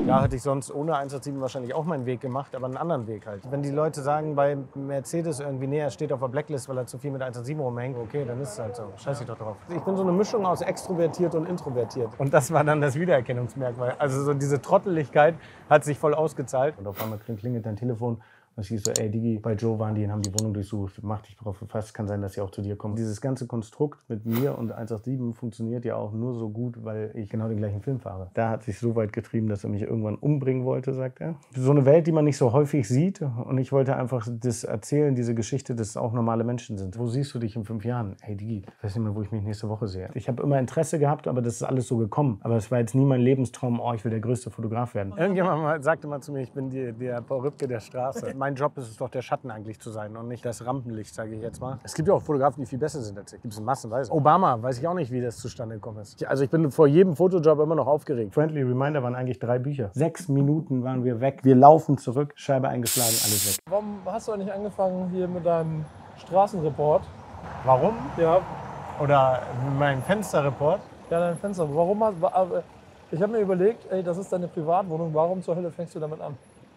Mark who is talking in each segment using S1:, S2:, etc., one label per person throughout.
S1: Da hätte ich sonst ohne 187 wahrscheinlich auch meinen Weg gemacht, aber einen anderen Weg halt. Wenn die Leute sagen, bei Mercedes irgendwie, nee, er steht auf der Blacklist, weil er zu viel mit 187 rumhängt, okay, dann ist es halt so. Scheiß ich doch drauf. Ich bin so eine Mischung aus extrovertiert und introvertiert. Und das war dann das Wiedererkennungsmerkmal. Also so diese Trotteligkeit hat sich voll ausgezahlt. Und auf einmal klingelt dein Telefon. Und ich so, ey Digi, bei Joe waren die und haben die Wohnung durchsucht, mach dich drauf gefasst, kann sein, dass sie auch zu dir kommen. Dieses ganze Konstrukt mit mir und 187 funktioniert ja auch nur so gut, weil ich genau den gleichen Film fahre. Da hat sich so weit getrieben, dass er mich irgendwann umbringen wollte, sagt er. So eine Welt, die man nicht so häufig sieht, und ich wollte einfach das erzählen, diese Geschichte, dass es auch normale Menschen sind. Wo siehst du dich in 5 Jahren? Hey Digi, ich weiß nicht mehr, wo ich mich nächste Woche sehe. Ich habe immer Interesse gehabt, aber das ist alles so gekommen. Aber es war jetzt nie mein Lebenstraum, oh, ich will der größte Fotograf werden. Irgendjemand sagte mal zu mir, ich bin der Paul Rübke der Straße. Mein Job ist es doch, der Schatten eigentlich zu sein und nicht das Rampenlicht, sage ich jetzt mal. Es gibt ja auch Fotografen, die viel besser sind als ich. Gibt es massenweise. Obama, weiß ich auch nicht, wie das zustande gekommen ist. Also ich bin vor jedem Fotojob immer noch aufgeregt. Friendly Reminder waren eigentlich 3 Bücher. 6 Minuten waren wir weg. Wir laufen zurück, Scheibe eingeschlagen, alles weg.
S2: Warum hast du eigentlich angefangen hier mit deinem Straßenreport?
S1: Warum?
S2: Ja.
S1: Oder mein Fensterreport?
S2: Ja, dein Fenster. Warum ich habe mir überlegt, ey, das ist deine Privatwohnung, warum zur Hölle fängst du damit an?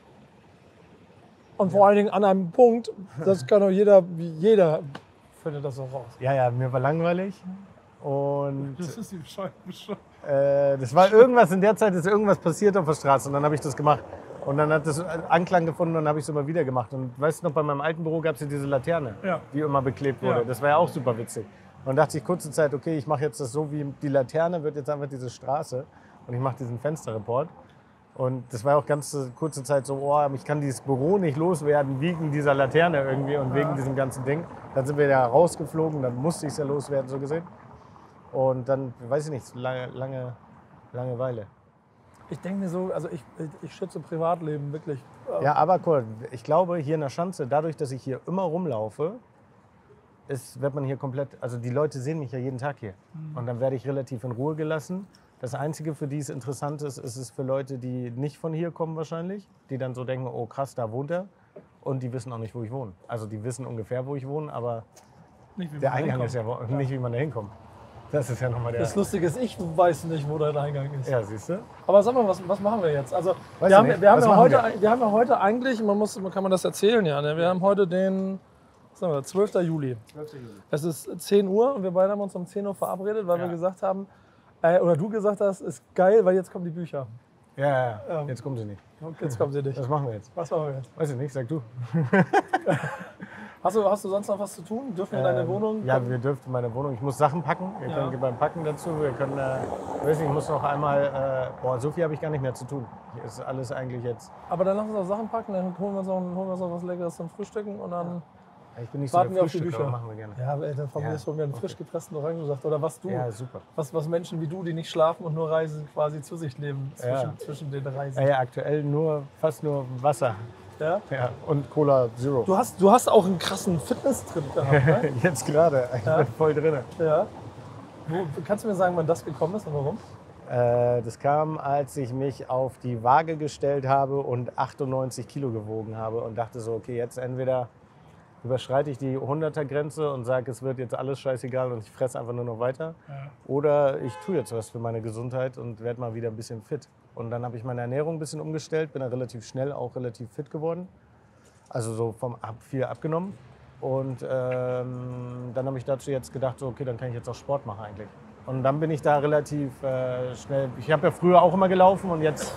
S2: Und vor allen Dingen an einem Punkt, das kann doch jeder findet das auch raus.
S1: Ja, mir war langweilig. Und
S2: Das ist die bescheuert.
S1: das war irgendwas, in der Zeit ist irgendwas passiert auf der Straße und dann habe ich das gemacht. Und dann hat das Anklang gefunden und dann habe ich es immer wieder gemacht. Und weißt du noch, bei meinem alten Büro gab es ja diese Laterne, die immer beklebt wurde.
S2: Ja.
S1: Das war ja auch super witzig. Und dann dachte ich kurze Zeit, okay, ich mache jetzt das so, wie die Laterne wird jetzt einfach diese Straße. Und ich mache diesen Fensterreport. Und das war auch ganz kurze Zeit so, oh, ich kann dieses Büro nicht loswerden wegen dieser Laterne irgendwie und wegen diesem ganzen Ding. Dann sind wir da rausgeflogen, dann musste ich es ja loswerden, so gesehen. Und dann, weiß ich nicht, Langeweile.
S2: Ich denke mir so, also ich schütze Privatleben wirklich.
S1: Ja, aber cool, ich glaube, hier in der Schanze, dadurch, dass ich hier immer rumlaufe, wird man hier komplett, also die Leute sehen mich ja jeden Tag hier. Und dann werde ich relativ in Ruhe gelassen. Das Einzige, für die es interessant ist, ist es für Leute, die nicht von hier kommen wahrscheinlich, die dann so denken, oh krass, da wohnt er. Und die wissen auch nicht, wo ich wohne. Also die wissen ungefähr, wo ich wohne, aber der Eingang ist ja nicht, wie man da hinkommt. Das ist ja nochmal der...
S2: Das Lustige ist, ich weiß nicht, wo dein Eingang ist.
S1: Ja, siehst du?
S2: Aber sag mal, was machen wir jetzt? Also
S1: Wir haben
S2: ja heute eigentlich, kann man das erzählen, ja, ne? Wir haben heute den 12. Juli. 12. Juli. Es ist 10 Uhr und wir beide haben uns um 10 Uhr verabredet, weil wir gesagt haben, oder du gesagt hast, ist geil, weil jetzt kommen die Bücher.
S1: Ja, jetzt kommen sie nicht.
S2: Jetzt kommen sie nicht.
S1: Was machen wir jetzt?
S2: Was machen wir jetzt?
S1: Weiß ich nicht, sag du.
S2: Hast du sonst noch was zu tun? Dürfen wir in deine Wohnung?
S1: Ja, wir dürfen meine Wohnung. Ich muss Sachen packen. Wir können beim Packen dazu. Wir können, weiß nicht, ich muss noch einmal, so viel habe ich gar nicht mehr zu tun. Hier ist alles eigentlich jetzt.
S2: Aber dann lass uns auch Sachen packen, dann holen wir uns noch was Leckeres zum Frühstücken und dann
S1: ich bin nicht so
S2: warten
S1: der
S2: wir auf die
S1: Frühstücker,
S2: Bücher.
S1: machen wir gerne.
S2: Ja, ey, dann holen wir einen frisch gepressten Orangensaft oder was du.
S1: Ja, super.
S2: Was Menschen wie du, die nicht schlafen und nur reisen, quasi zu sich leben zwischen den Reisen.
S1: Ja, aktuell fast nur Wasser.
S2: Ja?
S1: Ja, und Cola Zero.
S2: Du hast auch einen krassen Fitness-Trip gehabt, ne?
S1: Jetzt gerade. Ich bin voll drin.
S2: Ja. Kannst du mir sagen, wann das gekommen ist und warum?
S1: Das kam, als ich mich auf die Waage gestellt habe und 98 Kilo gewogen habe und dachte so, okay, jetzt entweder überschreite ich die 100er-Grenze und sage, es wird jetzt alles scheißegal und ich fresse einfach nur noch weiter. Ja. Oder ich tue jetzt was für meine Gesundheit und werde mal wieder ein bisschen fit. Und dann habe ich meine Ernährung ein bisschen umgestellt, bin dann relativ schnell auch relativ fit geworden. Also so hab viel abgenommen. Und dann habe ich dazu jetzt gedacht, so, okay, dann kann ich jetzt auch Sport machen eigentlich. Und dann bin ich da relativ schnell, ich habe ja früher auch immer gelaufen und jetzt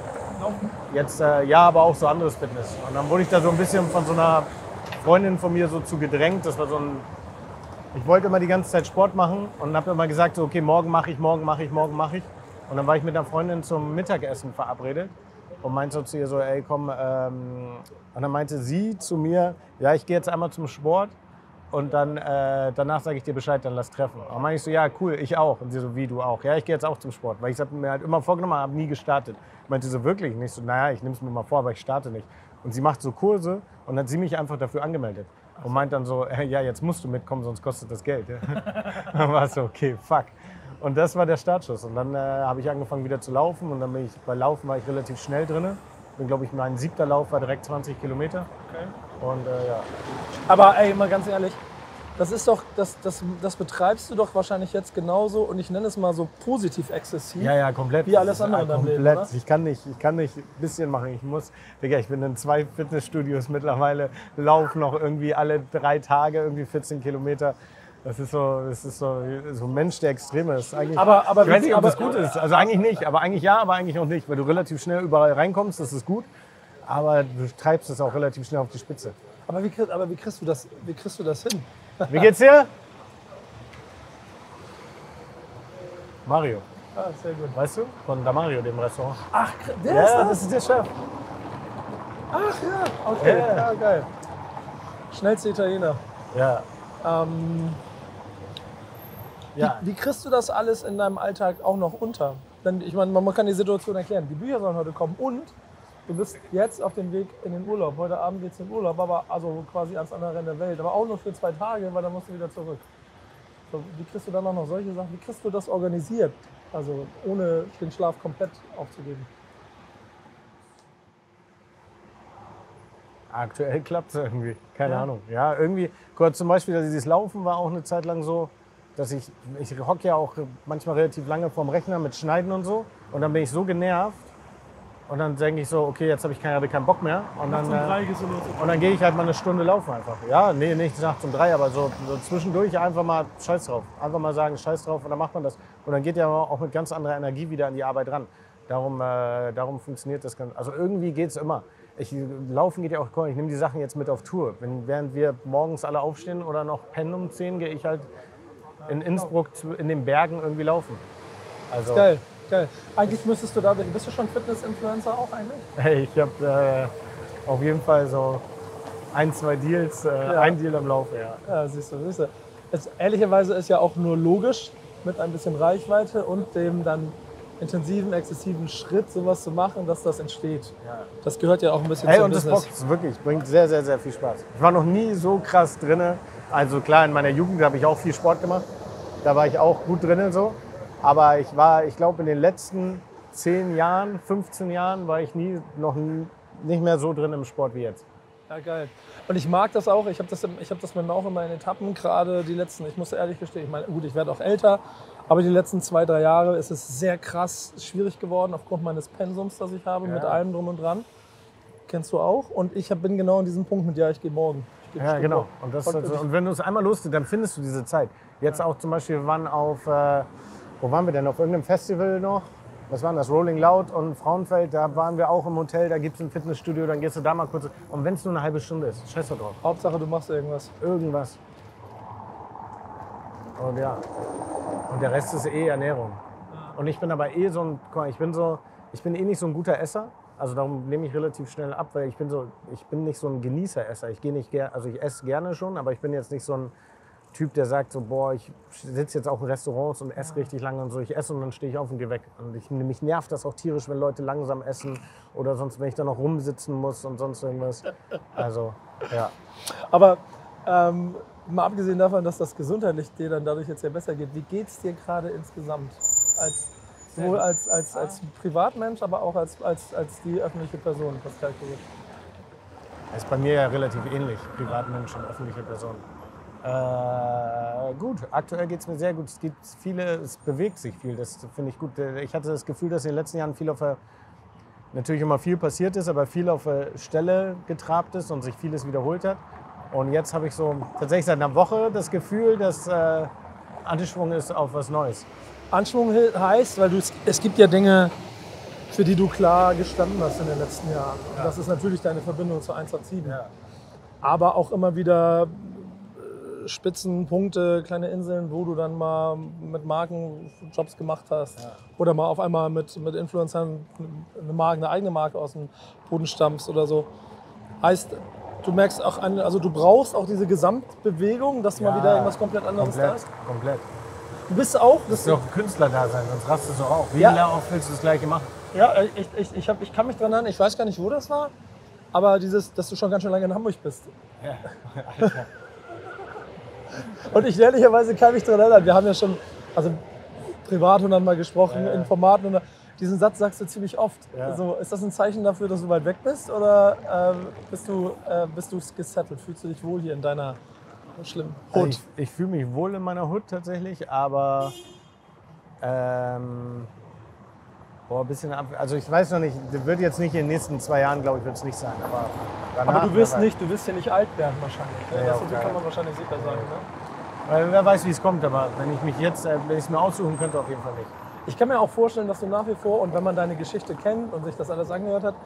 S1: ja, aber auch so anderes Fitness. Und dann wurde ich da so ein bisschen von so einer Freundin von mir so zu gedrängt. Das war so ich wollte immer die ganze Zeit Sport machen und habe immer gesagt, so, okay, morgen mache ich. Und dann war ich mit einer Freundin zum Mittagessen verabredet und meinte so zu ihr so, ey, komm. Und dann meinte sie zu mir, ja, ich gehe jetzt einmal zum Sport und dann danach sage ich dir Bescheid, dann lass treffen. Und dann meinte ich so, ja, cool, ich auch. Und sie so, wie, du auch? Ja, ich gehe jetzt auch zum Sport, weil ich habe mir halt immer vorgenommen, habe nie gestartet. Meinte so, wirklich? Nicht so, naja, ich nehme es mir mal vor, aber ich starte nicht. Und sie macht so Kurse und hat sie mich einfach dafür angemeldet. Und meint dann so, ja, jetzt musst du mitkommen, sonst kostet das Geld. Dann war es so, okay, fuck. Und das war der Startschuss. Und dann habe ich angefangen wieder zu laufen und dann bei Laufen war ich relativ schnell drin. Bin, glaube ich, mein 7. Lauf war direkt 20 Kilometer. Okay. Und ja.
S2: Aber ey, mal ganz ehrlich, Das ist doch, das betreibst du doch wahrscheinlich jetzt genauso und ich nenne es mal so positiv exzessiv.
S1: Ja, komplett.
S2: Wie alles andere in deinem Leben, oder?
S1: Ich kann nicht ein bisschen machen. Ich bin in 2 Fitnessstudios mittlerweile, laufe noch irgendwie alle 3 Tage irgendwie 14 Kilometer. Das ist so ein Mensch, der Extreme ist. Eigentlich,
S2: aber
S1: ich weiß nicht, ob das gut ist. Also eigentlich nicht. Aber eigentlich ja, aber eigentlich auch nicht. Weil du relativ schnell überall reinkommst, das ist gut. Aber du treibst es auch relativ schnell auf die Spitze.
S2: Aber wie kriegst du das hin?
S1: Wie geht's dir? Mario.
S2: Ah, sehr gut.
S1: Weißt du? Von Damario, dem Restaurant.
S2: Ach,
S1: Das ist der Chef.
S2: Ach ja, okay. Ja, geil. Schnellste Italiener.
S1: Ja.
S2: Wie kriegst du das alles in deinem Alltag auch noch unter? Denn ich meine, man kann die Situation erklären. Die Bücher sollen heute kommen und du bist jetzt auf dem Weg in den Urlaub. Heute Abend geht's in den Urlaub, aber also quasi ans andere Ende der Welt. Aber auch nur für 2 Tage, weil dann musst du wieder zurück. So, wie kriegst du dann auch noch solche Sachen? Wie kriegst du das organisiert? Also ohne den Schlaf komplett aufzugeben.
S1: Aktuell klappt es irgendwie. Keine Ahnung. Ja, irgendwie. Zum Beispiel, dieses Laufen war auch eine Zeit lang so, dass ich hocke ja auch manchmal relativ lange vorm Rechner mit Schneiden und so. Und dann bin ich so genervt. Und dann denke ich so, okay, jetzt habe ich gerade keinen Bock mehr. Und dann gehe ich halt mal eine Stunde laufen einfach. Ja, nee, nicht nachts um 3, aber so zwischendurch einfach mal scheiß drauf. Einfach mal sagen, scheiß drauf und dann macht man das. Und dann geht ja auch mit ganz anderer Energie wieder an die Arbeit ran. Darum funktioniert das ganz. Also irgendwie geht es immer. Laufen geht ja auch, ich nehme die Sachen jetzt mit auf Tour. Während wir morgens alle aufstehen oder noch pennen um 10, gehe ich halt in Innsbruck in den Bergen irgendwie laufen. Also,
S2: geil. Eigentlich müsstest du bist du schon Fitness-Influencer auch eigentlich?
S1: Hey, ich habe auf jeden Fall so 1, 2 Deals, ein Deal am Laufen, ja.
S2: Ja, siehst du. Ehrlicherweise ist ja auch nur logisch, mit ein bisschen Reichweite und dem dann intensiven, exzessiven Schritt sowas zu machen, dass das entsteht. Ja. Das gehört ja auch ein bisschen zum Business.
S1: Und das bockt wirklich, bringt sehr, sehr, sehr viel Spaß. Ich war noch nie so krass drin. Also klar, in meiner Jugend habe ich auch viel Sport gemacht. Da war ich auch gut drin so. Aber ich glaube, in den letzten 10 Jahren, 15 Jahren war ich noch nicht mehr so drin im Sport wie jetzt.
S2: Ja, geil. Und ich mag das auch. Ich habe das mit mir auch immer in Etappen, gerade die letzten, ich muss ehrlich gestehen, ich meine, gut, ich werde auch älter, aber die letzten 2, 3 Jahre ist es sehr krass schwierig geworden aufgrund meines Pensums, das ich habe, mit allem drum und dran. Kennst du auch? Und ich bin genau an diesem Punkt mit, ich gehe morgen.
S1: Ja, genau. Und wenn du es einmal lustig, dann findest du diese Zeit. Jetzt auch zum Beispiel, wir waren wo waren wir denn? Auf irgendeinem Festival noch? Was war das? Rolling Loud und Frauenfeld. Da waren wir auch im Hotel, da gibt es ein Fitnessstudio, dann gehst du da mal kurz. Und wenn es nur eine halbe Stunde ist, scheiß doch drauf.
S2: Hauptsache, du machst irgendwas.
S1: Irgendwas. Und ja. Und der Rest ist Ernährung. Und ich bin aber ich bin nicht so ein guter Esser. Also darum nehme ich relativ schnell ab, weil ich bin nicht so ein Genießeresser. Ich esse gerne schon, aber ich bin jetzt nicht so ein Typ, der sagt so, boah, ich sitze jetzt auch in Restaurants und esse richtig lange und so. Ich esse und dann stehe ich auf und gehe weg. Und mich nervt das auch tierisch, wenn Leute langsam essen oder sonst, wenn ich da noch rumsitzen muss und sonst irgendwas. Also, ja.
S2: Aber mal abgesehen davon, dass das gesundheitlich dir dann dadurch jetzt ja besser geht, wie geht es dir gerade insgesamt? Sowohl als Privatmensch, aber auch als die öffentliche Person, Pascal Kugel?
S1: Das ist bei mir ja relativ ähnlich, Privatmensch und öffentliche Person. Gut, aktuell geht es mir sehr gut. Es bewegt sich viel, das finde ich gut. Ich hatte das Gefühl, dass in den letzten Jahren natürlich immer viel passiert ist, aber viel auf der Stelle getrabt ist und sich vieles wiederholt hat. Und jetzt habe ich so tatsächlich seit einer Woche das Gefühl, dass Anschwung ist auf was Neues.
S2: Anschwung heißt, weil es gibt ja Dinge, für die du klar gestanden hast in den letzten Jahren. Ja. Das ist natürlich deine Verbindung zu 187. Ja. Aber auch immer wieder Spitzenpunkte, kleine Inseln, wo du dann mal mit Marken Jobs gemacht hast. Ja. Oder mal auf einmal mit Influencern eine eigene Marke aus dem Boden stammst oder so. Heißt, du merkst auch, du brauchst auch diese Gesamtbewegung, dass mal wieder irgendwas komplett anderes da ist?
S1: Komplett.
S2: Du bist auch...
S1: Du musst doch ein Künstler da sein, sonst rastest du auch. Wie oft willst du das Gleiche machen?
S2: Ja, ich kann mich dran erinnern, ich weiß gar nicht, wo das war, aber dass du schon ganz schön lange in Hamburg bist.
S1: Ja, Alter.
S2: Und ich ehrlicherweise kann mich daran erinnern, wir haben ja schon privat und dann mal gesprochen, in Formaten. Und diesen Satz sagst du ziemlich oft. Ja. Also, ist das ein Zeichen dafür, dass du weit weg bist oder bist du gesettelt? Fühlst du dich wohl hier in deiner schlimm?
S1: Also
S2: Hood.
S1: ich fühle mich wohl in meiner Hood tatsächlich, aber ein bisschen also ich weiß noch nicht, das wird jetzt nicht in den nächsten 2 Jahren, glaube ich, wird es nicht sein. Aber danach,
S2: Aber du wirst hier nicht alt werden wahrscheinlich. Ne?
S1: Ja,
S2: Das
S1: okay.
S2: kann man wahrscheinlich sicher sagen. Ne?
S1: Weil wer weiß, wie es kommt, aber wenn ich es mir aussuchen könnte, auf jeden Fall nicht.
S2: Ich kann mir auch vorstellen, dass du nach wie vor, und wenn man deine Geschichte kennt und sich das alles angehört hat,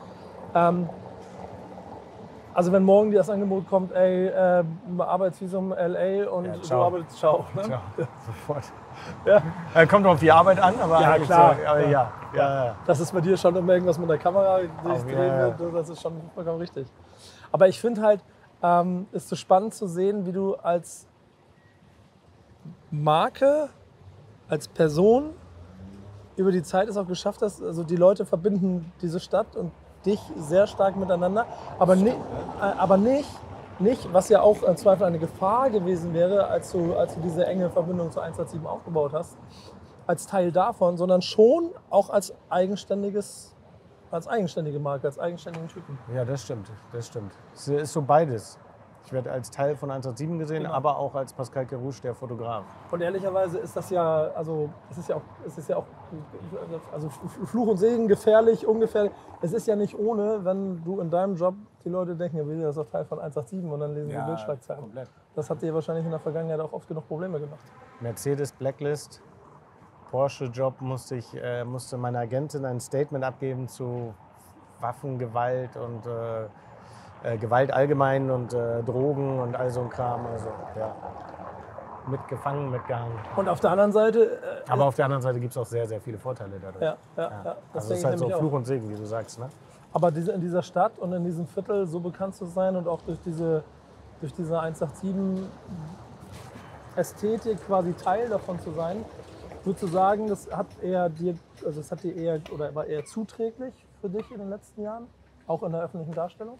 S2: also wenn morgen dir das Angebot kommt, ey, Arbeitsvisum LA und
S1: Ja,
S2: du
S1: ciao.
S2: arbeitest, ciao. Ne?
S1: Tja, sofort.
S2: Ja.
S1: Kommt auf die Arbeit an, aber
S2: Ja,
S1: eigentlich
S2: klar.
S1: So, aber ja.
S2: Das ist bei dir schon immer irgendwas mit der Kamera, die sich
S1: Auf-
S2: drehen
S1: ja.
S2: wird, das ist schon vollkommen richtig. Aber ich finde halt, ist so spannend zu sehen, wie du als Marke, als Person über die Zeit es auch geschafft hast, also die Leute verbinden diese Stadt und dich sehr stark miteinander, aber nicht, was ja auch im Zweifel eine Gefahr gewesen wäre, als du diese enge Verbindung zu 187 aufgebaut hast, als Teil davon, sondern schon auch als eigenständige Marke, als eigenständigen Typen.
S1: Ja, das stimmt. Es ist so beides. Ich werde als Teil von 187 gesehen,
S2: Genau.
S1: aber auch als Pascal Kerouche, der Fotograf.
S2: Und ehrlicherweise ist das ja, also es ist ja auch, also Fluch und Segen, gefährlich, ungefährlich. Es ist ja nicht ohne, wenn du in deinem Job die Leute denken, ja, das ist doch Teil von 187 und dann lesen sie Bildschlagzeilen.
S1: komplett.
S2: Das hat dir wahrscheinlich in der Vergangenheit auch oft genug Probleme gemacht.
S1: Mercedes Blacklist, Porsche-Job musste meine Agentin ein Statement abgeben zu Waffengewalt und Gewalt allgemein und Drogen und all so ein Kram. Also ja, mitgefangen, mitgehangen.
S2: Und auf der anderen Seite,
S1: Aber auf der anderen Seite gibt es auch sehr, sehr viele Vorteile dadurch.
S2: ja,
S1: Das
S2: das
S1: also es
S2: denke
S1: ist
S2: ich
S1: halt so
S2: nämlich
S1: Fluch
S2: auch.
S1: und Segen, wie du sagst. Ne?
S2: Aber in dieser Stadt und in diesem Viertel so bekannt zu sein und auch durch diese 187 Ästhetik quasi Teil davon zu sein, würdest du sagen, das hat dir eher oder war eher zuträglich für dich in den letzten Jahren, auch in der öffentlichen Darstellung?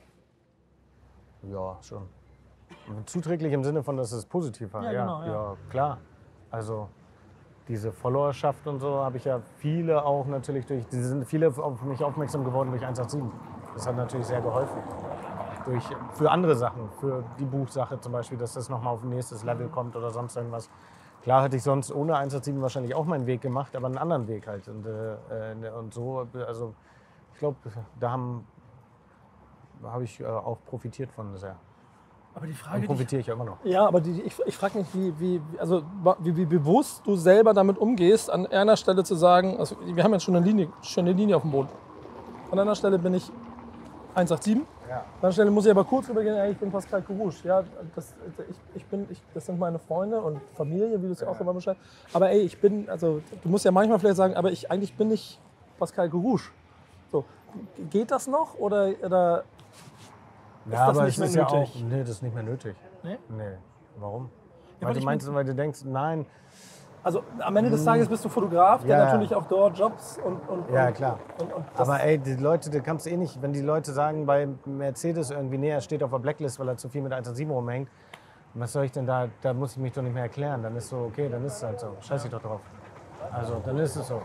S1: Ja, schon. Zuträglich im Sinne von, dass es positiv war.
S2: Ja, genau, ja.
S1: Ja, klar. Also diese Followerschaft und so habe ich ja viele auch natürlich die sind viele auf mich aufmerksam geworden durch 187. Das hat natürlich sehr geholfen. Für andere Sachen, für die Buchsache zum Beispiel, dass das nochmal auf ein nächstes Level kommt oder sonst irgendwas. Klar hätte ich sonst ohne 187 wahrscheinlich auch meinen Weg gemacht, aber einen anderen Weg halt. Und so, also ich glaube, da habe ich auch profitiert von sehr.
S2: Aber die
S1: Und
S2: Frage,
S1: profitiere ich ja immer noch.
S2: ja, aber ich frage mich, wie bewusst du selber damit umgehst, an einer Stelle zu sagen, also wir haben jetzt schon eine Linie auf dem Boden. An einer Stelle bin ich 187,
S1: Ja.
S2: an einer Stelle muss ich aber kurz rübergehen, ey, ich bin Pascal Kerouche. Ja, das sind meine Freunde und Familie, wie du es ja auch immer beschreibst. Aber ey, du musst ja manchmal vielleicht sagen, aber eigentlich bin ich Pascal Kerouche. So, geht das noch oder
S1: Ja,
S2: das
S1: aber
S2: nicht
S1: es ist
S2: mehr
S1: ja auch.
S2: nötig?
S1: Nee, das ist nicht mehr nötig.
S2: Nee?
S1: Nee. Warum?
S2: Ja,
S1: Weil du denkst, nein.
S2: Also am Ende des Tages bist du Fotograf, der
S1: Ja.
S2: natürlich auch dort Jobs und
S1: Ja, klar.
S2: und das,
S1: Aber ey, die Leute, da kannst du eh nicht, wenn die Leute sagen, bei Mercedes irgendwie, nee, er steht auf der Blacklist, weil er zu viel mit 187 rumhängt. Was soll ich denn da muss ich mich doch nicht mehr erklären. Dann ist so, okay, dann ist es halt so. Scheiß ich doch drauf. Also, dann ist es so.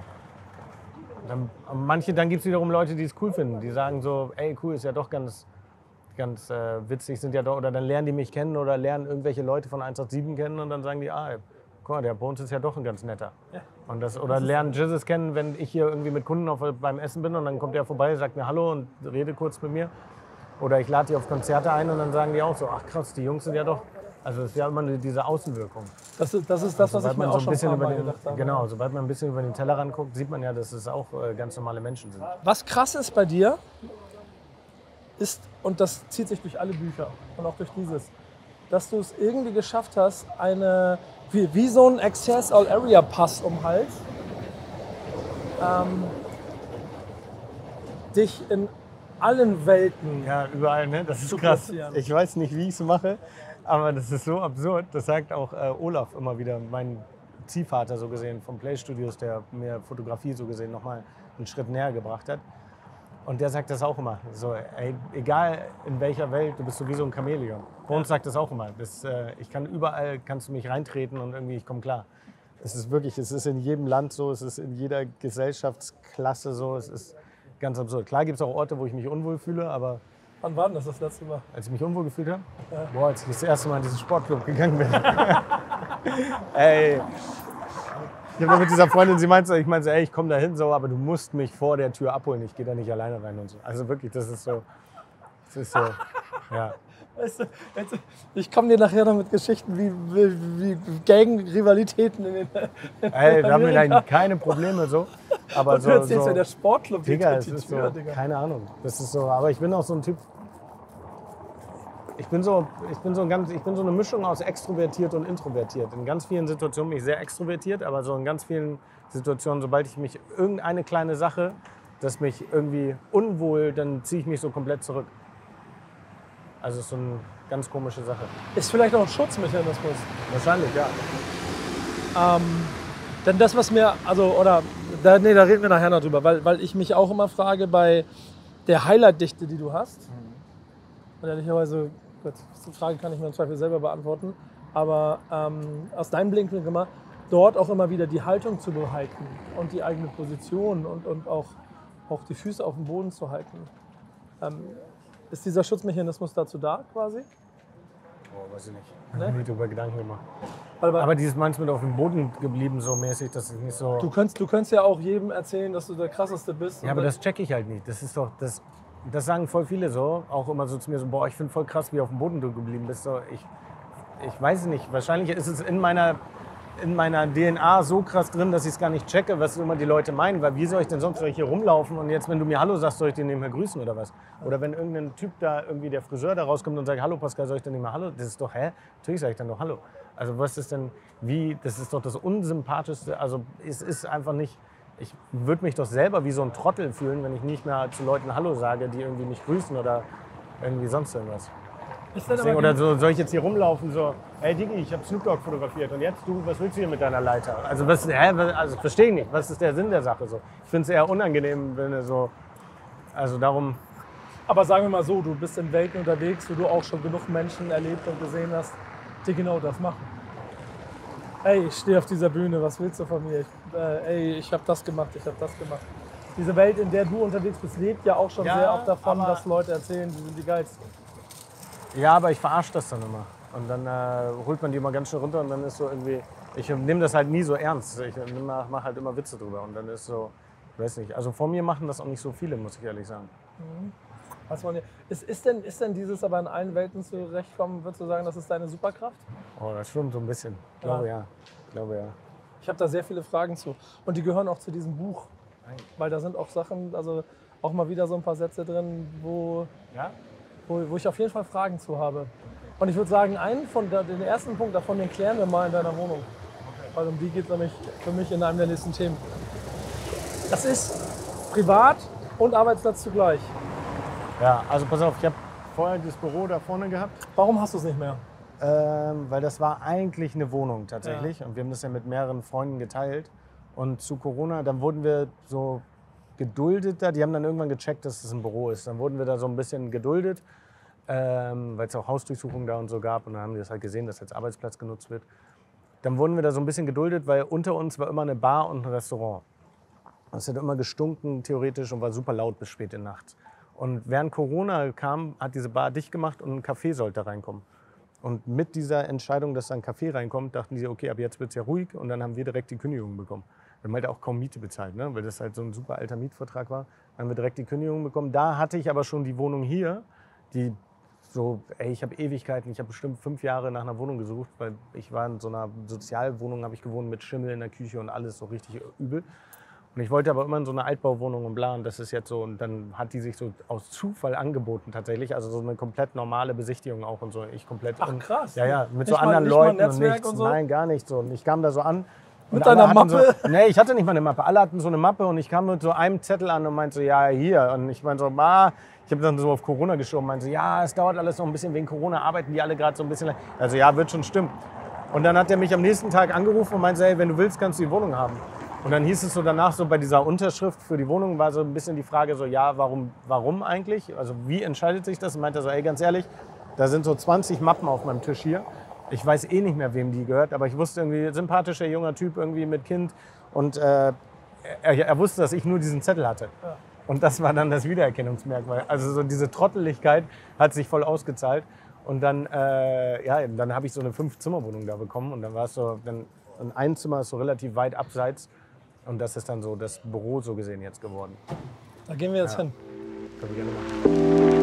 S1: Dann gibt es wiederum Leute, die es cool finden. Die sagen so, ey, cool, ist ja doch ganz witzig, sind ja doch, oder dann lernen die mich kennen oder lernen irgendwelche Leute von 187 kennen und dann sagen die, guck mal, der bei uns ist ja doch ein ganz netter.
S2: Ja.
S1: Und oder lernen Jizzes kennen, wenn ich hier irgendwie mit Kunden beim Essen bin und dann kommt der vorbei, sagt mir Hallo und rede kurz mit mir. Oder ich lade die auf Konzerte ein und dann sagen die auch so, ach krass, die Jungs sind ja doch. Also es ist ja immer diese Außenwirkung.
S2: das ist das, was ich mir auch schon ein paar Mal gedacht habe.
S1: Genau, sobald man ein bisschen über den Tellerrand guckt, sieht man ja, dass es auch ganz normale Menschen sind.
S2: Was krass ist bei dir, ist, und das zieht sich durch alle Bücher und auch durch dieses, dass du es irgendwie geschafft hast, wie so ein Access All Area Pass um den Hals, dich in allen Welten.
S1: Ja, überall, ne? Das ist
S2: Zu
S1: krass.
S2: platzieren.
S1: Ich weiß nicht, wie ich es mache, aber das ist so absurd. Das sagt auch Olaf immer wieder, mein Ziehvater so gesehen vom Play Studios, der mir Fotografie so gesehen nochmal einen Schritt näher gebracht hat. Und der sagt das auch immer. So, ey, egal in welcher Welt, du bist so wie so ein Chamäleon. Bei uns sagt das auch immer. Ich kann überall, kannst du mich reintreten und irgendwie ich komme klar. Es ist wirklich, es ist in jedem Land so, es ist in jeder Gesellschaftsklasse so, es ist ganz absurd. Klar gibt es auch Orte, wo ich mich unwohl fühle, aber
S2: Wann war denn das letzte Mal?
S1: Als ich mich unwohl gefühlt habe?
S2: Ja.
S1: Boah, als ich das erste Mal in diesen Sportclub gegangen bin. Ey. Ich habe mit dieser Freundin, ich meinte, ey, ich komme da hin, so, aber du musst mich vor der Tür abholen, ich gehe da nicht alleine rein und so. Also wirklich, das ist so, ja.
S2: Weißt du, ich komme dir nachher noch mit Geschichten wie Gang-Rivalitäten in den
S1: Ey, da haben wir dann keine Probleme so. Aber
S2: und du erzählst ja, der Sportclub,
S1: Digga, es ist so, keine Ahnung. Das ist so, aber ich bin auch so ein Typ. Ich bin so eine Mischung aus extrovertiert und introvertiert. In ganz vielen Situationen bin ich sehr extrovertiert, aber so in ganz vielen Situationen, sobald ich mich irgendeine kleine Sache, das mich irgendwie unwohl, dann ziehe ich mich so komplett zurück. Also es ist so eine ganz komische Sache.
S2: Ist vielleicht auch ein Schutzmechanismus.
S1: Wahrscheinlich, ja.
S2: Denn das, was mir, da reden wir nachher noch drüber, weil ich mich auch immer frage bei der Highlight-Dichte, die du hast. Und ehrlicherweise, gut, die Frage kann ich mir im Zweifel selber beantworten, aber aus deinem Blickwinkel immer, dort auch immer wieder die Haltung zu behalten und die eigene Position und auch die Füße auf dem Boden zu halten. Ist dieser Schutzmechanismus dazu da quasi?
S1: Oh, weiß ich nicht.
S2: Ne?
S1: Ich habe mir darüber Gedanken gemacht.
S2: Aber
S1: dieses manchmal auf dem Boden geblieben so mäßig, das ist nicht so...
S2: Du könntest ja auch jedem erzählen, dass du der Krasseste bist.
S1: Ja, aber das check ich halt nicht. Das ist doch... Das sagen voll viele so, auch immer so zu mir so, boah, ich finde voll krass, wie auf dem Boden du geblieben bist. So, ich weiß nicht, wahrscheinlich ist es in meiner DNA so krass drin, dass ich es gar nicht checke, was immer die Leute meinen. Weil wie soll ich denn sonst hier rumlaufen und jetzt, wenn du mir Hallo sagst, soll ich den nicht mehr grüßen oder was? Oder wenn irgendein Typ da, irgendwie der Friseur da rauskommt und sagt, hallo Pascal, soll ich denn nicht mehr Hallo? Das ist doch, Natürlich sage ich dann doch Hallo. Also was ist denn, das ist doch das Unsympathischste. Also es ist einfach nicht... Ich würde mich doch selber wie so ein Trottel fühlen, wenn ich nicht mehr zu Leuten Hallo sage, die irgendwie mich grüßen oder irgendwie sonst irgendwas. Oder so, soll ich jetzt hier rumlaufen, so, hey Digi, ich habe Snoop Dogg fotografiert und jetzt du, was willst du hier mit deiner Leiter? Also, verstehe ich nicht, was ist der Sinn der Sache so? Ich finde es eher unangenehm, wenn er so, also darum...
S2: Aber sagen wir mal so, du bist in Welten unterwegs, wo du auch schon genug Menschen erlebt und gesehen hast, die genau das machen. Ey, ich stehe auf dieser Bühne, was willst du von mir? Ich habe das gemacht, ich habe das gemacht. Diese Welt, in der du unterwegs bist, lebt ja auch schon sehr oft davon, dass Leute erzählen, sie sind die Geilsten.
S1: Ja, aber ich verarsche das dann immer. Und dann holt man die immer ganz schön runter und dann ist so irgendwie... Ich nehme das halt nie so ernst. Ich mache halt immer Witze drüber und dann ist so... Ich weiß nicht, also vor mir machen das auch nicht so viele, muss ich ehrlich sagen.
S2: Mhm. Ist denn dieses aber in allen Welten zurechtkommen, würdest du sagen, das ist deine Superkraft?
S1: Oh, das stimmt so ein bisschen. Ich glaube ja.
S2: Ich habe da sehr viele Fragen zu. Und die gehören auch zu diesem Buch. Weil da sind auch Sachen, also auch mal wieder so ein paar Sätze drin, wo ich auf jeden Fall Fragen zu habe. Und ich würde sagen, den ersten Punkt davon, den klären wir mal in deiner Wohnung. Okay. Weil um die geht es nämlich für mich in einem der nächsten Themen. Das ist Privat- und Arbeitsplatz zugleich.
S1: Ja, also pass auf, ich habe vorher das Büro da vorne gehabt.
S2: Warum hast du es nicht mehr?
S1: Weil das war eigentlich eine Wohnung tatsächlich. Ja. Und wir haben das ja mit mehreren Freunden geteilt. Und zu Corona, dann wurden wir so geduldet da. Die haben dann irgendwann gecheckt, dass es ein Büro ist. Dann wurden wir da so ein bisschen geduldet, weil es auch Hausdurchsuchungen da und so gab. Und dann haben die das halt gesehen, dass als Arbeitsplatz genutzt wird. Dann wurden wir da so ein bisschen geduldet, weil unter uns war immer eine Bar und ein Restaurant. Es hat immer gestunken theoretisch und war super laut bis spät in der Nacht. Und während Corona kam, hat diese Bar dicht gemacht und ein Café sollte reinkommen. Und mit dieser Entscheidung, dass da ein Café reinkommt, dachten die, okay, ab jetzt wird es ja ruhig. Und dann haben wir direkt die Kündigung bekommen. Wir haben halt auch kaum Miete bezahlt, ne? Weil das halt so ein super alter Mietvertrag war. Dann haben wir direkt die Kündigung bekommen. Da hatte ich aber schon die Wohnung hier, die so, ich habe Ewigkeiten, ich habe bestimmt 5 Jahre nach einer Wohnung gesucht, weil ich war in so einer Sozialwohnung, habe ich gewohnt mit Schimmel in der Küche und alles so richtig übel. Und ich wollte aber immer in so eine Altbauwohnung und bla, und das ist jetzt so, und dann hat die sich so aus Zufall angeboten tatsächlich, also so eine komplett normale Besichtigung auch und so, ich komplett.
S2: Ach krass.
S1: Ja, mit
S2: nicht
S1: so anderen Leuten und nichts,
S2: und so?
S1: nein, gar nicht so. Und ich kam da so an.
S2: Mit deiner Mappe?
S1: So, nee, ich hatte nicht mal eine Mappe, alle hatten so eine Mappe und ich kam mit so einem Zettel an und meinte so, ja, hier. Und ich meinte so, ich habe dann so auf Corona geschoben, meinte so, ja, es dauert alles noch ein bisschen, wegen Corona arbeiten die alle gerade so ein bisschen. Also ja, wird schon stimmen. Und dann hat er mich am nächsten Tag angerufen und meinte, hey, wenn du willst, kannst du die Wohnung haben. Und dann hieß es so danach, so bei dieser Unterschrift für die Wohnung war so ein bisschen die Frage so, ja, warum eigentlich? Also wie entscheidet sich das? Und meinte er so, ey, ganz ehrlich, da sind so 20 Mappen auf meinem Tisch hier. Ich weiß eh nicht mehr, wem die gehört, aber ich wusste irgendwie, sympathischer junger Typ irgendwie mit Kind. Und er wusste, dass ich nur diesen Zettel hatte. Ja. Und das war dann das Wiedererkennungsmerkmal. Also so diese Trotteligkeit hat sich voll ausgezahlt. Und dann, dann habe ich so eine 5-Zimmer-Wohnung da bekommen. Und dann war es so, ein Zimmer ist so relativ weit abseits. Und das ist dann so das Büro so gesehen jetzt geworden.
S2: Da gehen wir jetzt hin.
S1: Können wir gerne machen.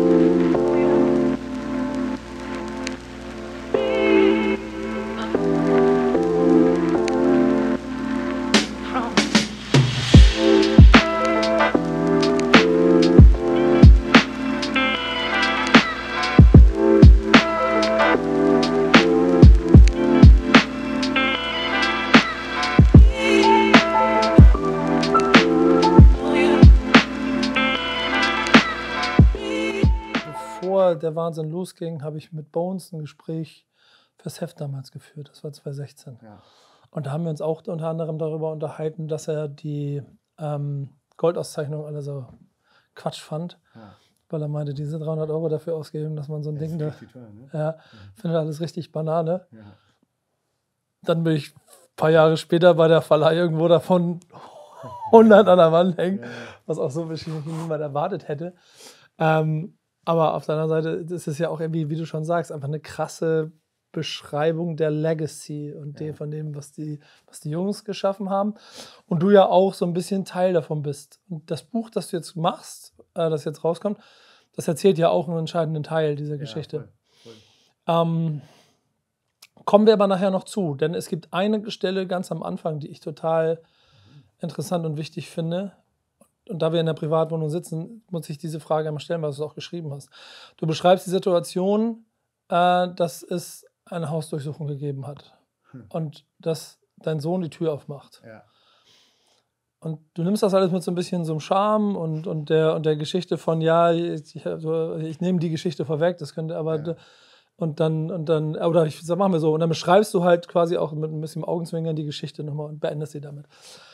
S2: Der Wahnsinn losging, habe ich mit Bones ein Gespräch fürs Heft damals geführt. Das war 2016. Ja. Und da haben wir uns auch unter anderem darüber unterhalten, dass er die Goldauszeichnung alle so Quatsch fand. Ja. Weil er meinte, diese 300 € dafür ausgeben, dass man so ein Ding da... Teuer, ne? Ja, findet alles richtig Banane. Ja. Dann bin ich ein paar Jahre später bei der Verleih irgendwo davon 100 an der Wand hängen, was auch so wahrscheinlich niemand erwartet hätte. Aber auf der anderen Seite ist es ja auch irgendwie, wie du schon sagst, einfach eine krasse Beschreibung der Legacy und von dem, was die Jungs geschaffen haben. Und du ja auch so ein bisschen Teil davon bist. Und das Buch, das du jetzt machst, das jetzt rauskommt, das erzählt ja auch einen entscheidenden Teil dieser Geschichte. Voll. Kommen wir aber nachher noch zu, denn es gibt eine Stelle ganz am Anfang, die ich total interessant und wichtig finde. Und da wir in der Privatwohnung sitzen, muss ich diese Frage einmal stellen, was du auch geschrieben hast. Du beschreibst die Situation, dass es eine Hausdurchsuchung gegeben hat und dass dein Sohn die Tür aufmacht. Ja. Und du nimmst das alles mit so ein bisschen so einem Charme und der Geschichte von, ich nehme die Geschichte vorweg, das könnte aber... Ja. Und dann, oder ich sag, machen wir so, und dann beschreibst du halt quasi auch mit ein bisschen Augenzwinkern die Geschichte nochmal und beendest sie damit.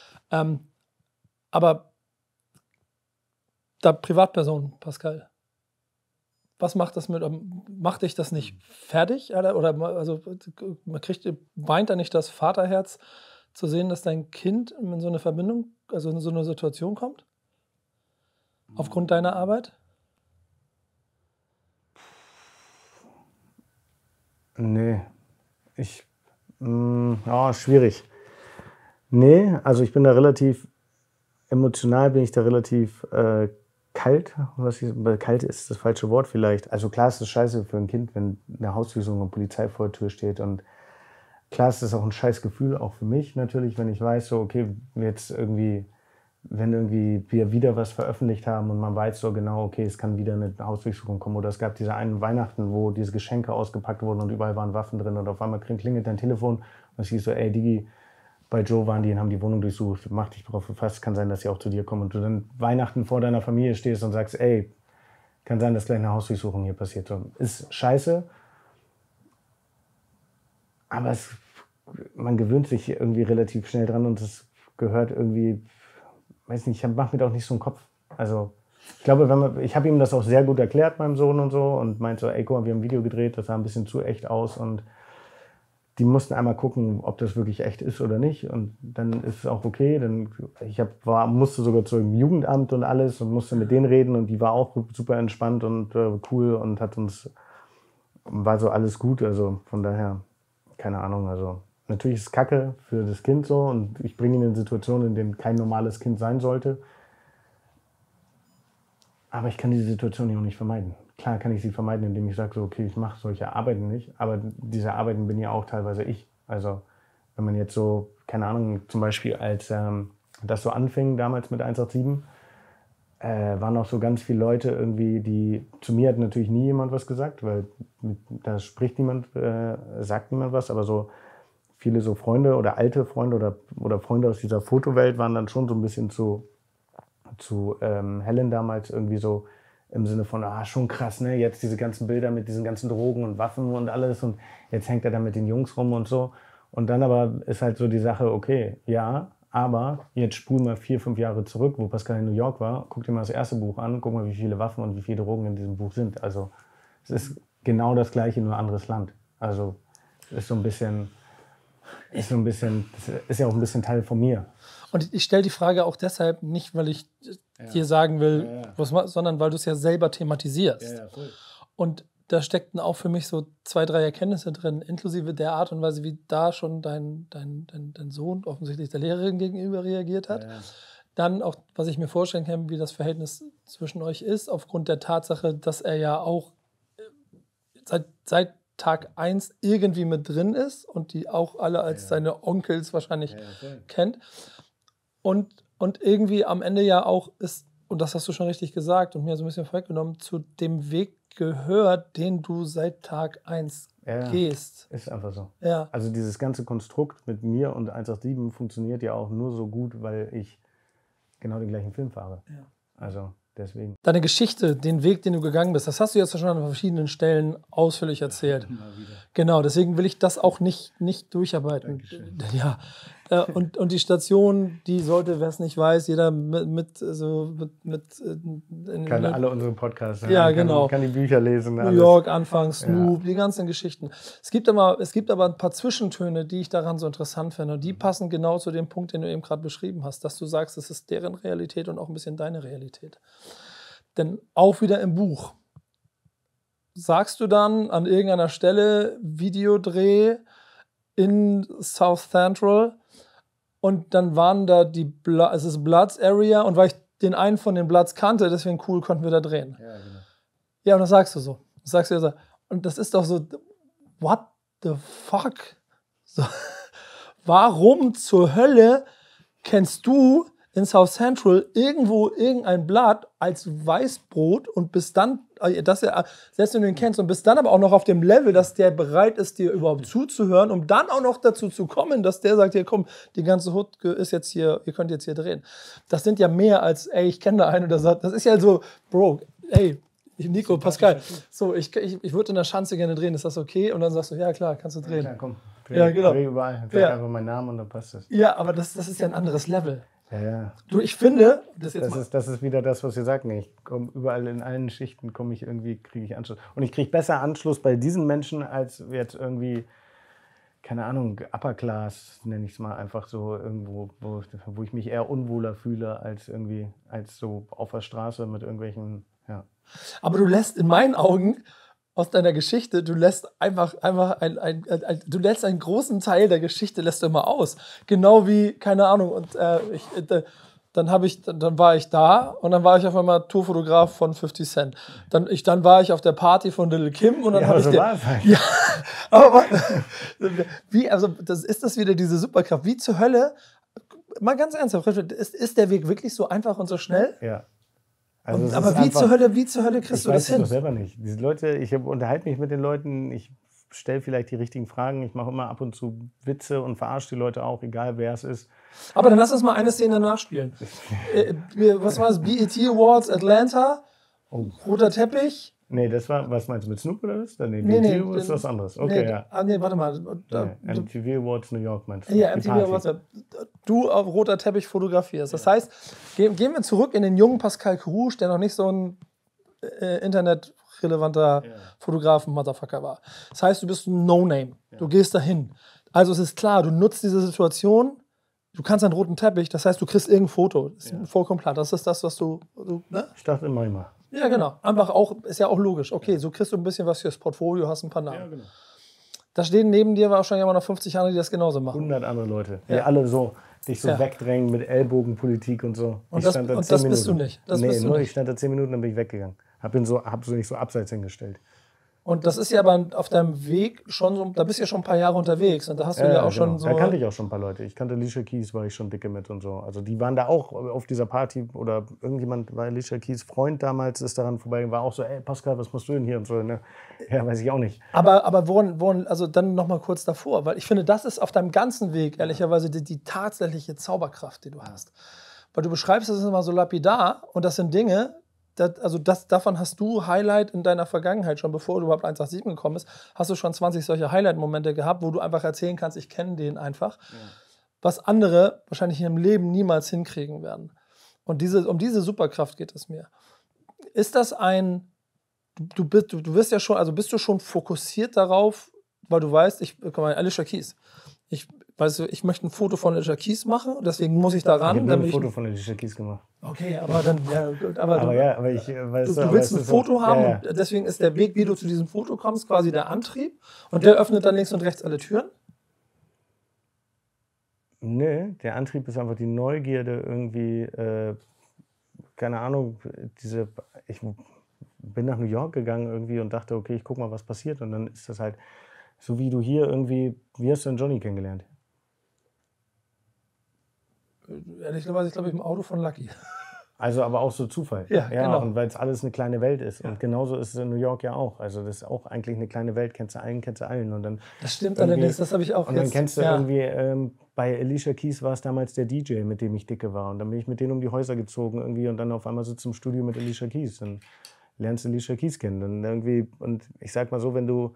S2: Aber da Privatperson, Pascal, was macht das macht dich das nicht fertig? Oder also weint da nicht das Vaterherz zu sehen, dass dein Kind in so eine Verbindung, also in so eine Situation kommt? Aufgrund deiner Arbeit?
S1: Nee, schwierig. Nee, also ich bin da relativ, emotional bin ich da relativ kalt. Kalt ist das falsche Wort vielleicht. Also klar ist es scheiße für ein Kind, wenn eine Hausdurchsuchung und Polizei vor der Tür steht. Und klar ist es auch ein scheiß Gefühl, auch für mich natürlich, wenn ich weiß, so okay, jetzt irgendwie, wenn irgendwie wir wieder was veröffentlicht haben und man weiß so genau, okay, es kann wieder eine Hausdurchsuchung kommen. Oder es gab diese einen Weihnachten, wo diese Geschenke ausgepackt wurden und überall waren Waffen drin und auf einmal klingelt dein Telefon und es hieß so, ey Digi, bei Joe waren die und haben die Wohnung durchsucht, mach dich darauf gefasst, kann sein, dass sie auch zu dir kommen und du dann Weihnachten vor deiner Familie stehst und sagst, ey, kann sein, dass gleich eine Hausdurchsuchung hier passiert. So, ist scheiße, aber man gewöhnt sich irgendwie relativ schnell dran und es gehört irgendwie, weiß nicht, ich mache mir doch nicht so einen Kopf. Also ich glaube, ich habe ihm das auch sehr gut erklärt, meinem Sohn und so, und meinte so, ey, guck mal, wir haben ein Video gedreht, das sah ein bisschen zu echt aus und die mussten einmal gucken, ob das wirklich echt ist oder nicht. Und dann ist es auch okay. Musste sogar zum Jugendamt und alles und musste mit denen reden. Und die war auch super entspannt und cool und war so alles gut. Also von daher, keine Ahnung. Also natürlich ist es Kacke für das Kind so. Und ich bringe ihn in Situationen, in denen kein normales Kind sein sollte. Aber ich kann diese Situation auch nicht vermeiden. Klar kann ich sie vermeiden, indem ich sage, so, okay, ich mache solche Arbeiten nicht. Aber diese Arbeiten bin ja auch teilweise ich. Also wenn man jetzt so, keine Ahnung, zum Beispiel als das so anfing damals mit 187, waren auch so ganz viele Leute irgendwie, zu mir hat natürlich nie jemand was gesagt, weil da spricht niemand, sagt niemand was. Aber so viele so Freunde oder alte Freunde oder Freunde aus dieser Fotowelt waren dann schon so ein bisschen zu Helen damals irgendwie so im Sinne von, schon krass, ne, jetzt diese ganzen Bilder mit diesen ganzen Drogen und Waffen und alles und jetzt hängt er da mit den Jungs rum und so. Und dann aber ist halt so die Sache, okay, ja, aber jetzt spul mal 4, 5 Jahre zurück, wo Pascal in New York war, guck dir mal das erste Buch an, guck mal, wie viele Waffen und wie viele Drogen in diesem Buch sind. Also es ist genau das Gleiche, nur ein anderes Land. Also es ist so ein bisschen, ist so ein bisschen, das ist ja auch ein bisschen Teil von mir.
S2: Und ich stelle die Frage auch deshalb nicht, weil ich dir sagen will, sondern weil du es ja selber thematisierst.
S1: Ja, voll.
S2: Und da steckten auch für mich so 2, 3 Erkenntnisse drin, inklusive der Art und Weise, wie da schon dein Sohn offensichtlich der Lehrerin gegenüber reagiert hat.
S1: Ja.
S2: Dann auch, was ich mir vorstellen kann, wie das Verhältnis zwischen euch ist, aufgrund der Tatsache, dass er ja auch seit Tag 1 irgendwie mit drin ist und die auch alle als seine Onkels wahrscheinlich kennt. Und irgendwie am Ende ja auch ist, und das hast du schon richtig gesagt und mir so ein bisschen vorweggenommen, zu dem Weg gehört, den du seit Tag 1 gehst.
S1: Ist einfach so.
S2: Ja.
S1: Also dieses ganze Konstrukt mit mir und 187 funktioniert ja auch nur so gut, weil ich genau den gleichen Film fahre. Ja. Also deswegen.
S2: Deine Geschichte, den Weg, den du gegangen bist, das hast du jetzt schon an verschiedenen Stellen ausführlich erzählt. Immer wieder. Genau, deswegen will ich das auch nicht durcharbeiten. Dankeschön. Ja. Und die Station, die sollte, wer es nicht weiß, jeder
S1: kann alle unsere Podcasts hören,
S2: ja, genau.
S1: kann die Bücher lesen.
S2: New York, Anfang, Snoop, die ganzen Geschichten. Es gibt aber ein paar Zwischentöne, die ich daran so interessant finde. Und die passen genau zu dem Punkt, den du eben gerade beschrieben hast, dass du sagst, es ist deren Realität und auch ein bisschen deine Realität. Denn auch wieder im Buch sagst du dann an irgendeiner Stelle Videodreh in South Central und dann waren da es ist Bloods Area und weil ich den einen von den Bloods kannte, deswegen cool, konnten wir da drehen. Ja, genau. Ja, und das sagst du so. Das sagst du so. Und das ist doch so, what the fuck? So, warum zur Hölle kennst du in South Central irgendwo irgendein Blatt als Weißbrot und bis dann, selbst wenn du ihn kennst, und bis dann aber auch noch auf dem Level, dass der bereit ist, dir überhaupt zuzuhören, um dann auch noch dazu zu kommen, dass der sagt, hier komm, die ganze Hut ist jetzt hier, ihr könnt jetzt hier drehen. Das sind ja mehr als, ey, ich kenne da einen oder sagt, das ist ja so, Bro, ey, Nico, Pascal, so, ich würde in der Schanze gerne drehen, ist das okay? Und dann sagst du, ja klar, kannst du drehen.
S1: Ja, komm,
S2: genau.
S1: Dreh überall, sag einfach meinen Namen und dann passt es.
S2: Ja, aber das ist ja ein anderes Level.
S1: Ja.
S2: Du, ich finde,
S1: das ist wieder das, was wir sagten. Ich komme überall in allen Schichten, kriege ich Anschluss. Und ich kriege besser Anschluss bei diesen Menschen als jetzt irgendwie, keine Ahnung, Upper Class, nenne ich es mal, einfach so irgendwo, wo ich mich eher unwohler fühle als so auf der Straße mit irgendwelchen, ja.
S2: Aber du lässt in meinen Augen aus deiner Geschichte, du lässt einfach du lässt einen großen Teil der Geschichte lässt du immer aus. Genau wie, keine Ahnung, und dann war ich da und dann war ich auf einmal Tourfotograf von 50 Cent. Dann war ich auf der Party von Little Kim und dann habe ich ja, aber ist das wieder diese Superkraft? Wie zur Hölle, mal ganz ernsthaft, ist der Weg wirklich so einfach und so schnell?
S1: Ja.
S2: Also aber wie zur Hölle kriegst du das hin?
S1: Ich weiß es doch selber nicht. Diese Leute, ich unterhalte mich mit den Leuten, ich stelle vielleicht die richtigen Fragen, ich mache immer ab und zu Witze und verarsche die Leute auch, egal wer es ist.
S2: Aber dann lass uns mal eine Szene nachspielen. Was war es? BET Awards Atlanta, roter Teppich.
S1: Nee, das war, was meinst du, mit Snoop oder was? Nee, ist was anderes. Okay, ja.
S2: Nee, warte mal.
S1: MTV Awards New York meinst du?
S2: Ja, MTV Awards. Du auf roter Teppich fotografierst. Das heißt, gehen wir zurück in den jungen Pascal Krusch, der noch nicht so ein internetrelevanter Fotografen-Motherfucker war. Das heißt, du bist ein No-Name. Du gehst dahin. Also es ist klar, du nutzt diese Situation, du kannst einen roten Teppich, das heißt, du kriegst irgendein Foto. Das ist vollkommen klar. Das ist das, was du ne?
S1: Ich dachte immer.
S2: Ja, genau. Einfach auch, ist ja auch logisch. Okay, so kriegst du ein bisschen was fürs Portfolio, hast ein paar Namen.
S1: Ja, genau.
S2: Da stehen neben dir wahrscheinlich immer noch 50 andere, die das genauso machen.
S1: 100 andere Leute, die alle so dich so wegdrängen mit Ellbogenpolitik und so.
S2: Und das bist du nicht.
S1: Ich stand da 10 Minuten, dann bin ich weggegangen. Hab nicht so abseits hingestellt.
S2: Und das ist ja aber auf deinem Weg schon so, da bist du ja schon ein paar Jahre unterwegs und da hast du ja auch schon so...
S1: Da kannte ich auch schon ein paar Leute. Ich kannte Alicia Keys, war ich schon dicke mit und so. Also die waren da auch auf dieser Party oder irgendjemand, war Alicia Keys Freund damals, ist daran vorbei, war auch so, ey Pascal, was machst du denn hier und so. Ne? Ja, weiß ich auch nicht.
S2: Aber woran, also dann noch mal kurz davor, weil ich finde, das ist auf deinem ganzen Weg ehrlicherweise die tatsächliche Zauberkraft, die du hast. Weil du beschreibst das immer so lapidar und das sind Dinge... davon hast du Highlight in deiner Vergangenheit, schon bevor du überhaupt 187 gekommen bist, hast du schon 20 solche Highlight-Momente gehabt, wo du einfach erzählen kannst, ich kenne den einfach, was andere wahrscheinlich in ihrem Leben niemals hinkriegen werden. Und um diese Superkraft geht es mir. Ist das du wirst ja schon, also bist du schon fokussiert darauf, weil du weißt, guck mal, Alicia Keys, weißt du, ich möchte ein Foto von Alicia Keys machen, deswegen muss ich da ran.
S1: Ich habe ein Foto von Alicia Keys gemacht.
S2: Okay, aber dann, ja, gut, aber
S1: ich, weißt
S2: du willst ein Foto haben,
S1: ja.
S2: Und deswegen ist der Weg, wie du zu diesem Foto kommst, quasi der Antrieb und der öffnet dann links und rechts alle Türen?
S1: Nee, der Antrieb ist einfach die Neugierde irgendwie, keine Ahnung, ich bin nach New York gegangen irgendwie und dachte, okay, ich guck mal, was passiert. Und dann ist das halt so, wie du hier irgendwie, wie hast du denn Johnny kennengelernt?
S2: Ehrlicherweise, ich glaube, im Auto von Lucky.
S1: Also aber auch so Zufall.
S2: Ja, genau.
S1: Und weil es alles eine kleine Welt ist. Ja. Und genauso ist es in New York ja auch. Also das ist auch eigentlich eine kleine Welt, kennst du allen. Und dann
S2: das stimmt allerdings, das habe ich auch
S1: und dann kennst du irgendwie, bei Alicia Keys war es damals der DJ, mit dem ich dicke war. Und dann bin ich mit denen um die Häuser gezogen irgendwie und dann auf einmal sitzt du im Studio mit Alicia Keys. Dann lernst du Alicia Keys kennen. Dann irgendwie, und ich sag mal so, wenn du,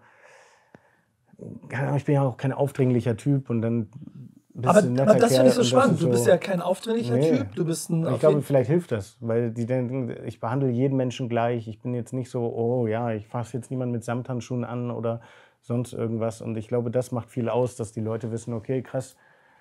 S1: keine Ahnung, ich bin ja auch kein aufdringlicher Typ und dann
S2: aber das finde ich so spannend. Du bist ja kein aufdringlicher Typ. Du bist
S1: ich glaube, vielleicht hilft das, weil die denken, ich behandle jeden Menschen gleich. Ich bin jetzt nicht so, oh ja, ich fasse jetzt niemanden mit Samthandschuhen an oder sonst irgendwas. Und ich glaube, das macht viel aus, dass die Leute wissen, okay, krass,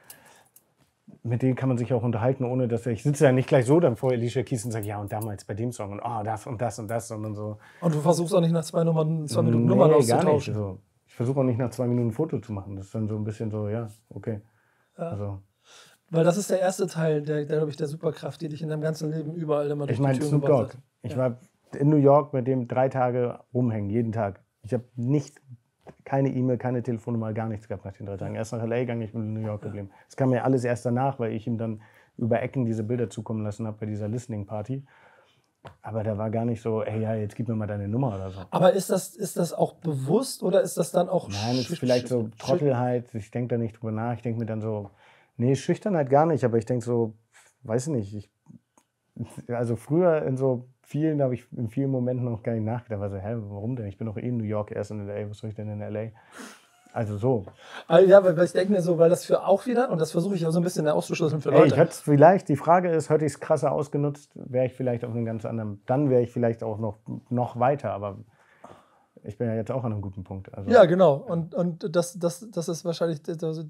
S1: mit denen kann man sich auch unterhalten, ohne dass ich sitze ja nicht gleich so dann vor Alicia Keys und sage, ja, und damals bei dem Song und oh, das und das und das, sondern so.
S2: Und du versuchst auch nicht nach 2 Minuten Nummern auszutauschen?
S1: Gar nicht. Also, ich versuche auch nicht nach 2 Minuten ein Foto zu machen. Das ist dann so ein bisschen so, ja, okay.
S2: Ja.
S1: Also.
S2: Weil das ist der erste Teil, glaube ich, der Superkraft, die dich in deinem ganzen Leben überall immer durch die Türen
S1: Snoop
S2: gebracht
S1: Dogg.
S2: hat.
S1: Ich war in New York mit dem 3 Tage rumhängen, jeden Tag. Ich habe keine E-Mail, keine Telefonnummer, gar nichts gehabt nach den 3 Tagen. Erst nach L.A. gegangen, ich bin in New York geblieben. Das kam mir alles erst danach, weil ich ihm dann über Ecken diese Bilder zukommen lassen habe bei dieser Listening Party. Aber da war gar nicht so, ey, ja, jetzt gib mir mal deine Nummer oder so.
S2: Aber ist das auch bewusst oder ist das dann auch...
S1: Nein, es ist vielleicht so Trottelheit. Ich denke da nicht drüber nach. Ich denke mir dann so, nee, Schüchternheit gar nicht. Aber ich denke so, weiß nicht. Also früher habe ich in vielen Momenten noch gar nicht nachgedacht. Also, warum denn? Ich bin doch eh in New York, erst in L.A. Was soll ich denn in L.A.? Also so.
S2: Ja, weil ich denke mir so, weil das für auch wieder, und das versuche ich auch so ein bisschen auszuschlüsseln für Leute.
S1: Ich hätte vielleicht, die Frage ist, hätte ich es krasser ausgenutzt, wäre ich vielleicht auf einem ganz anderen, dann wäre ich vielleicht auch noch weiter, aber ich bin ja jetzt auch an einem guten Punkt. Also.
S2: Ja, genau. Und das ist wahrscheinlich,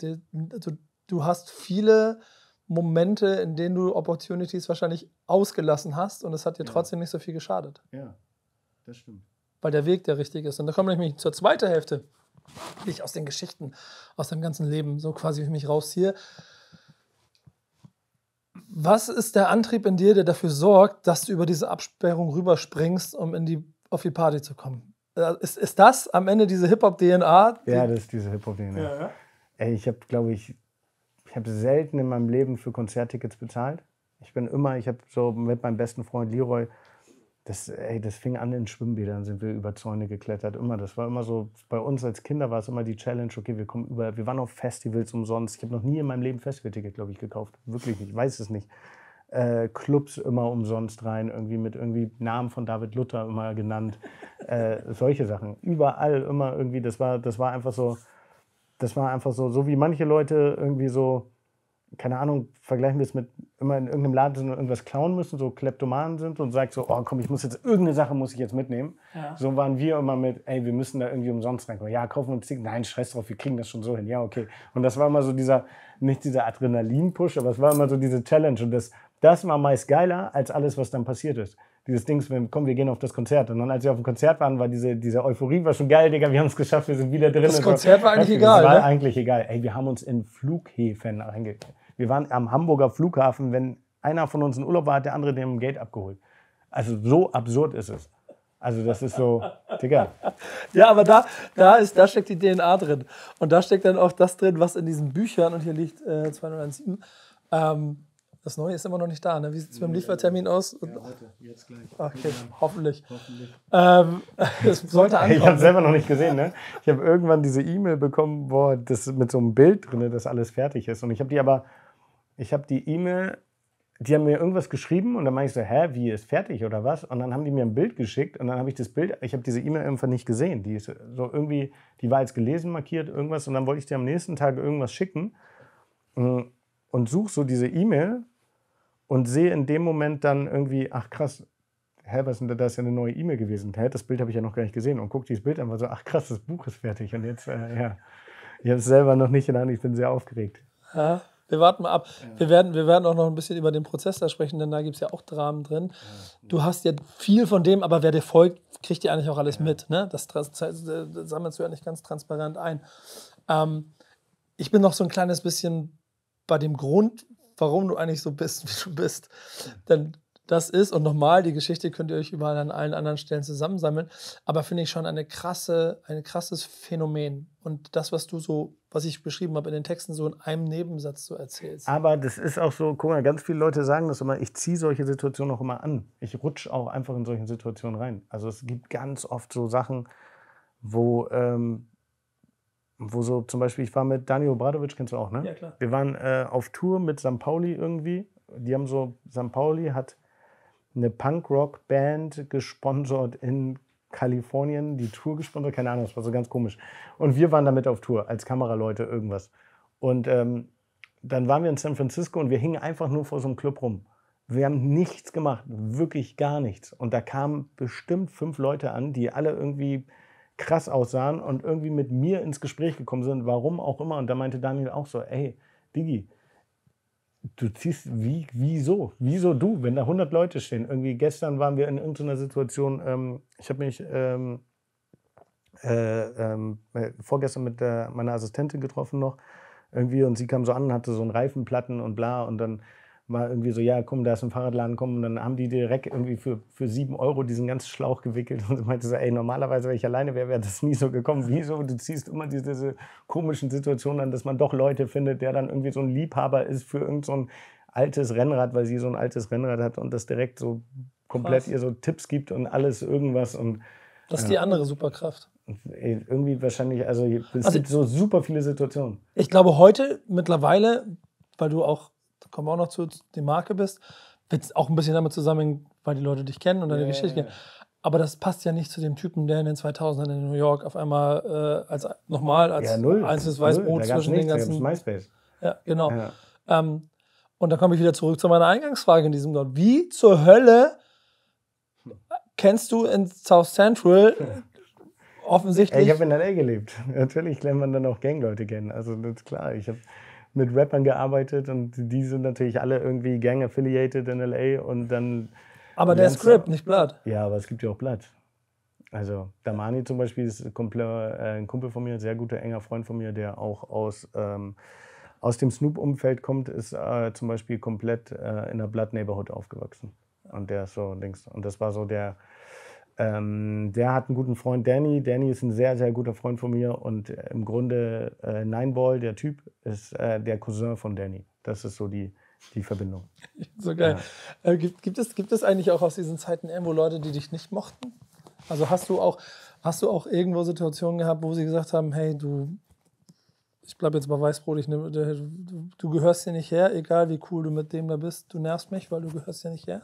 S2: du hast viele Momente, in denen du Opportunities wahrscheinlich ausgelassen hast und es hat dir trotzdem nicht so viel geschadet.
S1: Ja, das stimmt.
S2: Weil der Weg der richtige ist. Und da kommen wir nämlich zur zweiten Hälfte, die ich aus den Geschichten, aus deinem ganzen Leben so quasi für mich rausziehe. Was ist der Antrieb in dir, der dafür sorgt, dass du über diese Absperrung rüberspringst, um auf die Party zu kommen? Ist das am Ende diese Hip-Hop-DNA?
S1: Ja, das ist diese Hip-Hop-DNA. Ja. Ey, ich habe selten in meinem Leben für Konzerttickets bezahlt. Ich habe so mit meinem besten Freund Leroy, das fing an in Schwimmbädern, sind wir über Zäune geklettert. Das war immer so, bei uns als Kinder war es immer die Challenge, okay, wir waren auf Festivals umsonst. Ich habe noch nie in meinem Leben Festivalticket, glaube ich, gekauft. Wirklich nicht, ich weiß es nicht. Clubs immer umsonst rein, irgendwie mit Namen von David Luther immer genannt. Solche Sachen. Überall immer irgendwie, das war einfach so, so wie manche Leute irgendwie so, keine Ahnung, vergleichen wir es mit immer in irgendeinem Laden sind und irgendwas klauen müssen, so Kleptomanen sind und sagt so, oh komm, irgendeine Sache muss ich jetzt mitnehmen. Ja. So waren wir immer mit, ey, wir müssen da irgendwie umsonst reinkommen. Ja, kaufen wir uns Ticket. Nein, scheiß drauf, wir kriegen das schon so hin. Ja, okay. Und das war immer so nicht dieser Adrenalin-Push, aber es war immer so diese Challenge. Und das war meist geiler als alles, was dann passiert ist. Dieses Ding, komm, wir gehen auf das Konzert. Und dann, als wir auf dem Konzert waren, war diese Euphorie war schon geil, Digga, wir haben es geschafft, wir sind wieder drin.
S2: Das Konzert war eigentlich egal,
S1: Das war eigentlich egal. Ey, wir haben uns in Flughäfen reingekriegt. Wir waren am Hamburger Flughafen, wenn einer von uns in Urlaub war, hat der andere den im Gate abgeholt. Also so absurd ist es. Also das ist so, Digga.
S2: Ja, aber da steckt die DNA drin. Und da steckt dann auch das drin, was in diesen Büchern, und hier liegt 2017, das Neue ist immer noch nicht da, ne? Wie sieht es beim Liefertermin aus?
S1: Ja, heute, jetzt gleich.
S2: Okay, hoffentlich. Das sollte ankommen.
S1: Ich habe es selber noch nicht gesehen, ne? Ich habe irgendwann diese E-Mail bekommen, wo das mit so einem Bild drin, dass alles fertig ist. Und ich habe die E-Mail, die haben mir irgendwas geschrieben und dann meinte ich so, wie ist fertig oder was? Und dann haben die mir ein Bild geschickt und dann habe ich ich habe diese E-Mail einfach nicht gesehen. Die ist so irgendwie, die war als gelesen markiert, irgendwas, und dann wollte ich dir am nächsten Tag irgendwas schicken und suche so diese E-Mail und sehe in dem Moment dann irgendwie, ach krass, was ist denn da? Ist ja eine neue E-Mail gewesen. Das Bild habe ich ja noch gar nicht gesehen. Und gucke dieses Bild an, war so, ach krass, das Buch ist fertig. Und jetzt, ja. Ich habe es selber noch nicht in der Hand, ich bin sehr aufgeregt.
S2: Ja, wir warten mal ab. Ja. Wir werden auch noch ein bisschen über den Prozess da sprechen, denn da gibt es ja auch Dramen drin. Ja. Du hast ja viel von dem, aber wer dir folgt, kriegt ja eigentlich auch alles mit. Ne? Das sammelst du ja nicht ganz transparent ein. Ich bin noch so ein kleines bisschen bei dem Grund, warum du eigentlich so bist, wie du bist. Denn das ist, und nochmal, die Geschichte könnt ihr euch überall an allen anderen Stellen zusammensammeln, aber finde ich schon ein krasses Phänomen. Und das, was ich beschrieben habe in den Texten, so in einem Nebensatz so erzählst.
S1: Aber das ist auch so, guck mal, ganz viele Leute sagen das immer, ich ziehe solche Situationen auch immer an. Ich rutsche auch einfach in solche Situationen rein. Also es gibt ganz oft so Sachen, wo so zum Beispiel, ich war mit Daniel Obradovic, kennst du auch, ne?
S2: Ja, klar.
S1: Wir waren auf Tour mit St. Pauli irgendwie. Die haben so, St. Pauli hat eine Punk-Rock-Band gesponsert in Kalifornien, die Tour gesponsert, keine Ahnung, das war so ganz komisch. Und wir waren damit auf Tour, als Kameraleute, irgendwas. Und dann waren wir in San Francisco und wir hingen einfach nur vor so einem Club rum. Wir haben nichts gemacht, wirklich gar nichts. Und da kamen bestimmt 5 Leute an, die alle irgendwie krass aussahen und irgendwie mit mir ins Gespräch gekommen sind, warum auch immer. Und da meinte Daniel auch so, ey, Digi, du ziehst, wieso du, wenn da 100 Leute stehen? Irgendwie gestern waren wir in irgendeiner Situation, ich habe mich vorgestern mit meiner Assistentin getroffen noch, irgendwie, und sie kam so an und hatte so einen Reifenplatten und bla, und dann war irgendwie so, ja komm, da ist ein Fahrradladen, komm, und dann haben die direkt irgendwie für 7 Euro diesen ganzen Schlauch gewickelt und sie meinte so, ey, normalerweise, wenn ich alleine wäre, wäre das nie so gekommen. Wieso? Du ziehst immer diese komischen Situationen an, dass man doch Leute findet, der dann irgendwie so ein Liebhaber ist für irgend so ein altes Rennrad, weil sie so ein altes Rennrad hat und das direkt so komplett Krass. Ihr so Tipps gibt und alles irgendwas. Und
S2: das ist die andere Superkraft.
S1: Irgendwie wahrscheinlich, also es gibt so super viele Situationen.
S2: Ich glaube heute mittlerweile, weil du auch, da kommen wir auch noch zu, die Marke bist, wird es auch ein bisschen damit zusammenhängen, weil die Leute dich kennen und deine Geschichte kennen. Aber das passt ja nicht zu dem Typen, der in den 2000ern in New York auf einmal als einzelnes Weißbrot zwischen den ganzen...
S1: MySpace.
S2: Ja, genau. Ja. Und dann komme ich wieder zurück zu meiner Eingangsfrage in diesem Grund. Wie zur Hölle kennst du in South Central offensichtlich...
S1: Ich habe in L.A. gelebt. Natürlich lernt man dann auch Gangleute kennen. Also das ist klar. Ich habe mit Rappern gearbeitet und die sind natürlich alle irgendwie Gang-affiliated in L.A. und dann...
S2: Aber der ist Crip, nicht Blood.
S1: Ja, aber es gibt ja auch Blood. Also Damani zum Beispiel ist ein Kumpel von mir, ein sehr guter, enger Freund von mir, der auch aus dem Snoop-Umfeld kommt, ist zum Beispiel komplett in der Blood Neighborhood aufgewachsen. Und der ist so Dings. Und das war so der hat einen guten Freund, Danny. Danny ist ein sehr, sehr guter Freund von mir. Und im Grunde Nineball, der Typ, ist der Cousin von Danny. Das ist so die Verbindung.
S2: So geil. Ja. Gibt es eigentlich auch aus diesen Zeiten irgendwo Leute, die dich nicht mochten? Also hast du auch irgendwo Situationen gehabt, wo sie gesagt haben, hey, ich bleibe jetzt bei Weißbrot, du gehörst hier nicht her, egal wie cool du mit dem da bist, du nervst mich, weil du gehörst hier nicht her?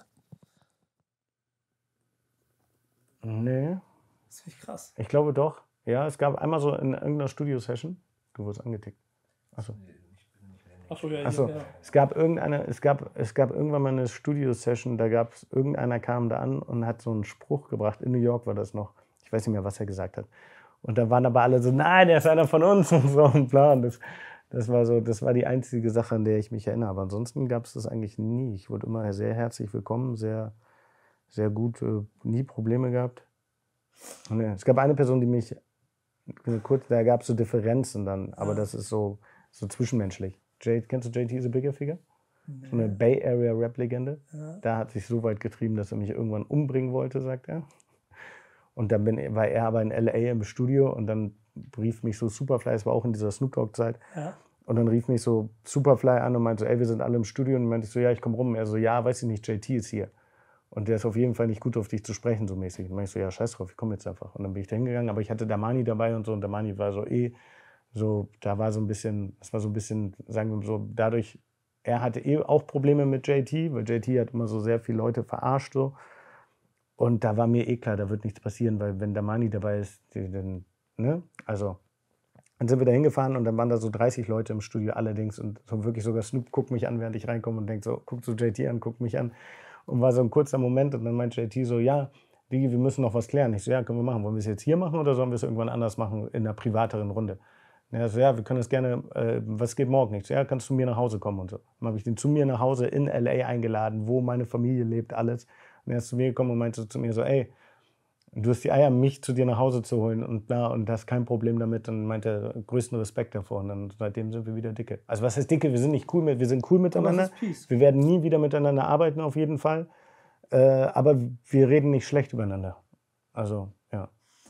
S1: Nee.
S2: Das finde ich krass.
S1: Ich glaube doch. Ja, es gab einmal so in irgendeiner Studio-Session, du wurdest angetickt. Achso. Achso, ja. Es gab irgendwann mal eine Studio-Session, irgendeiner kam da an und hat so einen Spruch gebracht, in New York war das noch, ich weiß nicht mehr, was er gesagt hat. Und dann waren aber alle so, nein, der ist einer von uns und so und bla. Und das war die einzige Sache, an der ich mich erinnere. Aber ansonsten gab es das eigentlich nie. Ich wurde immer sehr herzlich willkommen, sehr, sehr gut, nie Probleme gehabt. Und ja, es gab eine Person, die mich, da gab es so Differenzen dann, aber das ist so zwischenmenschlich. Kennst du JT the Bigger Figure? Nee. So eine Bay Area Rap-Legende. Ja. Da hat sich so weit getrieben, dass er mich irgendwann umbringen wollte, sagt er. Und dann war er aber in L.A. im Studio und dann rief mich so Superfly, es war auch in dieser Snoop Dogg-Zeit. Ja. Und dann rief mich so Superfly an und meinte so, ey, wir sind alle im Studio. Und dann meinte ich so, ja, ich komme rum. Er so, ja, weiß ich nicht, JT ist hier. Und der ist auf jeden Fall nicht gut auf dich zu sprechen, so mäßig. Und dann meinte ich so, ja, scheiß drauf, ich komme jetzt einfach. Und dann bin ich da hingegangen, aber ich hatte Damani dabei und so. Und Damani war so da war so ein bisschen, sagen wir so, dadurch, er hatte auch Probleme mit JT, weil JT hat immer so sehr viele Leute verarscht so. Und da war mir klar, da wird nichts passieren, weil wenn Damani dabei ist, dann, ne? Also, dann sind wir da hingefahren und dann waren da so 30 Leute im Studio allerdings und so wirklich sogar Snoop guckt mich an, während ich reinkomme und denkt so, guckt so JT an, guckt mich an. Und war so ein kurzer Moment und dann meint JT so, ja, Digi, wir müssen noch was klären. Ich so, ja, können wir machen. Wollen wir es jetzt hier machen oder sollen wir es irgendwann anders machen in einer privateren Runde? Ja, so, ja, wir können das gerne, was geht morgen? Ich so, ja, kannst du mir nach Hause kommen und so. Dann habe ich den zu mir nach Hause in L.A. eingeladen, wo meine Familie lebt, alles. Und er ist zu mir gekommen und meinte zu mir so, ey, du hast die Eier, mich zu dir nach Hause zu holen und bla, und das ist kein Problem damit. Und meinte, größten Respekt davor. Und dann seitdem sind wir wieder dicke. Also was heißt dicke? Wir sind nicht cool, wir sind cool miteinander. Wir werden nie wieder miteinander arbeiten, auf jeden Fall. Aber wir reden nicht schlecht übereinander. Also, ja.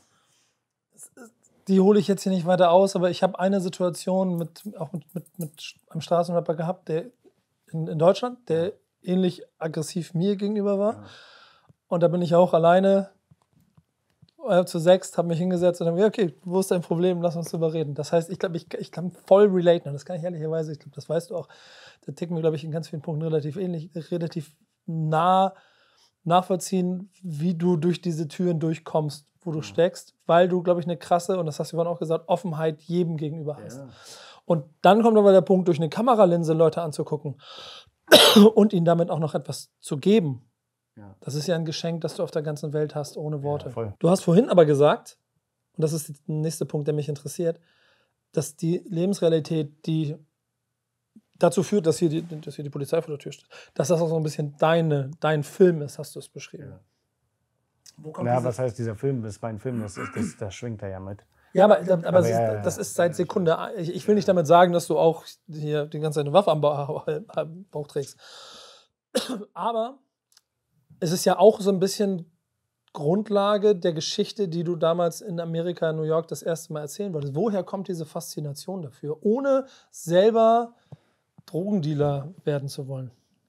S2: Die hole ich jetzt hier nicht weiter aus, aber ich habe eine Situation mit einem Straßenrapper gehabt, der in Deutschland, der ähnlich aggressiv mir gegenüber war. Ja. Und da bin ich auch alleine zu 6, habe mich hingesetzt und habe gesagt, okay, wo ist dein Problem, lass uns drüber reden. Das heißt, ich glaube, ich kann voll relaten, und das kann ich ehrlicherweise, ich glaube, das weißt du auch, da ticken wir, glaube ich, in ganz vielen Punkten relativ ähnlich, relativ nah nachvollziehen, wie du durch diese Türen durchkommst, wo du steckst, weil du, glaube ich, eine krasse, und das hast du vorhin auch gesagt, Offenheit jedem gegenüber hast. Ja. Und dann kommt aber der Punkt, durch eine Kameralinse Leute anzugucken und ihnen damit auch noch etwas zu geben. Ja. Das ist ja ein Geschenk, das du auf der ganzen Welt hast, ohne Worte. Ja, du hast vorhin aber gesagt, und das ist der nächste Punkt, der mich interessiert, dass die Lebensrealität, die dazu führt, dass hier die Polizei vor der Tür steht, dass das auch so ein bisschen dein Film ist, hast du es beschrieben. Ja.
S1: Was heißt dieser Film? Das ist mein Film, das schwingt er ja mit.
S2: Ja, aber das ist seit Sekunde. Ich will nicht damit sagen, dass du auch hier die ganze Zeit eine Waffe am Bauch trägst. Aber es ist ja auch so ein bisschen Grundlage der Geschichte, die du damals in Amerika, in New York das erste Mal erzählen wolltest. Woher kommt diese Faszination dafür, ohne selber Drogendealer werden zu wollen?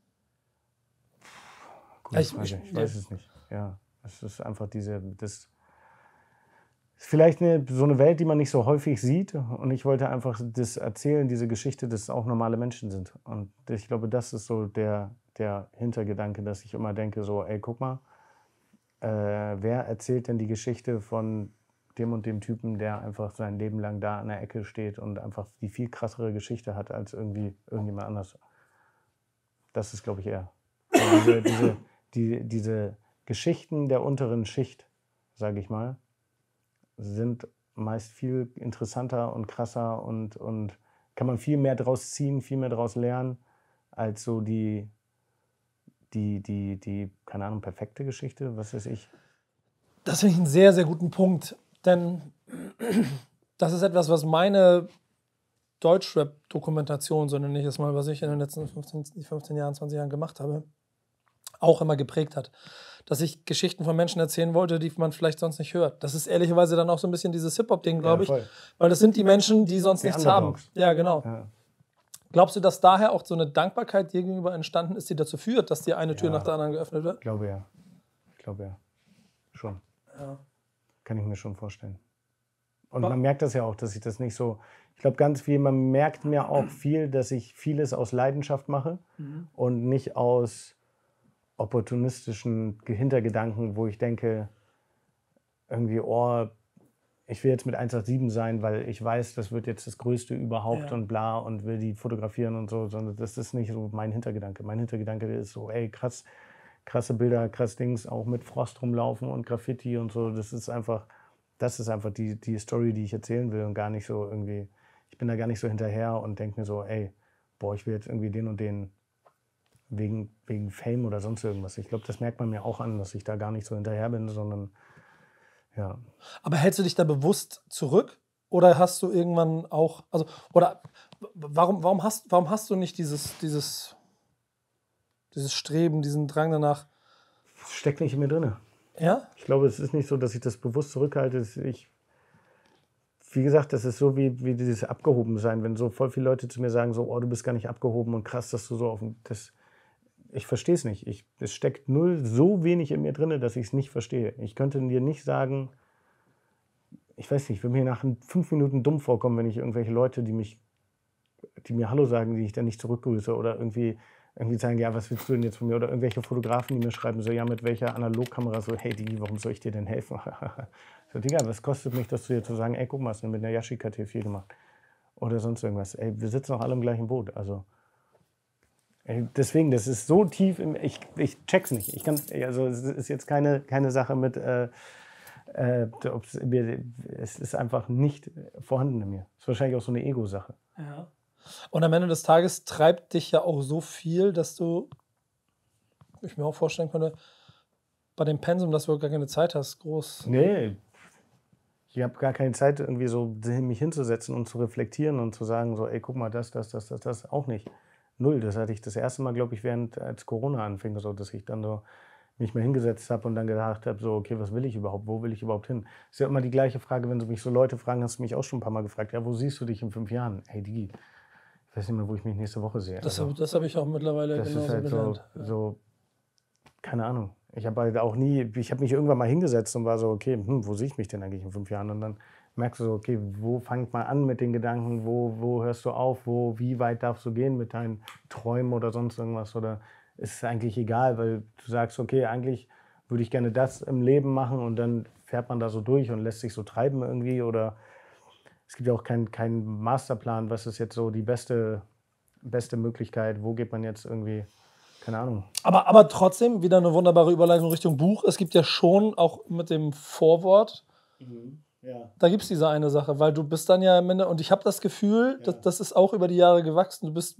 S1: Ich weiß es nicht. Ja, es ist einfach vielleicht so eine Welt, die man nicht so häufig sieht. Und ich wollte einfach das erzählen, diese Geschichte, dass es auch normale Menschen sind. Und ich glaube, das ist so der Hintergedanke, dass ich immer denke, so, ey, guck mal, wer erzählt denn die Geschichte von dem und dem Typen, der einfach sein Leben lang da an der Ecke steht und einfach die viel krassere Geschichte hat als irgendjemand anders. Das ist, glaube ich, eher. Also diese Geschichten der unteren Schicht, sage ich mal, sind meist viel interessanter und krasser und kann man viel mehr draus ziehen, viel mehr draus lernen, als so die keine Ahnung, perfekte Geschichte, was weiß ich.
S2: Das finde ich einen sehr, sehr guten Punkt, denn das ist etwas, was meine Deutschrap-Dokumentation, so nenne ich es mal, was ich in den letzten 15 Jahren, 20 Jahren gemacht habe, auch immer geprägt hat. Dass ich Geschichten von Menschen erzählen wollte, die man vielleicht sonst nicht hört. Das ist ehrlicherweise dann auch so ein bisschen dieses Hip-Hop-Ding, glaube ich. Weil das sind die Menschen, die sonst nichts haben. Ja, genau. Ja. Glaubst du, dass daher auch so eine Dankbarkeit dir gegenüber entstanden ist, die dazu führt, dass dir eine Tür nach der anderen geöffnet wird?
S1: Ich glaube ja. Schon. Ja. Kann ich mir schon vorstellen. Und man merkt das ja auch, dass ich das nicht so... Ich glaube ganz viel, man merkt mir auch viel, dass ich vieles aus Leidenschaft mache und nicht aus opportunistischen Hintergedanken, wo ich denke, irgendwie, ich will jetzt mit 187 sein, weil ich weiß, das wird jetzt das Größte überhaupt und bla und will die fotografieren und so, sondern das ist nicht so mein Hintergedanke. Mein Hintergedanke ist so, ey, krasse Bilder, krass Dings, auch mit Frost rumlaufen und Graffiti und so. Das ist einfach die Story, die ich erzählen will und gar nicht so irgendwie, ich bin da gar nicht so hinterher und denke mir so, ey, ich will jetzt irgendwie den und den wegen Fame oder sonst irgendwas. Ich glaube, das merkt man mir auch an, dass ich da gar nicht so hinterher bin, sondern ja.
S2: Aber hältst du dich da bewusst zurück oder hast du irgendwann auch, warum hast du nicht dieses Streben, diesen Drang danach?
S1: Das steckt nicht in mir drin.
S2: Ja?
S1: Ich glaube, es ist nicht so, dass ich das bewusst zurückhalte. Wie gesagt, das ist so wie dieses Abgehobensein, wenn so voll viele Leute zu mir sagen, so, du bist gar nicht abgehoben und krass, dass du so ich verstehe es nicht. Es steckt so wenig in mir drin, dass ich es nicht verstehe. Ich könnte dir nicht sagen, ich weiß nicht, ich würde mir nach 5 Minuten dumm vorkommen, wenn ich irgendwelche Leute, die mir Hallo sagen, die ich dann nicht zurückgrüße oder irgendwie sagen, ja, was willst du denn jetzt von mir? Oder irgendwelche Fotografen, die mir schreiben, so, ja, mit welcher Analogkamera, so, hey, Digi, warum soll ich dir denn helfen? So, Digga, was kostet mich das, dir zu sagen, ey, guck mal, hast du mit einer Yashica T4 gemacht? Oder sonst irgendwas. Ey, wir sitzen doch alle im gleichen Boot, also... Deswegen, das ist so tief, ich check's nicht. Es ist jetzt keine Sache mit, Es ist einfach nicht vorhanden in mir. Ist wahrscheinlich auch so eine Ego-Sache.
S2: Ja. Und am Ende des Tages treibt dich ja auch so viel, dass ich mir auch vorstellen könnte, bei dem Pensum, dass du gar keine Zeit hast, groß.
S1: Nee, ich habe gar keine Zeit, irgendwie so mich hinzusetzen und zu reflektieren und zu sagen, so, ey, guck mal, das, auch nicht. Null. Das hatte ich das erste Mal, glaube ich, als Corona anfing, so, dass ich dann so mich mal hingesetzt habe und dann gedacht habe, so, okay, was will ich überhaupt? Wo will ich überhaupt hin? Ist ja immer die gleiche Frage, wenn mich so Leute fragen, hast du mich auch schon ein paar Mal gefragt, ja, wo siehst du dich in 5 Jahren? Hey, Digi, ich weiß nicht mehr, wo ich mich nächste Woche sehe.
S2: Das habe ich auch mittlerweile
S1: das
S2: genauso
S1: ist halt
S2: gelernt.
S1: so, keine Ahnung. Ich habe halt auch ich habe mich irgendwann mal hingesetzt und war so, okay, wo sehe ich mich denn eigentlich in 5 Jahren? Und dann merkst du so, okay, wo fangt man an mit den Gedanken, wo hörst du auf, wie weit darfst du gehen mit deinen Träumen oder sonst irgendwas? Oder ist es eigentlich egal, weil du sagst, okay, eigentlich würde ich gerne das im Leben machen und dann fährt man da so durch und lässt sich so treiben irgendwie. Oder es gibt ja auch keinen Masterplan, was ist jetzt so die beste Möglichkeit, wo geht man jetzt irgendwie, keine Ahnung.
S2: Aber trotzdem wieder eine wunderbare Überleitung Richtung Buch. Es gibt ja schon auch mit dem Vorwort,
S1: Ja.
S2: da gibt es diese eine Sache, weil du bist dann ja am Ende, und ich habe das Gefühl, das ist auch über die Jahre gewachsen. Du bist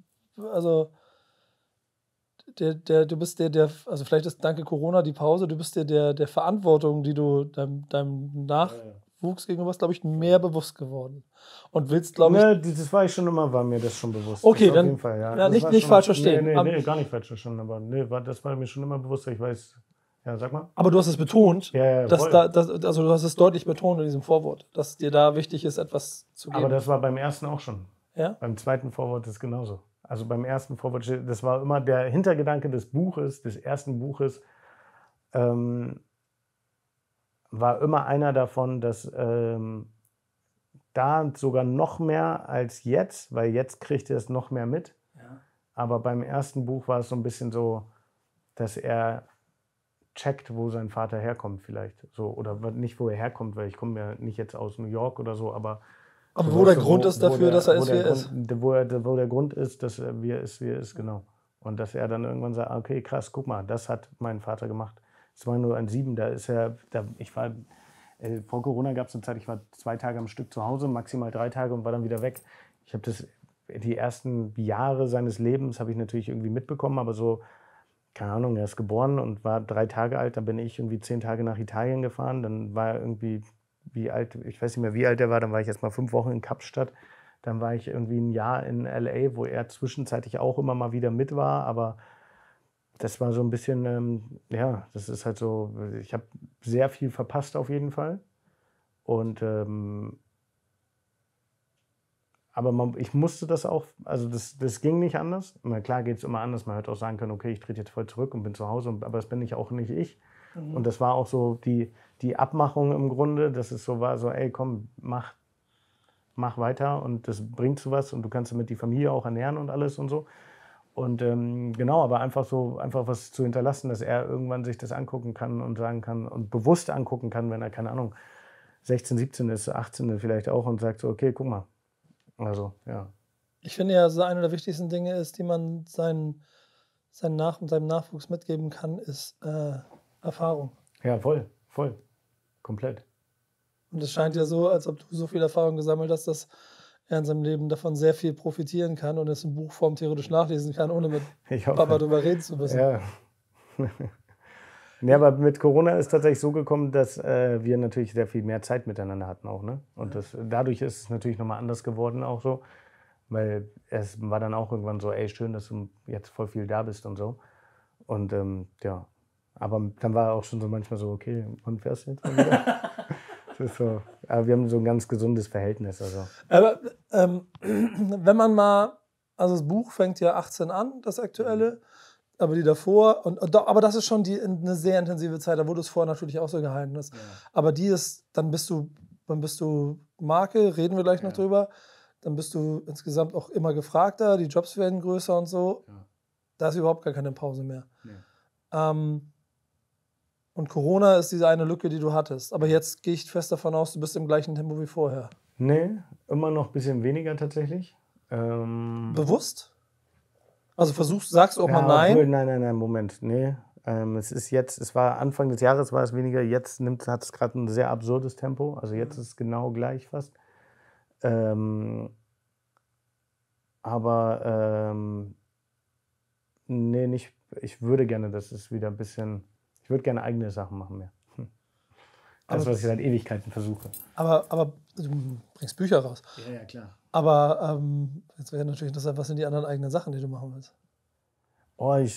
S2: also vielleicht ist danke Corona die Pause, du bist dir der Verantwortung, die du deinem Nachwuchs gegenüber hast, glaube ich, mehr bewusst geworden. Und willst, glaube ich.
S1: Ne, das war ich schon immer, war mir das schon bewusst.
S2: Okay,
S1: das
S2: dann.
S1: Auf jeden Fall, ja.
S2: Ja, nicht falsch verstehen.
S1: Nee, gar nicht falsch verstanden, aber das war mir schon immer bewusst. Ich weiß, ja, sag mal.
S2: Aber du hast es betont,
S1: voll.
S2: Also du hast es deutlich betont in diesem Vorwort, dass dir da wichtig ist, etwas zu geben.
S1: Aber das war beim ersten auch schon.
S2: Ja?
S1: Beim zweiten Vorwort ist es genauso. Also beim ersten Vorwort, das war immer der Hintergedanke des ersten Buches, war immer einer davon, dass da sogar noch mehr als jetzt, weil jetzt kriegt er es noch mehr mit.
S2: Ja.
S1: Aber beim ersten Buch war es so ein bisschen so, dass er checkt, wo sein Vater herkommt vielleicht. So, oder nicht, wo er herkommt, weil ich komme ja nicht jetzt aus New York oder so, aber
S2: wo der Grund ist dafür, dass er ist, wie er ist.
S1: Wo der Grund ist, dass er wie er ist, genau. Und dass er dann irgendwann sagt, okay, krass, guck mal, das hat mein Vater gemacht. Es war nur ein 7, vor Corona gab es eine Zeit, ich war 2 Tage am Stück zu Hause, maximal 3 Tage und war dann wieder weg. Ich habe die ersten Jahre seines Lebens habe ich natürlich irgendwie mitbekommen, aber so, keine Ahnung, er ist geboren und war 3 Tage alt, dann bin ich irgendwie 10 Tage nach Italien gefahren, dann war er irgendwie, ich weiß nicht mehr, wie alt er war, dann war ich erst mal 5 Wochen in Kapstadt, dann war ich irgendwie ein Jahr in LA, wo er zwischenzeitlich auch immer mal wieder mit war, aber das war so ein bisschen, das ist halt so, ich habe sehr viel verpasst auf jeden Fall. Und aber ich musste das auch, also das ging nicht anders. Na klar geht es immer anders, man hätte auch sagen können, okay, ich trete jetzt voll zurück und bin zu Hause, aber das bin ich auch nicht ich. Mhm. Und das war auch so die Abmachung im Grunde, dass es so war, so ey komm, mach weiter und das bringt zu was und du kannst damit die Familie auch ernähren und alles und so. Und genau, aber einfach was zu hinterlassen, dass er irgendwann sich das angucken kann und sagen kann und bewusst angucken kann, wenn er, keine Ahnung, 16, 17 ist, 18 vielleicht auch und sagt so, okay, guck mal. Also, ja.
S2: Ich finde ja, so eine der wichtigsten Dinge ist, die man seinem Nachwuchs mitgeben kann, ist Erfahrung.
S1: Ja, voll. Komplett.
S2: Und es scheint ja so, als ob du so viel Erfahrung gesammelt hast, dass er in seinem Leben davon sehr viel profitieren kann und es in Buchform theoretisch nachlesen kann, ohne mit Papa drüber reden zu müssen.
S1: Ja. Ja, aber mit Corona ist tatsächlich so gekommen, dass wir natürlich sehr viel mehr Zeit miteinander hatten auch, ne? Und dadurch ist es natürlich nochmal anders geworden auch so, weil es war dann auch irgendwann so, ey, schön, dass du jetzt voll viel da bist und so. Und ja, aber dann war auch schon so manchmal so, okay, wann fährst du jetzt mal wieder? Das ist so, aber wir haben so ein ganz gesundes Verhältnis. Also.
S2: Aber wenn man mal, also das Buch fängt ja 18 an, das aktuelle, aber die davor, aber das ist schon eine sehr intensive Zeit, da wurde es vorher natürlich auch so gehalten. Ja. Aber dann bist du Marke, reden wir gleich noch drüber, dann bist du insgesamt auch immer gefragter, die Jobs werden größer und so. Ja. Da ist überhaupt gar keine Pause mehr. Ja. Und Corona ist diese eine Lücke, die du hattest. Aber jetzt gehe ich fest davon aus, du bist im gleichen Tempo wie vorher.
S1: Nee, immer noch ein bisschen weniger tatsächlich.
S2: Bewusst? Also sagst du auch mal nein?
S1: Nein, Moment. Nee. Es war Anfang des Jahres war es weniger, jetzt hat es gerade ein sehr absurdes Tempo. Also jetzt ist es genau gleich fast. Nee, nicht. Ich würde gerne, dass es wieder ein bisschen. Ich würde gerne eigene Sachen machen mehr. Das, was ich seit Ewigkeiten versuche.
S2: Aber du bringst Bücher raus.
S1: Ja, klar.
S2: Aber jetzt wäre natürlich interessant, was sind die anderen eigenen Sachen, die du machen willst?
S1: Oh, ich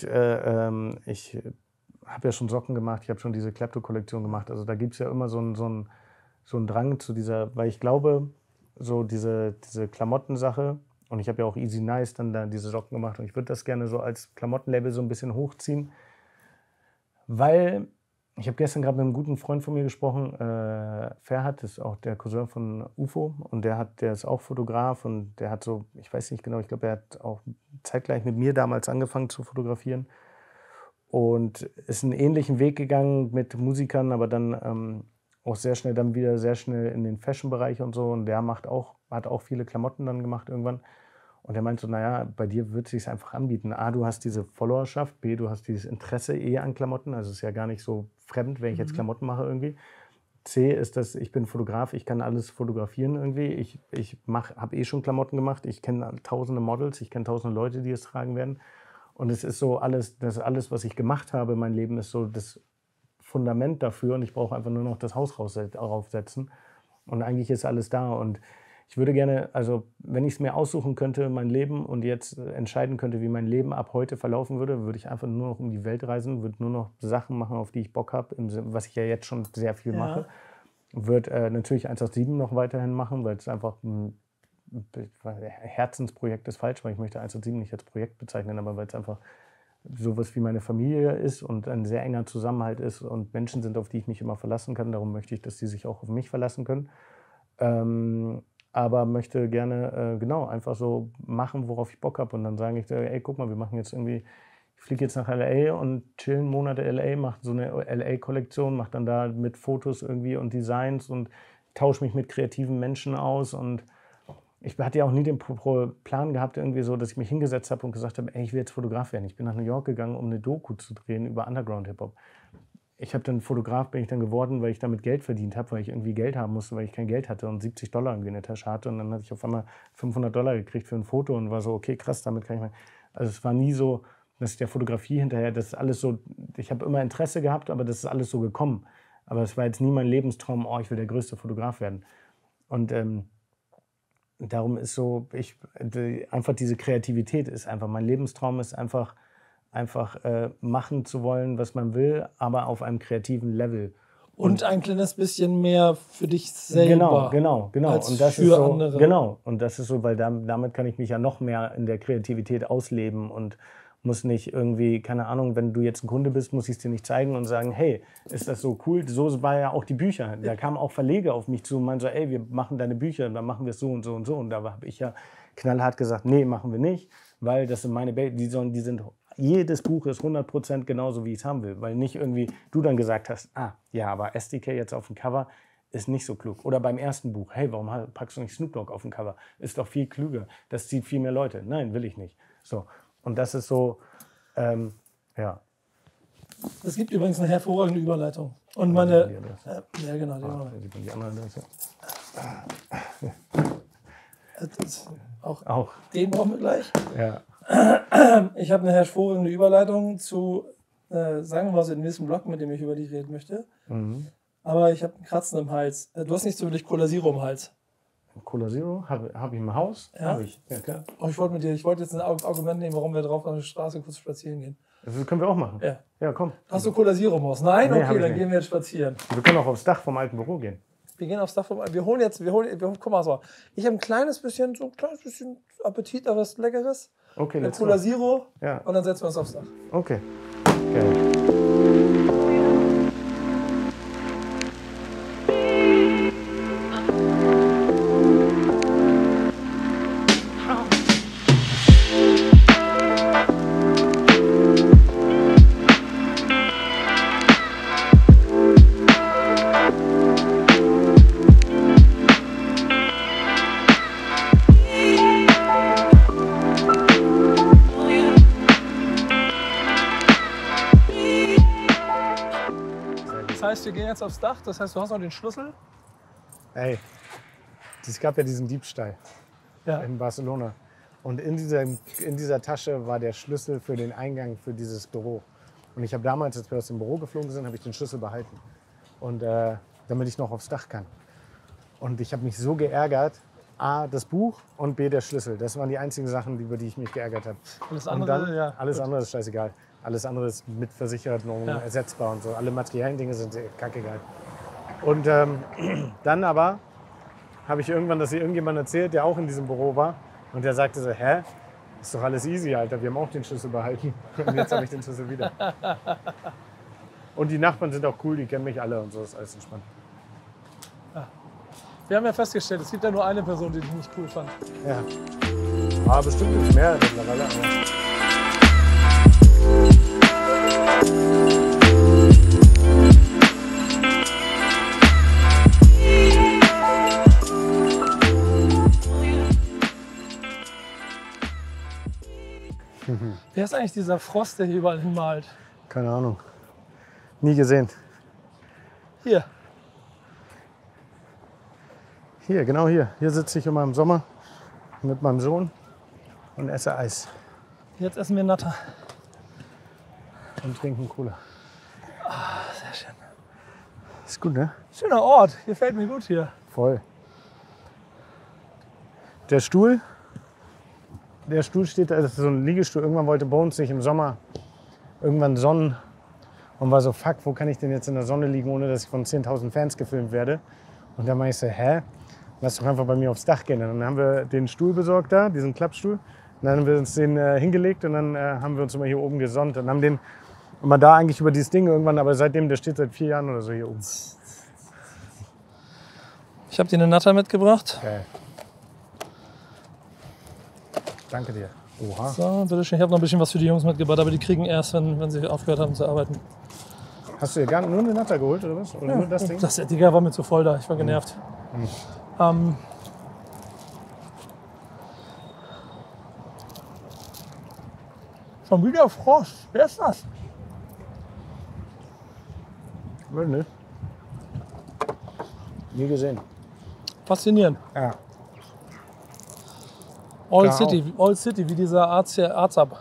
S1: habe ja schon Socken gemacht, ich habe schon diese Klepto-Kollektion gemacht. Also da gibt es ja immer so einen Drang zu dieser, weil ich glaube, so diese Klamottensache, und ich habe ja auch Easy Nice dann da diese Socken gemacht und ich würde das gerne so als Klamottenlabel so ein bisschen hochziehen, weil ich habe gestern gerade mit einem guten Freund von mir gesprochen, Ferhat ist auch der Cousin von UFO und der ist auch Fotograf und der hat so, ich weiß nicht genau, ich glaube, er hat auch zeitgleich mit mir damals angefangen zu fotografieren und ist einen ähnlichen Weg gegangen mit Musikern, aber dann auch sehr schnell in den Fashion-Bereich und so und der hat auch viele Klamotten dann gemacht irgendwann. Und er meinte so, naja, bei dir wird es sich einfach anbieten. A, du hast diese Followerschaft, B, du hast dieses Interesse an Klamotten. Also es ist ja gar nicht so fremd, wenn ich jetzt Klamotten mache irgendwie. C ist, dass ich bin Fotograf, ich kann alles fotografieren irgendwie. Ich habe schon Klamotten gemacht, ich kenne tausende Models, ich kenne tausende Leute, die es tragen werden. Und es ist so alles, was ich gemacht habe in meinem Leben, ist so das Fundament dafür. Und ich brauche einfach nur noch das Haus raufsetzen. Und eigentlich ist alles da. Und ich würde gerne, also wenn ich es mir aussuchen könnte, mein Leben und jetzt entscheiden könnte, wie mein Leben ab heute verlaufen würde, würde ich einfach nur noch um die Welt reisen, würde nur noch Sachen machen, auf die ich Bock habe, was ich ja jetzt schon sehr viel mache. Würde natürlich 187 noch weiterhin machen, weil es einfach ein Herzensprojekt ist falsch, weil ich möchte 187 nicht als Projekt bezeichnen, aber weil es einfach sowas wie meine Familie ist und ein sehr enger Zusammenhalt ist und Menschen sind, auf die ich mich immer verlassen kann. Darum möchte ich, dass die sich auch auf mich verlassen können. Aber möchte gerne einfach so machen, worauf ich Bock habe. Und dann sage ich, ey, guck mal, wir machen jetzt irgendwie, ich fliege jetzt nach L.A. und chill einen Monat in L.A., mache so eine L.A.-Kollektion, mache dann da mit Fotos irgendwie und Designs und tausche mich mit kreativen Menschen aus. Und ich hatte ja auch nie den Plan gehabt, irgendwie so, dass ich mich hingesetzt habe und gesagt habe, ey, ich will jetzt Fotograf werden. Ich bin nach New York gegangen, um eine Doku zu drehen über Underground-Hip-Hop. Ich habe dann Fotograf bin ich dann geworden, weil ich damit Geld verdient habe, weil ich irgendwie Geld haben musste, weil ich kein Geld hatte und $70 irgendwie in der Tasche hatte. Und dann hatte ich auf einmal $500 gekriegt für ein Foto und war so, okay, krass, damit kann ich mal. Also es war nie so, dass ich der Fotografie hinterher, das ist alles so, ich habe immer Interesse gehabt, aber das ist alles so gekommen. Aber es war jetzt nie mein Lebenstraum, oh, ich will der größte Fotograf werden. Und darum ist so, einfach diese Kreativität ist einfach, mein Lebenstraum ist einfach machen zu wollen, was man will, aber auf einem kreativen Level.
S2: Und ein kleines bisschen mehr für dich selber.
S1: Genau.
S2: Als
S1: Und das
S2: für
S1: ist so,
S2: andere.
S1: Genau. Und das ist so, weil damit kann ich mich ja noch mehr in der Kreativität ausleben und muss nicht irgendwie, keine Ahnung, wenn du jetzt ein Kunde bist, muss ich es dir nicht zeigen und sagen, hey, ist das so cool? So war ja auch die Bücher. Da kamen auch Verleger auf mich zu und meinten so, ey, wir machen deine Bücher, dann machen wir es so und so und so. Und da habe ich ja knallhart gesagt, nee, machen wir nicht, weil das sind meine jedes Buch ist 100% genauso, wie ich es haben will. Weil nicht irgendwie du dann gesagt hast, ja, aber SDK jetzt auf dem Cover ist nicht so klug. Oder beim ersten Buch, hey, warum packst du nicht Snoop Dogg auf dem Cover? Ist doch viel klüger. Das zieht viel mehr Leute. Nein, will ich nicht. So. Und das ist so, ja.
S2: Es gibt übrigens eine hervorragende Überleitung. Und meine, ja genau,
S1: Die andere Adresse.
S2: Auch den brauchen wir gleich.
S1: Ja.
S2: Ich habe eine hervorragende Überleitung zu, sagen wir mal so, dem nächsten Blog, mit dem ich über dich reden möchte. Aber ich habe einen Kratzen im Hals. Du hast nicht so wirklich Cola Zero im Hals.
S1: Cola Zero habe ich im Haus?
S2: Ja?
S1: Habe ich, ja klar.
S2: Oh, ich wollte jetzt ein Argument nehmen, warum wir drauf auf der Straße kurz spazieren gehen.
S1: Das können wir auch machen.
S2: Ja,
S1: komm.
S2: Hast du Cola Zero im Haus? Nein?
S1: Nee,
S2: okay, dann gehen wir jetzt spazieren.
S1: Wir können auch aufs Dach vom alten Büro gehen.
S2: Wir gehen aufs Dach vom alten Büro. Guck mal so. Ich habe ein kleines bisschen Appetit auf was Leckeres.
S1: Okay, let's
S2: Cola
S1: go.
S2: Zero.
S1: Ja.
S2: Und dann setzen wir uns aufs Dach.
S1: Okay. Geil.
S2: Das heißt, wir gehen jetzt aufs Dach. Das heißt, du hast noch den Schlüssel.
S1: Ey, es gab ja diesen Diebstahl in Barcelona. Und in dieser Tasche war der Schlüssel für den Eingang für dieses Büro. Und ich habe damals, als wir aus dem Büro geflogen sind, habe ich den Schlüssel behalten. Und damit ich noch aufs Dach kann. Und ich habe mich so geärgert. A, das Buch und B, der Schlüssel. Das waren die einzigen Sachen, über die ich mich geärgert habe.
S2: Alles andere,
S1: und dann, alles andere ist scheißegal. Alles andere ist mitversichert und ersetzbar und so. Alle materiellen Dinge sind kackegal. Und dann aber habe ich irgendwann das irgendjemand erzählt, der auch in diesem Büro war. Und der sagte so, hä? Ist doch alles easy, Alter. Wir haben auch den Schlüssel behalten. Und jetzt habe ich den Schlüssel wieder. Und die Nachbarn sind auch cool, die kennen mich alle und so. Ist alles entspannt.
S2: Wir haben ja festgestellt, es gibt ja nur eine Person, die dich nicht cool fand.
S1: Ja. Aber bestimmt gibt es mehr mittlerweile.
S2: Wer ist eigentlich dieser Frost, der hier überall hinmalt?
S1: Keine Ahnung. Nie gesehen.
S2: Hier.
S1: Hier, genau hier. Hier sitze ich immer im Sommer mit meinem Sohn und esse Eis.
S2: Jetzt essen wir Natter.
S1: Und trinken Cola.
S2: Sehr schön.
S1: Ist gut, ne?
S2: Schöner Ort. Gefällt mir gut hier.
S1: Voll. Der Stuhl steht da, das ist so ein Liegestuhl. Irgendwann wollte Bones sich im Sommer irgendwann sonnen und war so, fuck, wo kann ich denn jetzt in der Sonne liegen, ohne dass ich von 10.000 Fans gefilmt werde? Und dann meinte ich so, hä? Lass doch einfach bei mir aufs Dach gehen. Und dann haben wir den Stuhl besorgt da, diesen Klappstuhl. Und dann haben wir uns den hingelegt und dann haben wir uns immer hier oben gesonnt und haben den immer da eigentlich über dieses Ding irgendwann, aber seitdem, der steht seit 4 Jahren oder so hier oben.
S2: Ich habe dir eine Natter mitgebracht.
S1: Geil. Danke dir. Oha.
S2: So, bitteschön. Ich habe noch ein bisschen was für die Jungs mitgebracht, aber die kriegen erst, wenn sie aufgehört haben zu arbeiten.
S1: Hast du dir nur eine Natter geholt oder was? Oder nur das Ding?
S2: Das Digga war mir zu voll da. Ich war genervt. Schon wieder Frost. Wer ist das?
S1: Ne? Nie gesehen.
S2: Faszinierend.
S1: Ja.
S2: All
S1: Klar
S2: City, wie dieser Arzt hier, Arzab.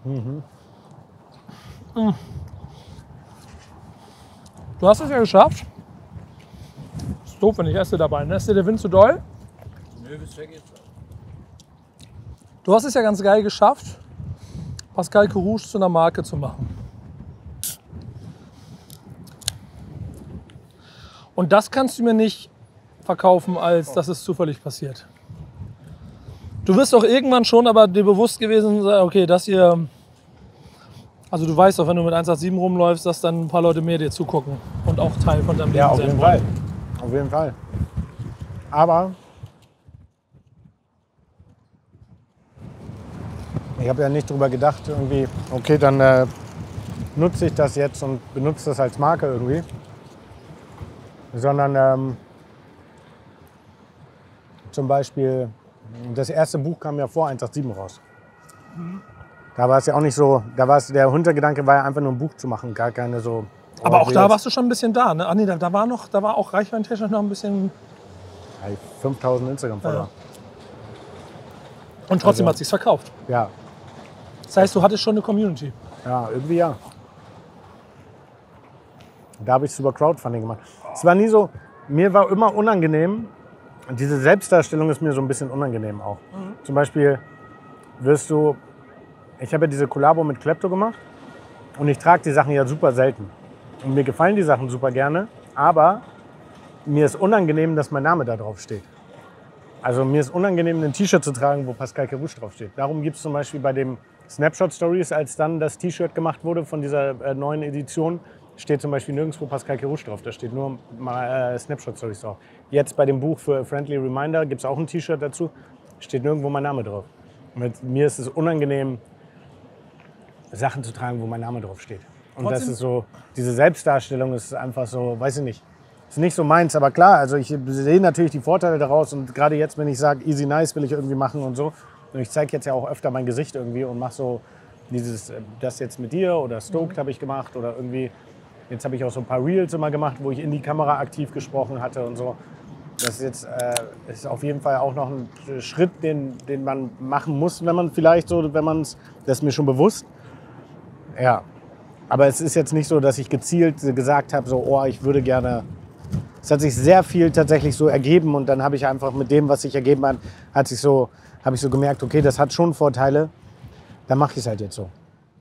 S2: Du hast es ja geschafft. Ist doof, wenn ich esse dabei. Ne? Ist dir der Wind zu doll?
S3: Nö, bisher geht's.
S2: Du hast es ja ganz geil geschafft, Pascal Carouge zu einer Marke zu machen. Und das kannst du mir nicht verkaufen, als dass es zufällig passiert. Du wirst doch irgendwann schon aber dir bewusst gewesen sein, okay, das hier, also du weißt doch, wenn du mit 187 rumläufst, dass dann ein paar Leute mehr dir zugucken und auch Teil von deinem Leben
S1: Ja, auf
S2: sein
S1: jeden
S2: wollen.
S1: Fall. Auf jeden Fall. Aber ich habe ja nicht drüber gedacht, irgendwie, okay, dann nutze ich das jetzt und benutze das als Marke irgendwie. Sondern zum Beispiel, das erste Buch kam ja vor 187 raus. Da war es ja auch nicht so, der Hintergedanke war ja einfach nur ein Buch zu machen, gar keine so.
S2: Aber auch da warst du schon ein bisschen da, ne? Ach nee, da war auch reichweitentechnisch noch ein bisschen.
S1: 5000 Instagram-Follower.
S2: Und trotzdem
S1: Also-
S2: hat es sich verkauft.
S1: Ja,
S2: Das heißt, du hattest schon eine Community.
S1: ja, irgendwie ja. Da habe ich es über Crowdfunding gemacht. Es war nie so, mir war immer unangenehm, diese Selbstdarstellung ist mir so ein bisschen unangenehm auch. Zum Beispiel ich habe ja diese Kollabo mit Klepto gemacht und ich trage die Sachen ja super selten. Und mir gefallen die Sachen super gerne, aber mir ist unangenehm, dass mein Name da drauf steht. Also mir ist unangenehm, ein T-Shirt zu tragen, wo Pascal Carouge drauf steht. Darum gibt es zum Beispiel bei dem Snapshot Stories, als dann das T-Shirt gemacht wurde von dieser neuen Edition, steht zum Beispiel nirgendwo Pascal Carouge drauf. Da steht nur Snapshot Stories drauf. Jetzt bei dem Buch für Friendly Reminder gibt es auch ein T-Shirt dazu, steht nirgendwo mein Name drauf. Und mir ist es unangenehm, Sachen zu tragen, wo mein Name drauf steht. Und das ist so, diese Selbstdarstellung ist einfach so, weiß ich nicht. Ist nicht so meins, aber klar, also ich sehe natürlich die Vorteile daraus und gerade jetzt, wenn ich sage, easy nice will ich irgendwie machen und so. Und ich zeige jetzt ja auch öfter mein Gesicht irgendwie und mache so das jetzt mit dir oder Stoked habe ich gemacht oder irgendwie Jetzt habe ich auch so ein paar Reels immer gemacht, wo ich in die Kamera aktiv gesprochen hatte und so. Das ist jetzt ist auf jeden Fall auch noch ein Schritt, den man machen muss, wenn man vielleicht so, wenn man es, das ist mir schon bewusst. Ja, aber es ist jetzt nicht so, dass ich gezielt gesagt habe, so, oh, ich würde gerne. Es hat sich sehr viel tatsächlich so ergeben und dann habe ich einfach mit dem, was sich ergeben hat, habe ich so gemerkt, okay, das hat schon Vorteile, dann mache ich es halt jetzt so.